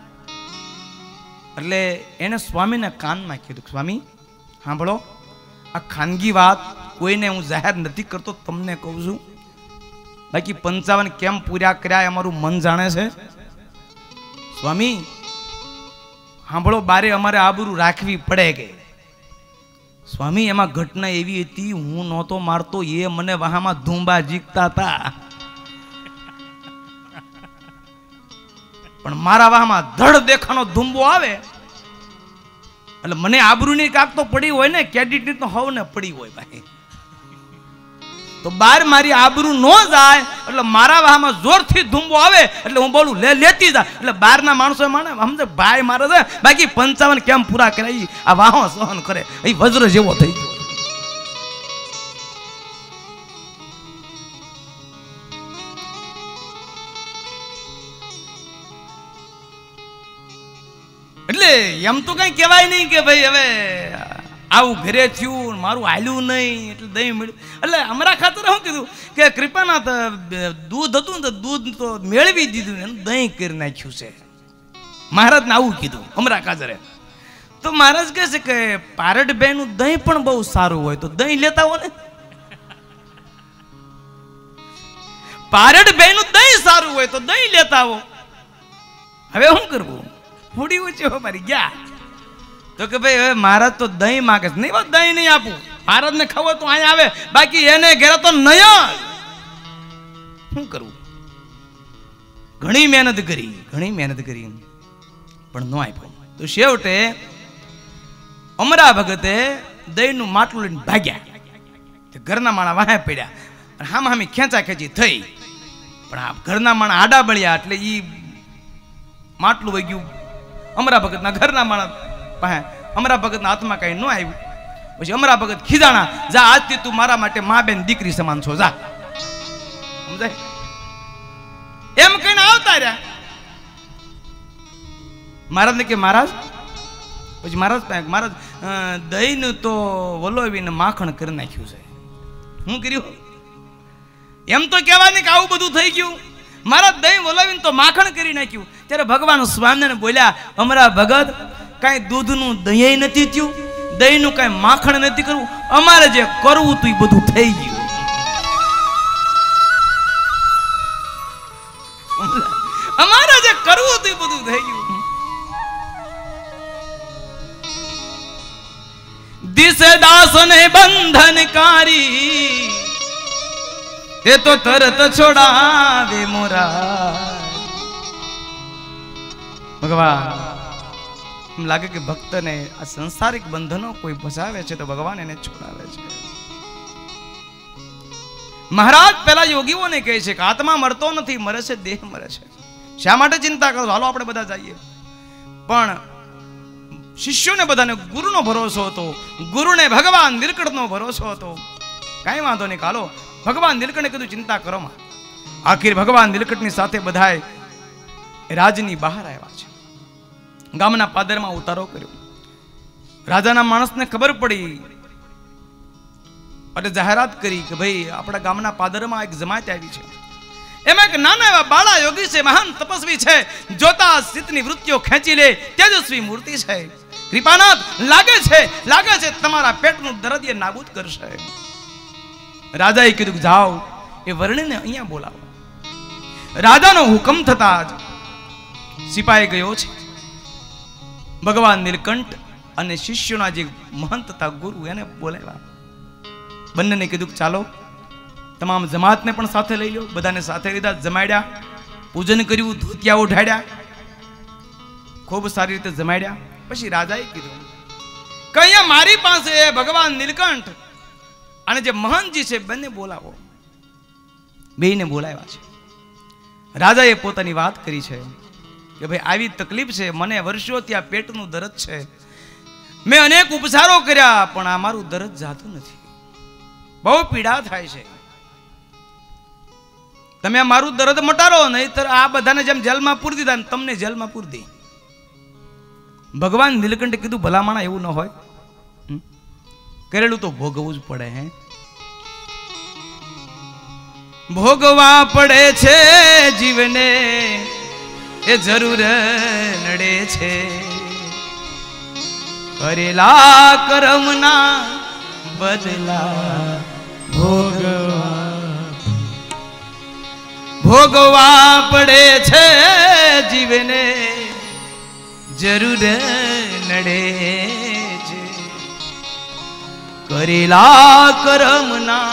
S2: એટલે એને સ્વામીને કાનમાં કીધું, સ્વામી સાંભળો, આ ખાનગી વાત કોઈને હું જાહેર નથી કરતો, તમને કહું છું. બાકી પંચાવન કેમ પૂર્યા કર્યા અમારું મન જાણે છે. સ્વામી સાંભળો, બારે અમારે આબરૂ રાખવી પડે કે. સ્વામી એમાં ઘટના એવી હતી, હું નહોતો મારતો, એ મને વહામાં ધૂંબા જીકતા હતા. પણ મારા વાહમાં ધડ દેખાનો ધૂંબો આવે એટલે મને આબરૂની કાક તો પડી હોય ને, ક્રેડિટની તો હવ ને પડી હોય ભાઈ. તો બાર મારી આબરૂ ન જાય એટલે મારા વાહમાં જોરથી ધૂંબો આવે એટલે હું બોલું લે લેતી જા. એટલે બહારના માણસો માને સમજે ભાઈ મારે છે, બાકી પંચાવન કેમ પૂરા કરાય આ વાહો સહન કરે, એ વજ્ર જેવો થઈ ગયો. એટલે એમ તો કઈ કહેવાય નહીં કે ભાઈ હવે આવું ઘરે થયું, મારું હાલ્યું નહીં એટલે દહીં મળ્યું. એટલે અમારા ખાતર શું કીધું કે કૃપાનાથ દૂધ હતું ને તો દૂધ તો મેળવી દીધું ને દહીં કરી નાખ્યું છે. મહારાજને આવું કીધું અમારા ખાતરે. તો મહારાજ કહે છે કે પારડભાઈ નું દહીં પણ બહુ સારું હોય તો દહીં લેતા હો ને. પારડભાઈ નું દહીં સારું હોય તો દહીં લેતા હો. હવે શું કરવું, ફૂડી ઊંચી હો મારી ગયા. તો કે ભાઈ હવે મહારાજ તો દહીં માગે છે, નહીં દહીં નહીં આપું, મહારાજ ને ખબર તો અહીંયા આવે, બાકી એને ઘેરે તો નહીં. શું કરવું, ઘણી મહેનત કરી, ઘણી મહેનત કરી પણ ન આપ્યો. તો છેવટે અમરા ભગતે દહીં નું માટલું લઈને ભાગ્યા. ઘરના માણા વાહે પડ્યા, હામ હામી ખેંચા ખેંચી થઈ. પણ આ ઘરના માણા આડા બળ્યા એટલે ઈ માટલું વહી ગયું અમરા ભગતના ઘરના માણસ પાસે. અમરા ભગતના હાથમાં કઈ ન આવ્યું. પછી અમરા ભગત ખીજાણા, જા આજથી તું મારા માટે મા બેન દીકરી સમાન છો, જા. સમજાય એમ કહીને આવતા રહ્યા. મહારાજ ને કે મહારાજ, પછી મહારાજ મહારાજ દહીં નું તો વલોવીને માખણ કરી નાખ્યું છે. શું કર્યું એમ તો કહેવાય ને કે આવું બધું થઈ ગયું. મારા દહીં વલોવીને તો માખણ કરી નાખ્યું. ત્યારે ભગવાન સ્વામિનારાયણ બોલ્યા, અમારા ભગત કાંઈ દૂધનું દહીં નથી થયું, દહીંનું કાંઈ માખણ નથી કરવું, અમારે જે કરવું હતું એ બધું થઈ ગયું. અમારે જે કરવું હતું એ બધું થઈ ગયું. દિશે દાસને બંધનકારી એ તો તરત છોડાવે મોરા. ભગવાન એમ લાગે કે ભક્તને આ સંસારિક બંધનો કોઈ ફસાવે છે તો ભગવાન એને છોડાવે છે. મહારાજ પેલા યોગીઓને કહે છે કે આત્મા મરતો નથી, મરે છે દેહ મરે છે. શા માટે ચિંતા કરો, હાલો આપણે બધા જઈએ. પણ શિષ્યોને બધાને ગુરુનો ભરોસો હતો, ગુરુને ભગવાન નીલકંઠનો ભરોસો હતો. કાંઈ વાંધો નહીં, હાલો. ભગવાન નીલકંઠે કીધું ચિંતા કરો માં. આખિર ભગવાન નીલકંઠની સાથે બધાય રાજની બહાર આવ્યા છે. ગામના પાદરમાં ઉતારો કર્યો. રાજાના માણસને ખબર પડી એટલે જાહેરાત કરી કે ભાઈ આપણા ગામના પાદરમાં એક જમાત આવી છે. એમાં એક નાના એવા બાળા યોગી છે, મહાન તપસ્વી છે, જોતા સિદ્ધની વૃત્તિઓ ખેંચી લે તેજસ્વી મૂર્તિ છે. કૃપાનાથ લાગે છે લાગે છે તમારા પેટનું દર્દ એ નાબૂદ કરશે. રાજાએ કીધું કે જાઓ એ વર્ણિને અહીંયા બોલાવો. રાજાનો હુકમ થતા જ સિપાહી ગયો છે. ભગવાન નીલકંઠ અને શિષ્યોના જે મહંત હતા ગુરુ એને બોલાવ્યા. બંનેને કીધું ચાલો તમામ જમાતને પણ સાથે લઈ લો. બધાને સાથે લીધા, જમાડ્યા, પૂજન કર્યું, ધોતિયા ઉઢાડ્યા, ખૂબ સારી રીતે જમાડ્યા. પછી રાજાએ કીધું કે અહીંયા મારી પાસે ભગવાન નીલકંઠ અને જે મહંતજી છે બંને બોલાવો. બેયને બોલાવ્યા છે. રાજાએ પોતાની વાત કરી છે કે ભાઈ આવી તકલીફ છે, મને વર્ષોથી આ પેટનું દર્દ છે, મેં અનેક ઉપચારો કર્યા પણ આ મારું દર્દ જાતું નથી, બહુ પીડા થાય છે. તમે મારું દર્દ મટાડો, નહીતર આ બધાને જેમ જેલમાં પૂરી દીધા તમને જેલમાં પૂરી દે. ભગવાન નીલકંઠે કીધું ભલામણા એવું ન હોય, કરેલું તો ભોગવવું જ પડે. હે ભોગવા પડે છે જીવને એ જરૂર નડે છે, કરેલા કર્મના બદલા ભોગવા ભોગવા પડે છે જીવને જરૂર નડે છે, કરેલા કર્મના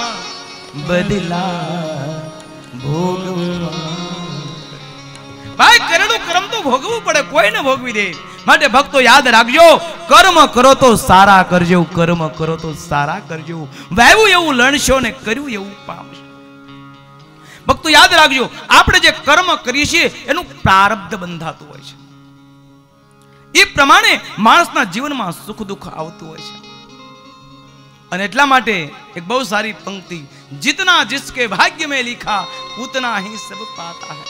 S2: બદલા ભોગવા. ભાઈ કરેલું કર્મ તો ભોગવવું પડે, કોઈને ભોગવી દે. માટે ભક્તો યાદ રાખજો, કર્મ કરો તો સારા કરજો, કર્મ કરો તો સારા કરજો. વાવ્યું એવું લણશો ને કર્યું એવું પામશો. ભક્તો યાદ રાખજો, આપણે જે કર્મ કરીએ છીએ એનું પ્રારબ્ધ બંધાતું હોય છે. એ પ્રમાણે માણસના જીવનમાં સુખ દુઃખ આવતું હોય છે. અને એટલા માટે એક બહુ સારી પંક્તિ, जितना जिसके भाग्य में लिखा उतना ही सब पाता है.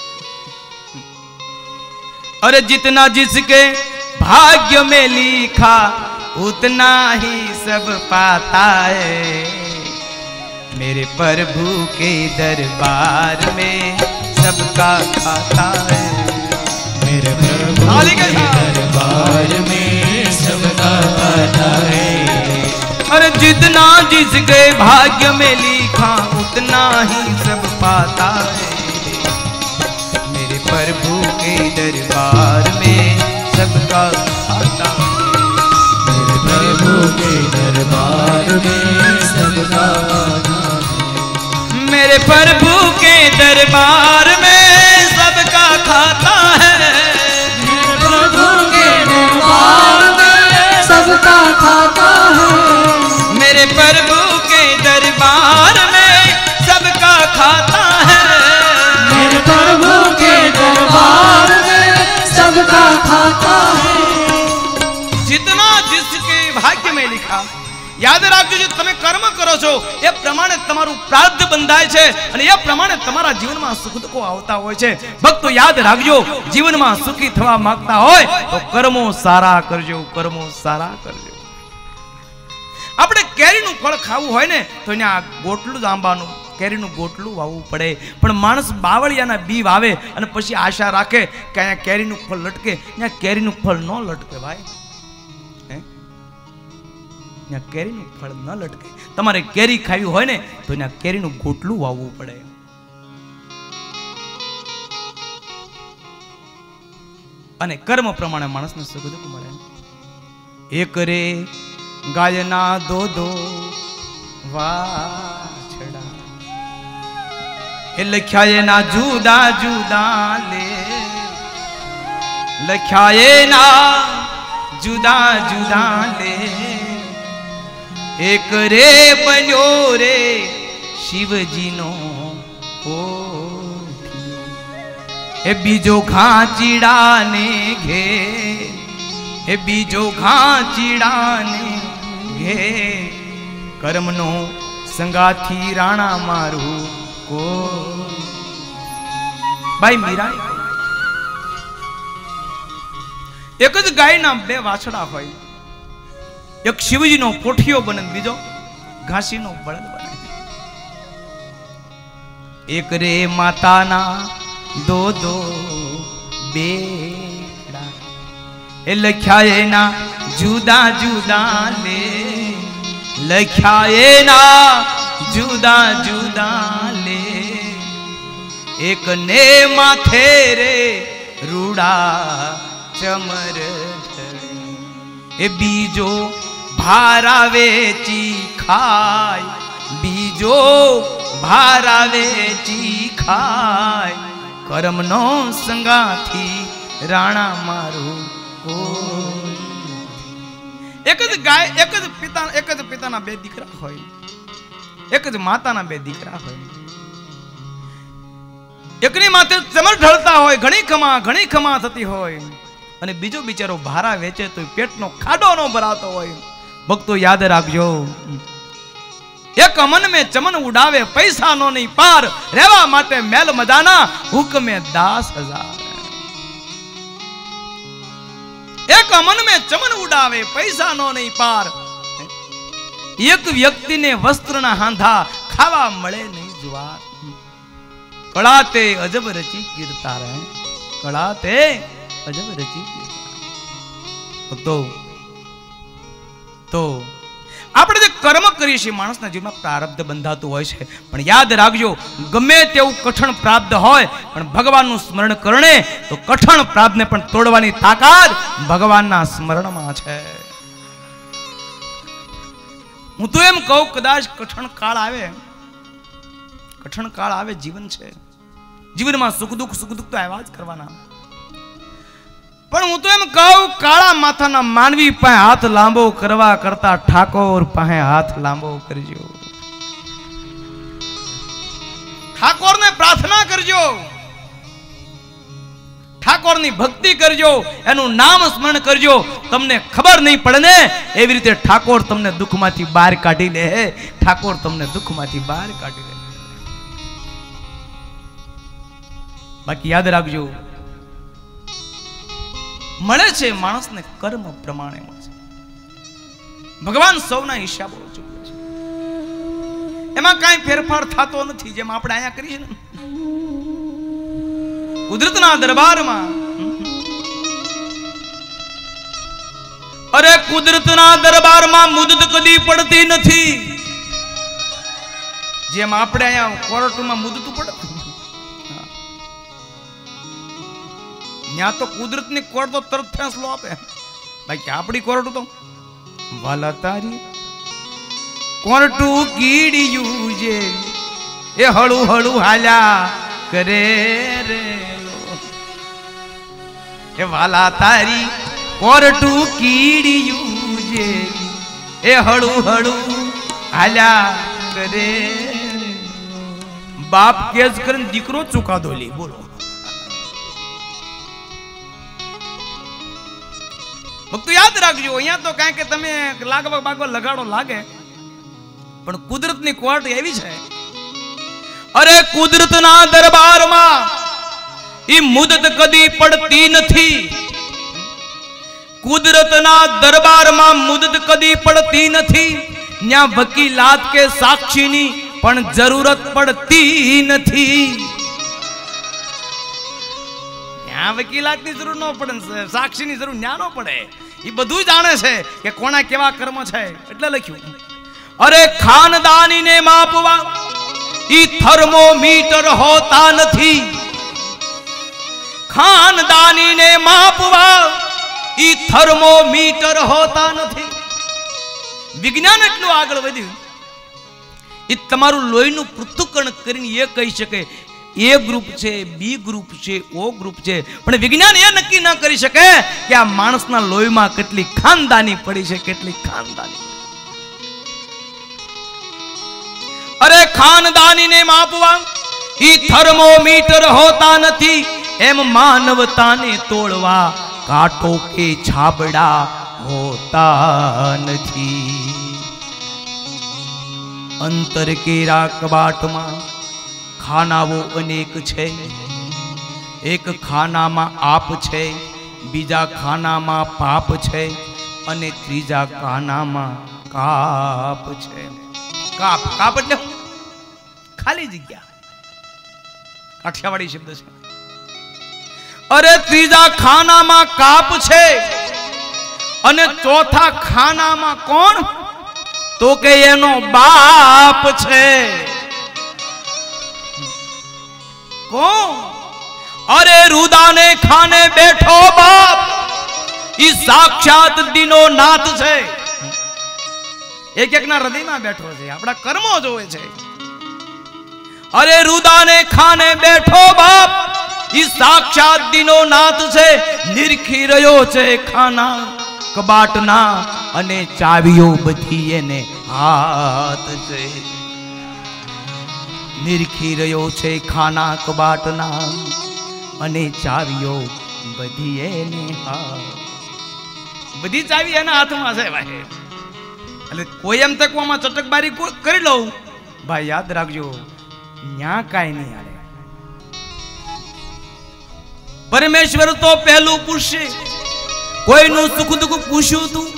S2: अरे जितना जिसके भाग्य में लिखा उतना ही सब पाता है, मेरे प्रभु के दरबार में सबका खाता है,
S1: मेरे प्रभु के दरबार में सबका खाता है.
S2: अरे जितना जिसके भाग्य में लिखा उतना ही सब पाता है, मेरे प्रभु के दरबार में सबका खाता है,
S1: मेरे प्रभु के दरबार में सबका खाता है,
S2: मेरे प्रभु के दरबार में सबका खाता है,
S1: मेरे प्रभु के दरबार में सबका खाता है,
S2: मेरे प्रभु के दरबार में सबका खाता है,
S1: मेरे प्रभु के दरबार में सबका खाता है.
S2: जितना जिसके भाग्य में लिखा. યાદ રાખજો, જો તમે કર્મ કરો છો એ પ્રમાણે તમારું પ્રારબ્ધ બંધાય છે અને એ પ્રમાણે તમારા જીવનમાં સુખ દુઃખો આવતા હોય છે. ભક્તો યાદ રાખજો, જીવનમાં સુખી થવા માંગતા હોય તો કર્મો સારા કરજો, કર્મો સારા કરજો. આપણે કેરીનું ફળ ખાવું હોય ને તો અહીંયા ગોટલું જ આંબાનું કેરીનું ગોટલું વાવવું પડે. પણ માણસ બાવળિયાના બી વાવે અને પછી આશા રાખે કે અહીંયા કેરીનું ફળ લટકે. અહીંયા કેરીનું ફળ ન લટકે ભાઈ, ત્યાં કેરીનું ફળ ન લટકે. તમારે કેરી ખાવી હોય ને તો ત્યાં કેરીનું ગોટલું વાવવું પડે. અને કર્મ પ્રમાણે માણસને સુખ દુઃખ મળે. એક રે ગાયના દો દો વાછડા, એ લખ્યા એના જુદા જુદા લે, લખ્યા એના જુદા જુદા લે. એક રે બન્યો રે શિવજીનો પોઠિયો, એ બીજો ઘાંચીડાને ઘેર, એ બીજો ઘાંચીડાને ઘેર. કર્મનો સંગાથી રાણા મારું કો. ભાઈ મીરા એક જ ગાયના બે વાછડા હોય, એક શિવજીનો પોઠિયો બને, બીજો ઘાસીનો બળદ બને. એક રે માતાના દો દો બેડા, એ લખ્યા એના જુદા જુદા લે, લખ્યા એના જુદા જુદા લે. એક ને માથે રે રૂડા ચમર, એ બીજો ભારા વેચી ખાય, બીજો ભારા વેચી ખાય. કર્મનો સંગાથી રાણા મારું કોઈ. એક જ ગાય, એક જ પિતા, એક જ પિતાના બે દીકરા હોય, એક જ માતાના બે દીકરા હોય. એકની માથે ચમર ઢળતા હોય, ઘણી ખમા ઘણી ખમા થતી હોય, અને બીજો બિચારો ભારા વેચે તો પેટનો ખાડો ન ભરાતો હોય. ભક્તો યાદ રાખજો, એક અમન મેં ચમન ઉડાવે પૈસા નો નહીં પાર, રહેવા માટે મેલ મજાના હુકમે દાસ હજાર. એક મન में ચમન ઉડાવે પૈસા નો નહીં પાર, એક વ્યક્તિને વસ્ત્રના હાંધા ખાવા મળે નહીં જુવાર, કળાતે અજબ રચી કીર્તા રહે, કળાતે અજબ રચી કીર્તા. તો તો આપણે જે કર્મ કરીએ છીએ માણસના જીવનમાં પ્રારબ્ધ બંધાતું હોય છે, પણ યાદ રાખજો ગમે તેવું કઠણ પ્રાપ્ત હોય પણ ભગવાનનું સ્મરણ કરણે તો કઠણ પ્રાપ્તને પણ તોડવાની તાકાત ભગવાનના સ્મરણમાં છે. હું તો એમ કહું કદાચ કઠણ કાળ આવે, કઠણ કાળ આવે, જીવન છે, જીવનમાં સુખ દુઃખ સુખ દુઃખ તો આવ્યા જ કરવાના, પણ હું તો એમ કહું કાળા માથાના માનવી પાસે હાથ લાંબો કરવા કરતા ઠાકોર પાસે હાથ લાંબો કરજો, ઠાકોરને પ્રાર્થના કરજો, ઠાકોરની ભક્તિ કરજો, એનું નામ સ્મરણ કરજો. તમને ખબર નહીં પડે ને એવી રીતે ઠાકોર તમને દુઃખમાંથી બહાર કાઢી લે, ઠાકોર તમને દુઃખમાંથી બહાર કાઢી લે. બાકી યાદ રાખજો મળે છે માણસને કર્મ પ્રમાણે મળે છે. ભગવાન સૌના હિસાબો ચૂકે છે, એમાં કાંઈ ફેરફાર થતો નથી. જેમ આપણે અહીંયા કરીએ ને કુદરતના દરબારમાં, અરે કુદરતના દરબારમાં મુદત કદી પડતી નથી. જેમ આપણે અહીંયા કોર્ટમાં મુદત પડે, ત્યાં તો કુદરતની કોર્ટ તો તરત ફેંસલો આપે, બાકી આપણી કોર્ટ તો વાલા તારી કોર્ટું કીડિયું જે એ હળુ હળુ હાલ્યા કરે રે, એ વાલા તારી કોર્ટું કીડિયું જે એ હળુ હળુ હાલ્યા કરે. બાપ કેસ કરીને દીકરો ચુકાદો લે, બોલો ભક્તો યાદ રાખજો. અહીંયા તો કાંઈ કે તમે લાગવા બાગવા લગાડો લાગે, પણ કુદરતની કોર્ટ એવી છે, અરે કુદરતના દરબારમાં ઈ મુદત કદી પડતી નથી. કુદરતના દરબારમાં મુદત કદી પડતી નથી. ત્યાં વકીલાત કે સાક્ષીની પણ જરૂરત પડતી નથી. ત્યાં વકીલાતની જરૂર ન પડે, સાક્ષીની જરૂર ન્યા ન પડે. એ બધું જાણે છે કે કોના કેવા કર્મ છે, એટલે લખ્યું અરે ખાનદાનીને માપવા ઈ થર્મોમીટર હોતા નથી. ખાનદાનીને માપવા ઈ થર્મોમીટર હોતા નથી. વિજ્ઞાન એટલું આગળ વધ્યું, એ તમારું લોહીનું પૃથ્થકરણ કરીને એ કહી શકે એ ગ્રુપ છે, બી ગ્રુપ છે, ઓ ગ્રુપ છે, પણ વિજ્ઞાન એ નક્કી ન કરી શકે કે આ માણસના લોહીમાં કેટલી ખાનદાની પડી છે, કેટલી ખાનદાની. અરે ખાનદાનીને માપવા ઈ થર્મોમીટર હોતા નથી. એમ માનવતાને તોડવા કાંટો કે છાબડા હોતા નથી. અંતર કેરા કબાટમાં ખાનાઓ અનેક છે. એક ખાનામાં આપ છે, બીજા ખાનામાં પાપ છે, અને ત્રીજા ખાનામાં કાપ છે. કાપ કાપ એટલે ખાલી જગ્યા, કાઠિયાવાડી શબ્દ છે. અરે ત્રીજા ખાનામાં કાપ છે અને ચોથા ખાનામાં કોણ? તો કે એનો બાપ છે. કોણ? અરે રુદાને ખાને બેઠો બાપ, ઈ સાક્ષાત દીનો નાથ છે. એક એક ના હૃદયમાં બેઠો છે, આપણા કર્મો જોવે છે. અરે રુદાને ખાને બેઠો બાપ, ઈ સાક્ષાત દીનો નાથ છે. નિરખી રહ્યો છે ખાના કબાટના, અને ચાવીઓ બધી એને હાથ છે. નિરખી રહ્યો છે ખાના કબાટના, અને ચાવીઓ બધી એને હાથ. બધી ચાવી એના હાથમાં છે ભાઈ. એટલે કોઈ એમ તકવામાં ચટકબારી કરી લઉં, ભાઈ યાદ રાખજો ન્યા કાંઈ નહીં હાલે. પરમેશ્વર તો પહેલું પૂછશે, કોઈનું સુખ દુઃખ પૂછ્યું તું?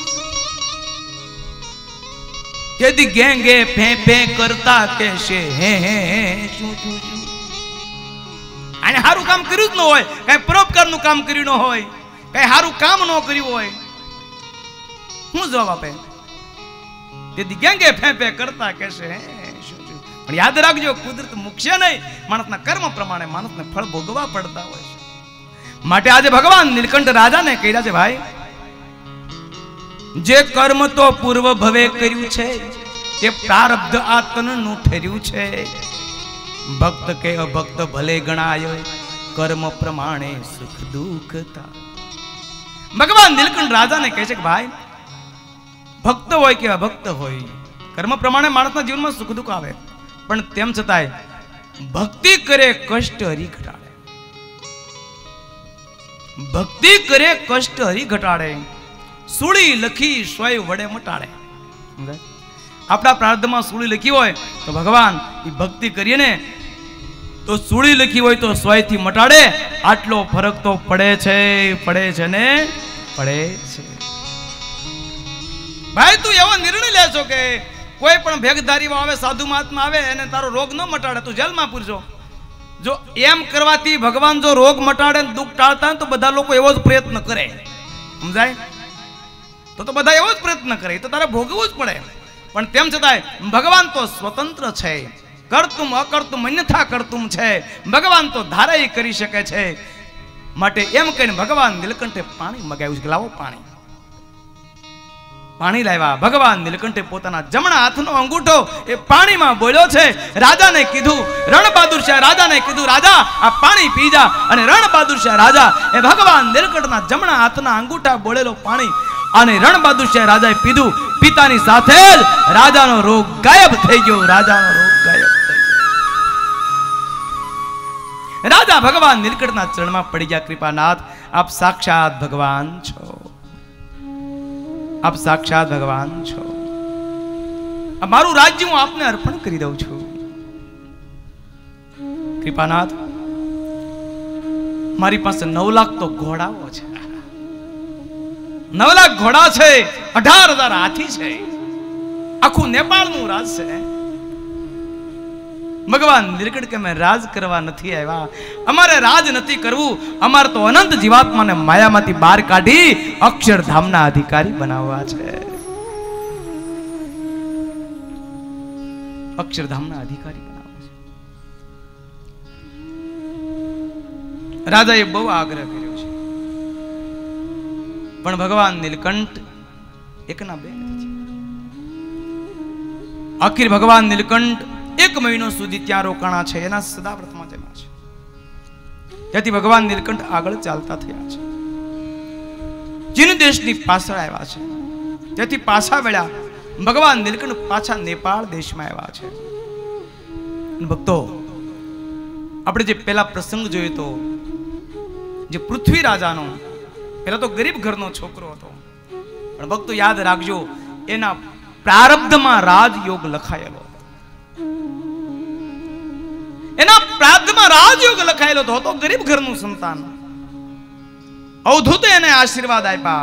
S2: તેથી ગે ગે ફે ફે કરતા કેશે હે હે હે શું શું શું. આને સારું કામ કર્યું જ ન હોય, કઈ પરોપકારનું કામ કર્યું ન હોય, કઈ સારું કામ ન કર્યું હોય, શું જવાબ આપે? તેથી ગે ગે ફે ફે કરતા કેશે હે શું શું. પણ યાદ રાખજો, કુદરત મૂકશે નહીં, માણસના કર્મ પ્રમાણે માણસને ફળ ભોગવવા પડતા હોય છે. માટે આજે ભગવાન નીલકંઠ રાજાને કહ્યા છે, ભાઈ જે કર્મ તો પૂર્વ ભવે કર્યું છે તે પ્રારબ્ધ આ તનનું ઠર્યું છે. ભક્ત કે અભક્ત ભલે ગણાય, કર્મ પ્રમાણે સુખ દુઃખ થાય. ભગવાન નીલકંઠ રાજાને કહે છે કે ભાઈ ભક્ત હોય કે અભક્ત હોય, કર્મ પ્રમાણે માણસના જીવનમાં સુખ દુઃખ આવે, પણ તેમ છતાંય ભક્તિ કરે કષ્ટ હરી ઘટાડે. ભક્તિ કરે કષ્ટ હરી ઘટાડે, સૂળી લખી સોય વડે મટાડે. આપણા પ્રાર્થનામાં સૂળી લખી હોય તો ભગવાન એ ભક્તિ કરીએ ને તો સૂળી લખી હોય તો સોય થી મટાડે. આટલો ફરક તો પડે છે, પડે છે ને પડે છે. ભાઈ તું એવો નિર્ણય લેશો કે કોઈ પણ ભેગધારી આવે, સાધુ મહાત્મા આવે અને તારો રોગ ન મટાડે તું જેલમાં પૂરશો. જો એમ કરવાથી ભગવાન જો રોગ મટાડે દુઃખ ટાળતા તો બધા લોકો એવો જ પ્રયત્ન કરે, સમજાય? તો તો બધા એવો જ પ્રયત્ન કરે, તો તારે ભોગવવું જ પડે. પણ તેમ છતાંય ભગવાન તો સ્વતંત્ર છે, કરતું અકર્તું અન્યથા કરતું છે. ભગવાન તો ધારાઈ કરી શકે છે. માટે એમ કહીને ભગવાન નીલકંઠે પાણી મગાવ્યું છે. લાવો પાણી. પાણી લાવ્યા. ભગવાન નીલકંઠે પોતાના જમણા હાથનો અંગૂઠો એ પાણીમાં બોલ્યો છે. રાજાને કીધું, રણબહાદુર શાહ રાજાને કીધું, રાજા આ પાણી પી જા. અને રણબહાદુર શાહ રાજા એ ભગવાન નીલકંઠના જમણા હાથના અંગૂઠા બોલેલો પાણી અને રણબહાદુર શાહ રાજાએ પીધું. પિતાની સાથે જ રાજાનો રોગ ગાયબ થઈ ગયો. રાજાનો રોગ ગાયબ થઈ ગયો. રાજા ભગવાન નીલકંઠના ચરણમાં પડી ગયા. કૃપાનાથ આપ સાક્ષાત ભગવાન છો, આપ સાક્ષાત ભગવાન છો. આ મારું રાજ્ય હું આપને અર્પણ કરી દઉં છું. કૃપાનાથ મારી પાસે નવ લાખ તો ઘોડાઓ છે, નવ લાખ ઘોડા છે, અઢાર હજાર હાથી છે, આખું નેપાળ નું રાજ છે. ભગવાન નીલકંઠ કે મેં રાજ કરવા નથી આવ્યા, અમારે રાજ નથી કરવું, અમારે તો અનંત જીવાત્માને માયામાંથી બહાર કાઢી અક્ષરધામના અધિકારી બનાવવા છે. અક્ષરધામના અધિકારી બનાવવા છે. રાજાએ બહુ આગ્રહ કર્યો છે, પણ ભગવાન નીલકંઠ એકના બે નથી. આખિર ભગવાન નીલકંઠ એક મહિનો સુધી ત્યાં રોકાણા છે. એના સદાવ્રતમાં જેમાં છે. ત્યાંથી ભગવાન નીલકંઠ આગળ ચાલતા થયા છે. ચીન દેશની પાછળ આવ્યા છે. ત્યાંથી પાછા વળ્યા. ભગવાન નીલકંઠ પાછા નેપાળ દેશમાં આવ્યા છે. ભક્તો આપણે જે પેલા પ્રસંગ જોયો તો જે પૃથ્વી રાજાનો, પેલા તો ગરીબ ઘરનો છોકરો હતો, પણ ભક્તો યાદ રાખજો એના પ્રારબ્ધમાં રાજયોગ લખાયેલો. એના પ્રારબ્ધમાં રાજયોગ લખાયેલો હતો. તો ગરીબ ઘરનું સંતાન, અવધૂતે એને આશીર્વાદ આપ્યા.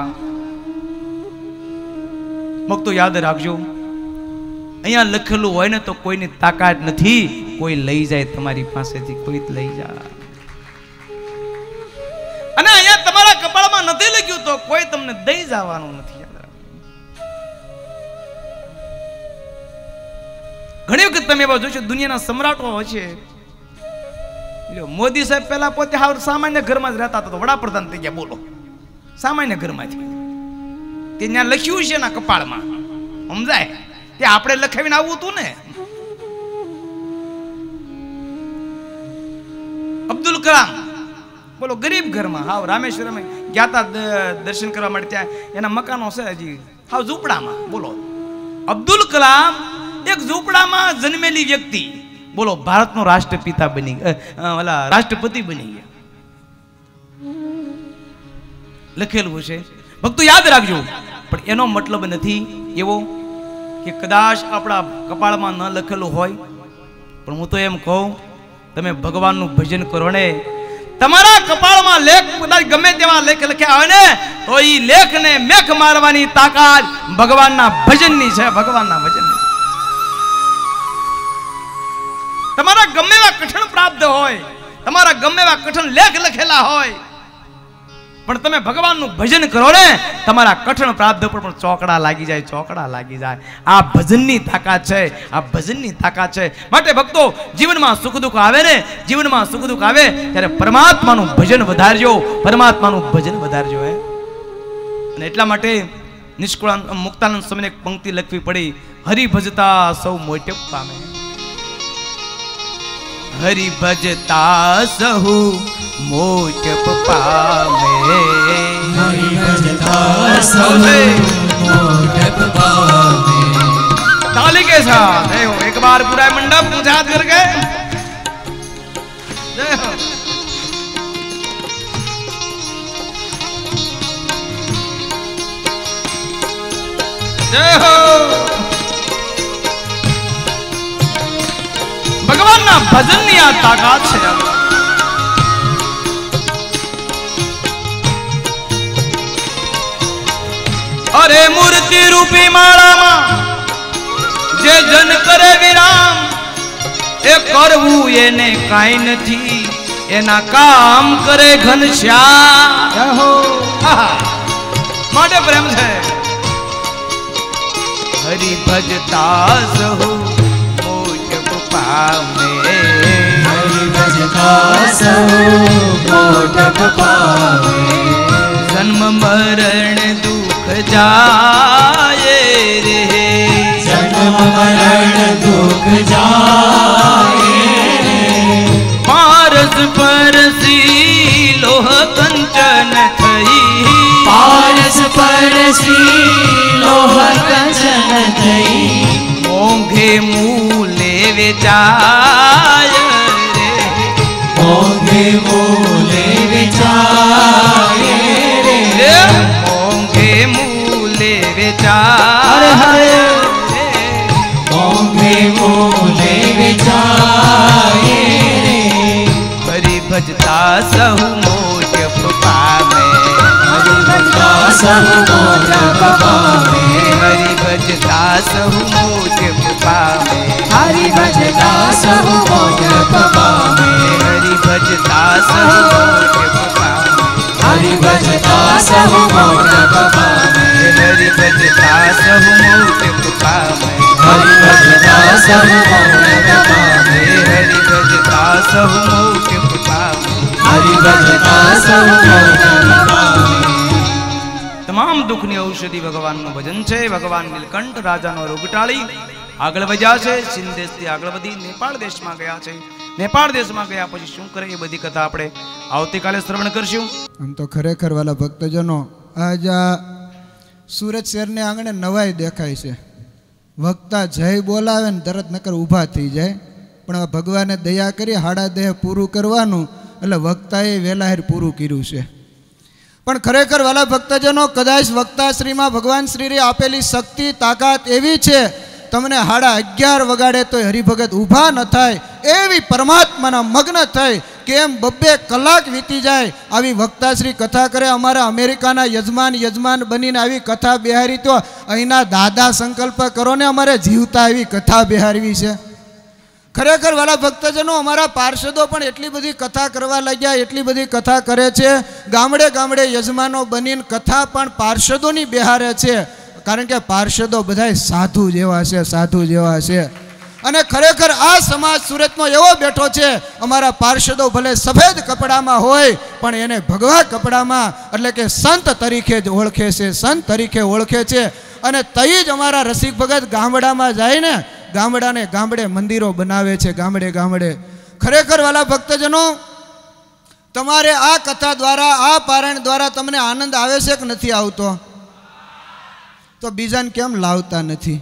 S2: ભક્તો યાદ રાખજો અહીંયા લખેલું હોય ને તો કોઈની તાકાત નથી કોઈ લઈ જાય તમારી પાસેથી, કોઈ લઈ જાય. અને અહીંયા તમારા કપાળમાં નથી લખ્યું તો કોઈ તમને દઈ જવાનું નથી. યાદ રાખજો. ઘણી વખત તમે એવા જોશો દુનિયાના સમ્રાટો હોય છે. મોદી સાહેબ પહેલા પોતે હાવ સામાન્ય ઘરમાં જ રહેતા હતા, વડાપ્રધાન થઈ ગયા. બોલો, સામાન્ય ઘરમાંથી. તે ત્યાં લખ્યું છે એના કપાળમાં, સમજાય? તે આપણે લખાવીને આવવું હતું ને. અબ્દુલ કલામ બોલો ગરીબ ઘરમાં, હાવ રામેશ્વરમ ગયા હતા દર્શન કરવા માટે. ત્યાં એના મકાનો છે હજી હાવ ઝૂંપડામાં. બોલો, અબ્દુલ કલામ એક ઝૂંપડામાં જન્મેલી વ્યક્તિ, બોલો ભારતનો રાષ્ટ્રપિતા બની ઓલા રાષ્ટ્રપતિ બની ગયા. લખેલું છે. ભક્તો યાદ રાખજો, પણ એનો મતલબ નથી એવો કે કદાચ આપણા કપાળમાં ન લખેલું હોય. પણ હું તો એમ કહું, તમે ભગવાનનું ભજન કરો ને, તમારા કપાળમાં લેખ કદાચ ગમે તેવા લેખ લખ્યા હોય ને તો ઈ લેખને મેખ મારવાની તાકાત ભગવાનના ભજનની છે, ભગવાનના ભજનની. તમારા ગમે એવા કઠણ પ્રાપ્ત હોય, તમારા ગમે એવા કઠણ લેખ લખેલા હોય, પણ તમે ભગવાનનું ભજન કરો ને, તમારા કઠણ પ્રાપ્ત પર પણ ચોકડા લાગી જાય, ચોકડા લાગી જાય. આ ભજનની તાકાત છે, આ ભજનની તાકાત છે. માટે ભક્તો, જીવનમાં સુખ દુઃખ આવે ને, જીવનમાં સુખ દુઃખ આવે ત્યારે પરમાત્માનું ભજન વધારજો, પરમાત્માનું ભજન વધારજો. હે અને એટલા માટે નિષ્કુળાનંદ મુક્તાનંદ સ્વામીને એક પંક્તિ લખવી પડી, હરિ ભજતા સૌ મોટપ પામે. હરિ ભજતા સહુ મોટપ પામે.
S1: हरि भजता सब मोटप पावे.
S2: ताली के साथ जय हो. एक बार पूरा मंडप पूजा करके जय हो. जय हो. भगवान ना भजन ની આ તાકાત છે. अरे मूर्ति रूपी माला मां जे जन करे विराम, ए करवू एने काई नथी, एना काम करे घनश्याम. माटे प्रेम छे. हरि भजता सहु मोटप पामे.
S1: हरि भजता सब मोटप पावे.
S2: जन्म मरण दुख जाए रे,
S1: जन्म मरण दुख जाए रे.
S2: पारस परसी लोह कंचन थई,
S1: पारस परसी लोह कंचन थई.
S2: मोंघे मूले वेचाय रे,
S1: मोंघे मूले वेचाय रे.
S2: मोंघे मूले वेचाय रे,
S1: मोंघे मूले वेचाय रे.
S2: हरि भजता सहु मोटप पामे.
S1: हरि भजता सब मोटप पावे.
S2: हरि भजता सहु मोटप पामे.
S1: हरि भजता सब मोटप पावे.
S2: हरि भजता सहु मोटप पामे.
S1: हरि भजता सब मोटप पावे.
S2: हरि भजता सहु मोटप पामे.
S1: हरि भजता सब मोटप पावे.
S2: हरि भजता सहु मोटप पामे.
S1: हरि भजता सब मोटप पावे.
S2: તમામ દુઃખની ઔષધિ ભગવાનનું ભજન છે. ભગવાન નીલકંઠ રાજાનો રોગ ટાળી આગળ વધ્યા છે. ચીન દેશથી આગળ વધી નેપાળ દેશમાં ગયા છે. નેપાળ દેશમાં ગયા પછી શું કરે એ બધી કથા આપણે આવતીકાલે શ્રવણ કરશું.
S3: આમ તો ખરેખર વાલા ભક્તજનો, આજ આ સુરત શહેરને આંગણે નવાઈ દેખાય છે. વક્તા જય બોલાવે ને તરત નકર ઊભા થઈ જાય, પણ આ ભગવાને દયા કરી હાડા દેહ પૂરું કરવાનું, એટલે વક્તાએ વેલાહેર પૂરું કર્યું છે. પણ ખરેખર વાલા ભક્તજનો, કદાચ વક્તાશ્રીમાં ભગવાન શ્રીએ આપેલી શક્તિ તાકાત એવી છે, તમને હાડા અગિયાર વગાડે તો હરિભગત ઊભા ન થાય એવી પરમાત્માના મગ્ન થાય કેમ બબ્બે કલાક વીતી જાય આવી વક્તાશ્રી કથા કરે. અમારા અમેરિકાના યજમાન યજમાન બનીને આવી કથા બિહારી, તો અહીંના દાદા સંકલ્પ કરો ને અમારે જીવતા આવી કથા બિહારવી છે. ખરેખર વાલા ભક્તજનો, અમારા પાર્ષદો પણ એટલી બધી કથા કરવા લાગ્યા, એટલી બધી કથા કરે છે. ગામડે ગામડે યજમાનો બનીને કથા પણ પાર્ષદોની બિહારે છે, કારણ કે પાર્ષદો બધા સાધુ જેવા છે, સાધુ જેવા છે. અને ખરેખર આ સમાજ સુરતમાં એવો બેઠો છે, અમારા પાર્ષદો ભલે સફેદ કપડામાં હોય પણ એને ભગવા કપડામાં એટલે કે સંત તરીકે જ ઓળખે છે, સંત તરીકે ઓળખે છે. અને તઈ જ અમારા રસિક ભગત ગામડામાં જાય ને, ગામડાને ગામડે મંદિરો બનાવે છે, ગામડે ગામડે. ખરેખર વાલા ભક્તજનો, તમારે આ કથા દ્વારા, આ પારાયણ દ્વારા તમને આનંદ આવે છે કે નથી આવતો? તો બીજાને કેમ લાવતા નથી?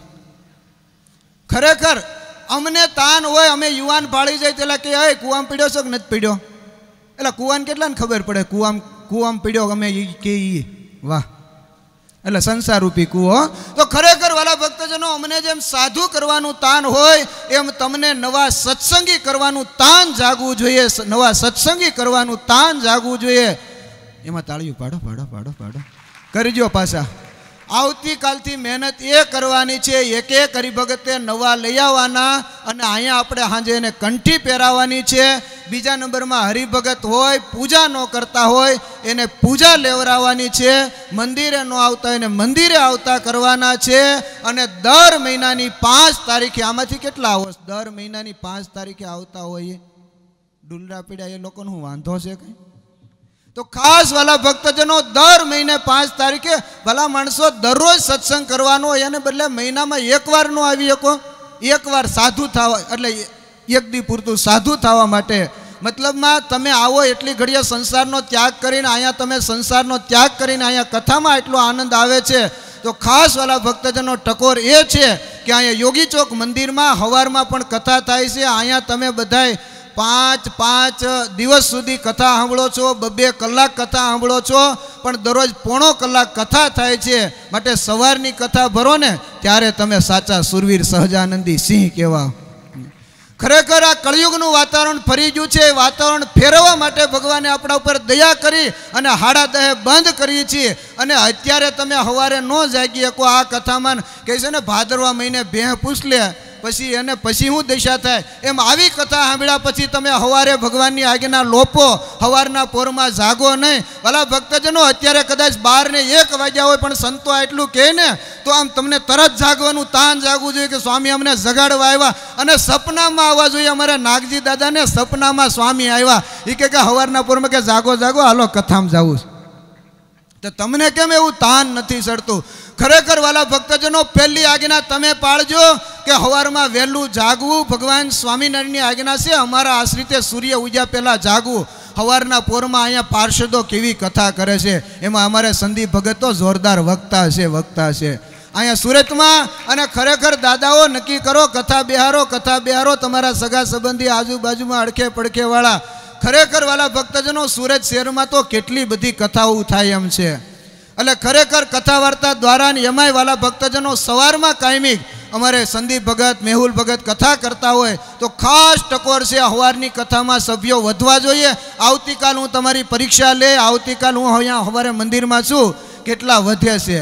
S3: ખરેખર અમને તાન હોય, અમે યુવાન પાળી જાય એટલે કે એ કુવામાં પીડ્યો છો કે નથી પીડ્યો, એટલે કુવાને કેટલાને ખબર પડે કુવામ કુવામાં પીડ્યો અમે કે વાહ, એટલે સંસારરૂપી કૂવો. તો ખરેખર વાલા ભક્તજનો, અમને જેમ સાધુ કરવાનું તાન હોય એમ તમને નવા સત્સંગી કરવાનું તાન જાગવું જોઈએ, નવા સત્સંગી કરવાનું તાન જાગવું જોઈએ. એમાં તાળીઓ પાડો પાડો પાડો પાડો. કરજો પાછા. આવતીકાલથી મહેનત એ કરવાની છે, એક એક હરિભગતે નવા લઈ આવવાના અને અહીંયા આપણે સાંજે એને કંઠી પહેરાવવાની છે. બીજા નંબરમાં હરિભગત હોય પૂજા ન કરતા હોય એને પૂજા લેવડાવવાની છે. મંદિરે ન આવતા હોય એને મંદિરે આવતા કરવાના છે. અને દર મહિનાની પાંચ તારીખે, આમાંથી કેટલા આવો દર મહિનાની પાંચ તારીખે આવતા હોય ડુલરા પીડા એ લોકોનો હું વાંધો છે કંઈ? તો ખાસ વાલા ભક્તજનો દર મહિને પાંચ તારીખે ભલા માણસો દરરોજ સત્સંગ કરવાનો હોય, એને બદલે મહિનામાં એકવાર નો આવી શકો, એકવાર સાધુ થવા એટલે એક દી પૂરતું સાધુ થવા માટે. મતલબમાં તમે આવો એટલી ઘડીએ સંસારનો ત્યાગ કરીને અહીંયા તમે સંસારનો ત્યાગ કરીને અહીંયા કથામાં એટલો આનંદ આવે છે. તો ખાસ વાલા ભક્તજનો ટકોર એ છે કે અહીંયા યોગી ચોક મંદિરમાં સવારમાં પણ કથા થાય છે. અહીંયા તમે બધાય પાંચ પાંચ દિવસ સુધી કથા સાંભળો છો, બબે કલાક કથા સાંભળો છો, પણ દરરોજ પોણો કલાક કથા થાય છે. માટે સવારની કથા ભરો ને ત્યારે તમે સાચા સુરવીર સહજાનંદી સિંહ કહેવા. ખરેખર આ કળિયુગનું વાતાવરણ ફરી ગયું છે. વાતાવરણ ફેરવવા માટે ભગવાને આપણા ઉપર દયા કરી અને હાડા દહે બંધ કરી છીએ. અને અત્યારે તમે સવારે ન જાગી શકો. આ કથામાં કહે છે ને ભાદરવા મહિને ભેહ પૂછ લે પછી એને પછી શું દશા થાય, એમ આવી કથા સાંભળ્યા પછી તમે સવારે ભગવાનની આજ્ઞા લોપો, સવારના પોરમાં જાગો નહીં. ભલા ભક્તજનો અત્યારે કદાચ બાર ને એક વાગ્યા હોય પણ સંતો એટલું કહે ને તો આમ તમને તરત જાગવાનું તાન જાગવું જોઈએ કે સ્વામી અમને જગાડવા આવ્યા. અને સપનામાં આવવા જોઈએ. અમારા નાગજી દાદાને સપનામાં સ્વામી આવ્યા. એ કે સવારના પોરમાં કે જાગો જાગો હાલો કથામાં જવું છે. તો તમને કેમ એવું તાન નથી ચડતું? ખરેખર વાલા ભક્તજનો પહેલી આજ્ઞા તમે પાળજો કે સવારમાં વહેલું જાગવું. ભગવાન સ્વામિનારાયણની આજ્ઞા છે અમારા આશ્રિતે સૂર્ય ઉગ્યા પહેલાં જાગવું. સવારના પોરમાં અહીંયા પાર્ષદો કેવી કથા કરે છે. એમાં અમારે સંદીપ ભગત તો જોરદાર વક્તા છે વક્તા છે અહીંયા સુરતમાં. અને ખરેખર દાદાઓ નક્કી કરો કથા બિહારો કથા બિહારો તમારા સગા સંબંધી આજુબાજુમાં અડખે પડખેવાળા. ખરેખર વાલા ભક્તજનો સુરત શહેરમાં તો કેટલી બધી કથાઓ થાય એમ છે. એટલે ખરેખર કથા વાર્તા દ્વારા એમાંય વાલા ભક્તજનો સવારમાં કાયમી અમારે સંદીપ ભગત મેહુલ ભગત કથા કરતા હોય તો ખાસ ટકોર છે સવારની કથામાં સભ્યો વધવા જોઈએ. આવતીકાલ હું તમારી પરીક્ષા લે, આવતીકાલ હું અહીંયા સવારે મંદિરમાં છું, કેટલા વધે છે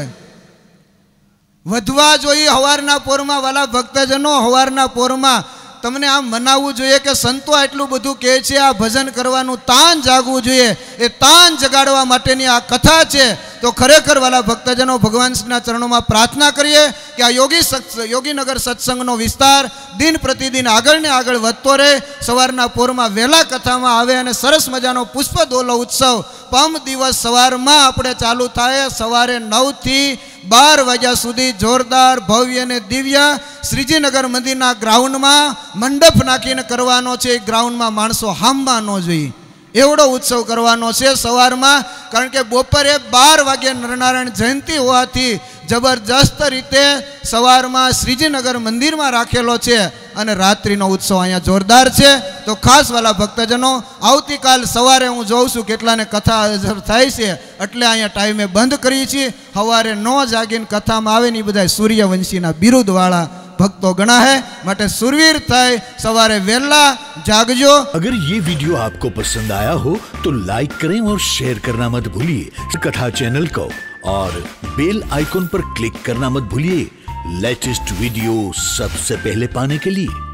S3: વધવા જોઈએ. સવારના પોરમાં વાલા ભક્તજનો સવારના પોરમાં તમને આમ મનાવવું જોઈએ કે સંતો એટલું બધું કહે છે, આ ભજન કરવાનું તાન જાગવું જોઈએ. એ તાન જગાડવા માટેની આ કથા છે. તો ખરેખર વાલા ભક્તજનો ભગવાનના ચરણોમાં પ્રાર્થના કરીએ કે આ યોગી યોગીનગર સત્સંગનો વિસ્તાર દિન પ્રતિદિન આગળ ને આગળ વધતો રહે. સવારના પોરમાં વહેલા કથામાં આવે અને સરસ મજાનો પુષ્પ દોલો ઉત્સવ પમ દિવસ સવારમાં આપણે ચાલુ થાય. સવારે નવથી બાર વાગ્યા સુધી જોરદાર ભવ્ય અને દિવ્ય શ્રીજીનગર મંદિરના ગ્રાઉન્ડમાં મંડપ નાખીને કરવાનો છે. ગ્રાઉન્ડમાં માણસો હામવા ન જોઈએ એવડો ઉત્સવ કરવાનો છે સવારમાં. કારણ કે બપોરે બાર વાગે નરનારાયણ જયંતિ હોવાથી જબરજસ્ત રીતે સવારમાં શ્રીજીનગર મંદિરમાં રાખેલો છે અને રાત્રિનો ઉત્સવ અહીંયા જોરદાર છે. તો ખાસ વાલા ભક્તજનો આવતીકાલ સવારે હું જોઉં છું કેટલાને કથા થાય છે એટલે અહીંયા ટાઈમે બંધ કરીએ છીએ. સવારે ન જાગીને કથામાં આવે ને એ બધા સૂર્યવંશીના બિરુદવાળા भक्तों गणा है માટે સુરવીર થાય સવારે વેલા જાગજો.
S4: अगर ये वीडियो आपको पसंद आया हो तो लाइक करें और शेयर करना मत भूलिए कथा चैनल को और बेल आइकॉन पर क्लिक करना मत भूलिए लेटेस्ट वीडियो सबसे पहले पाने के लिए.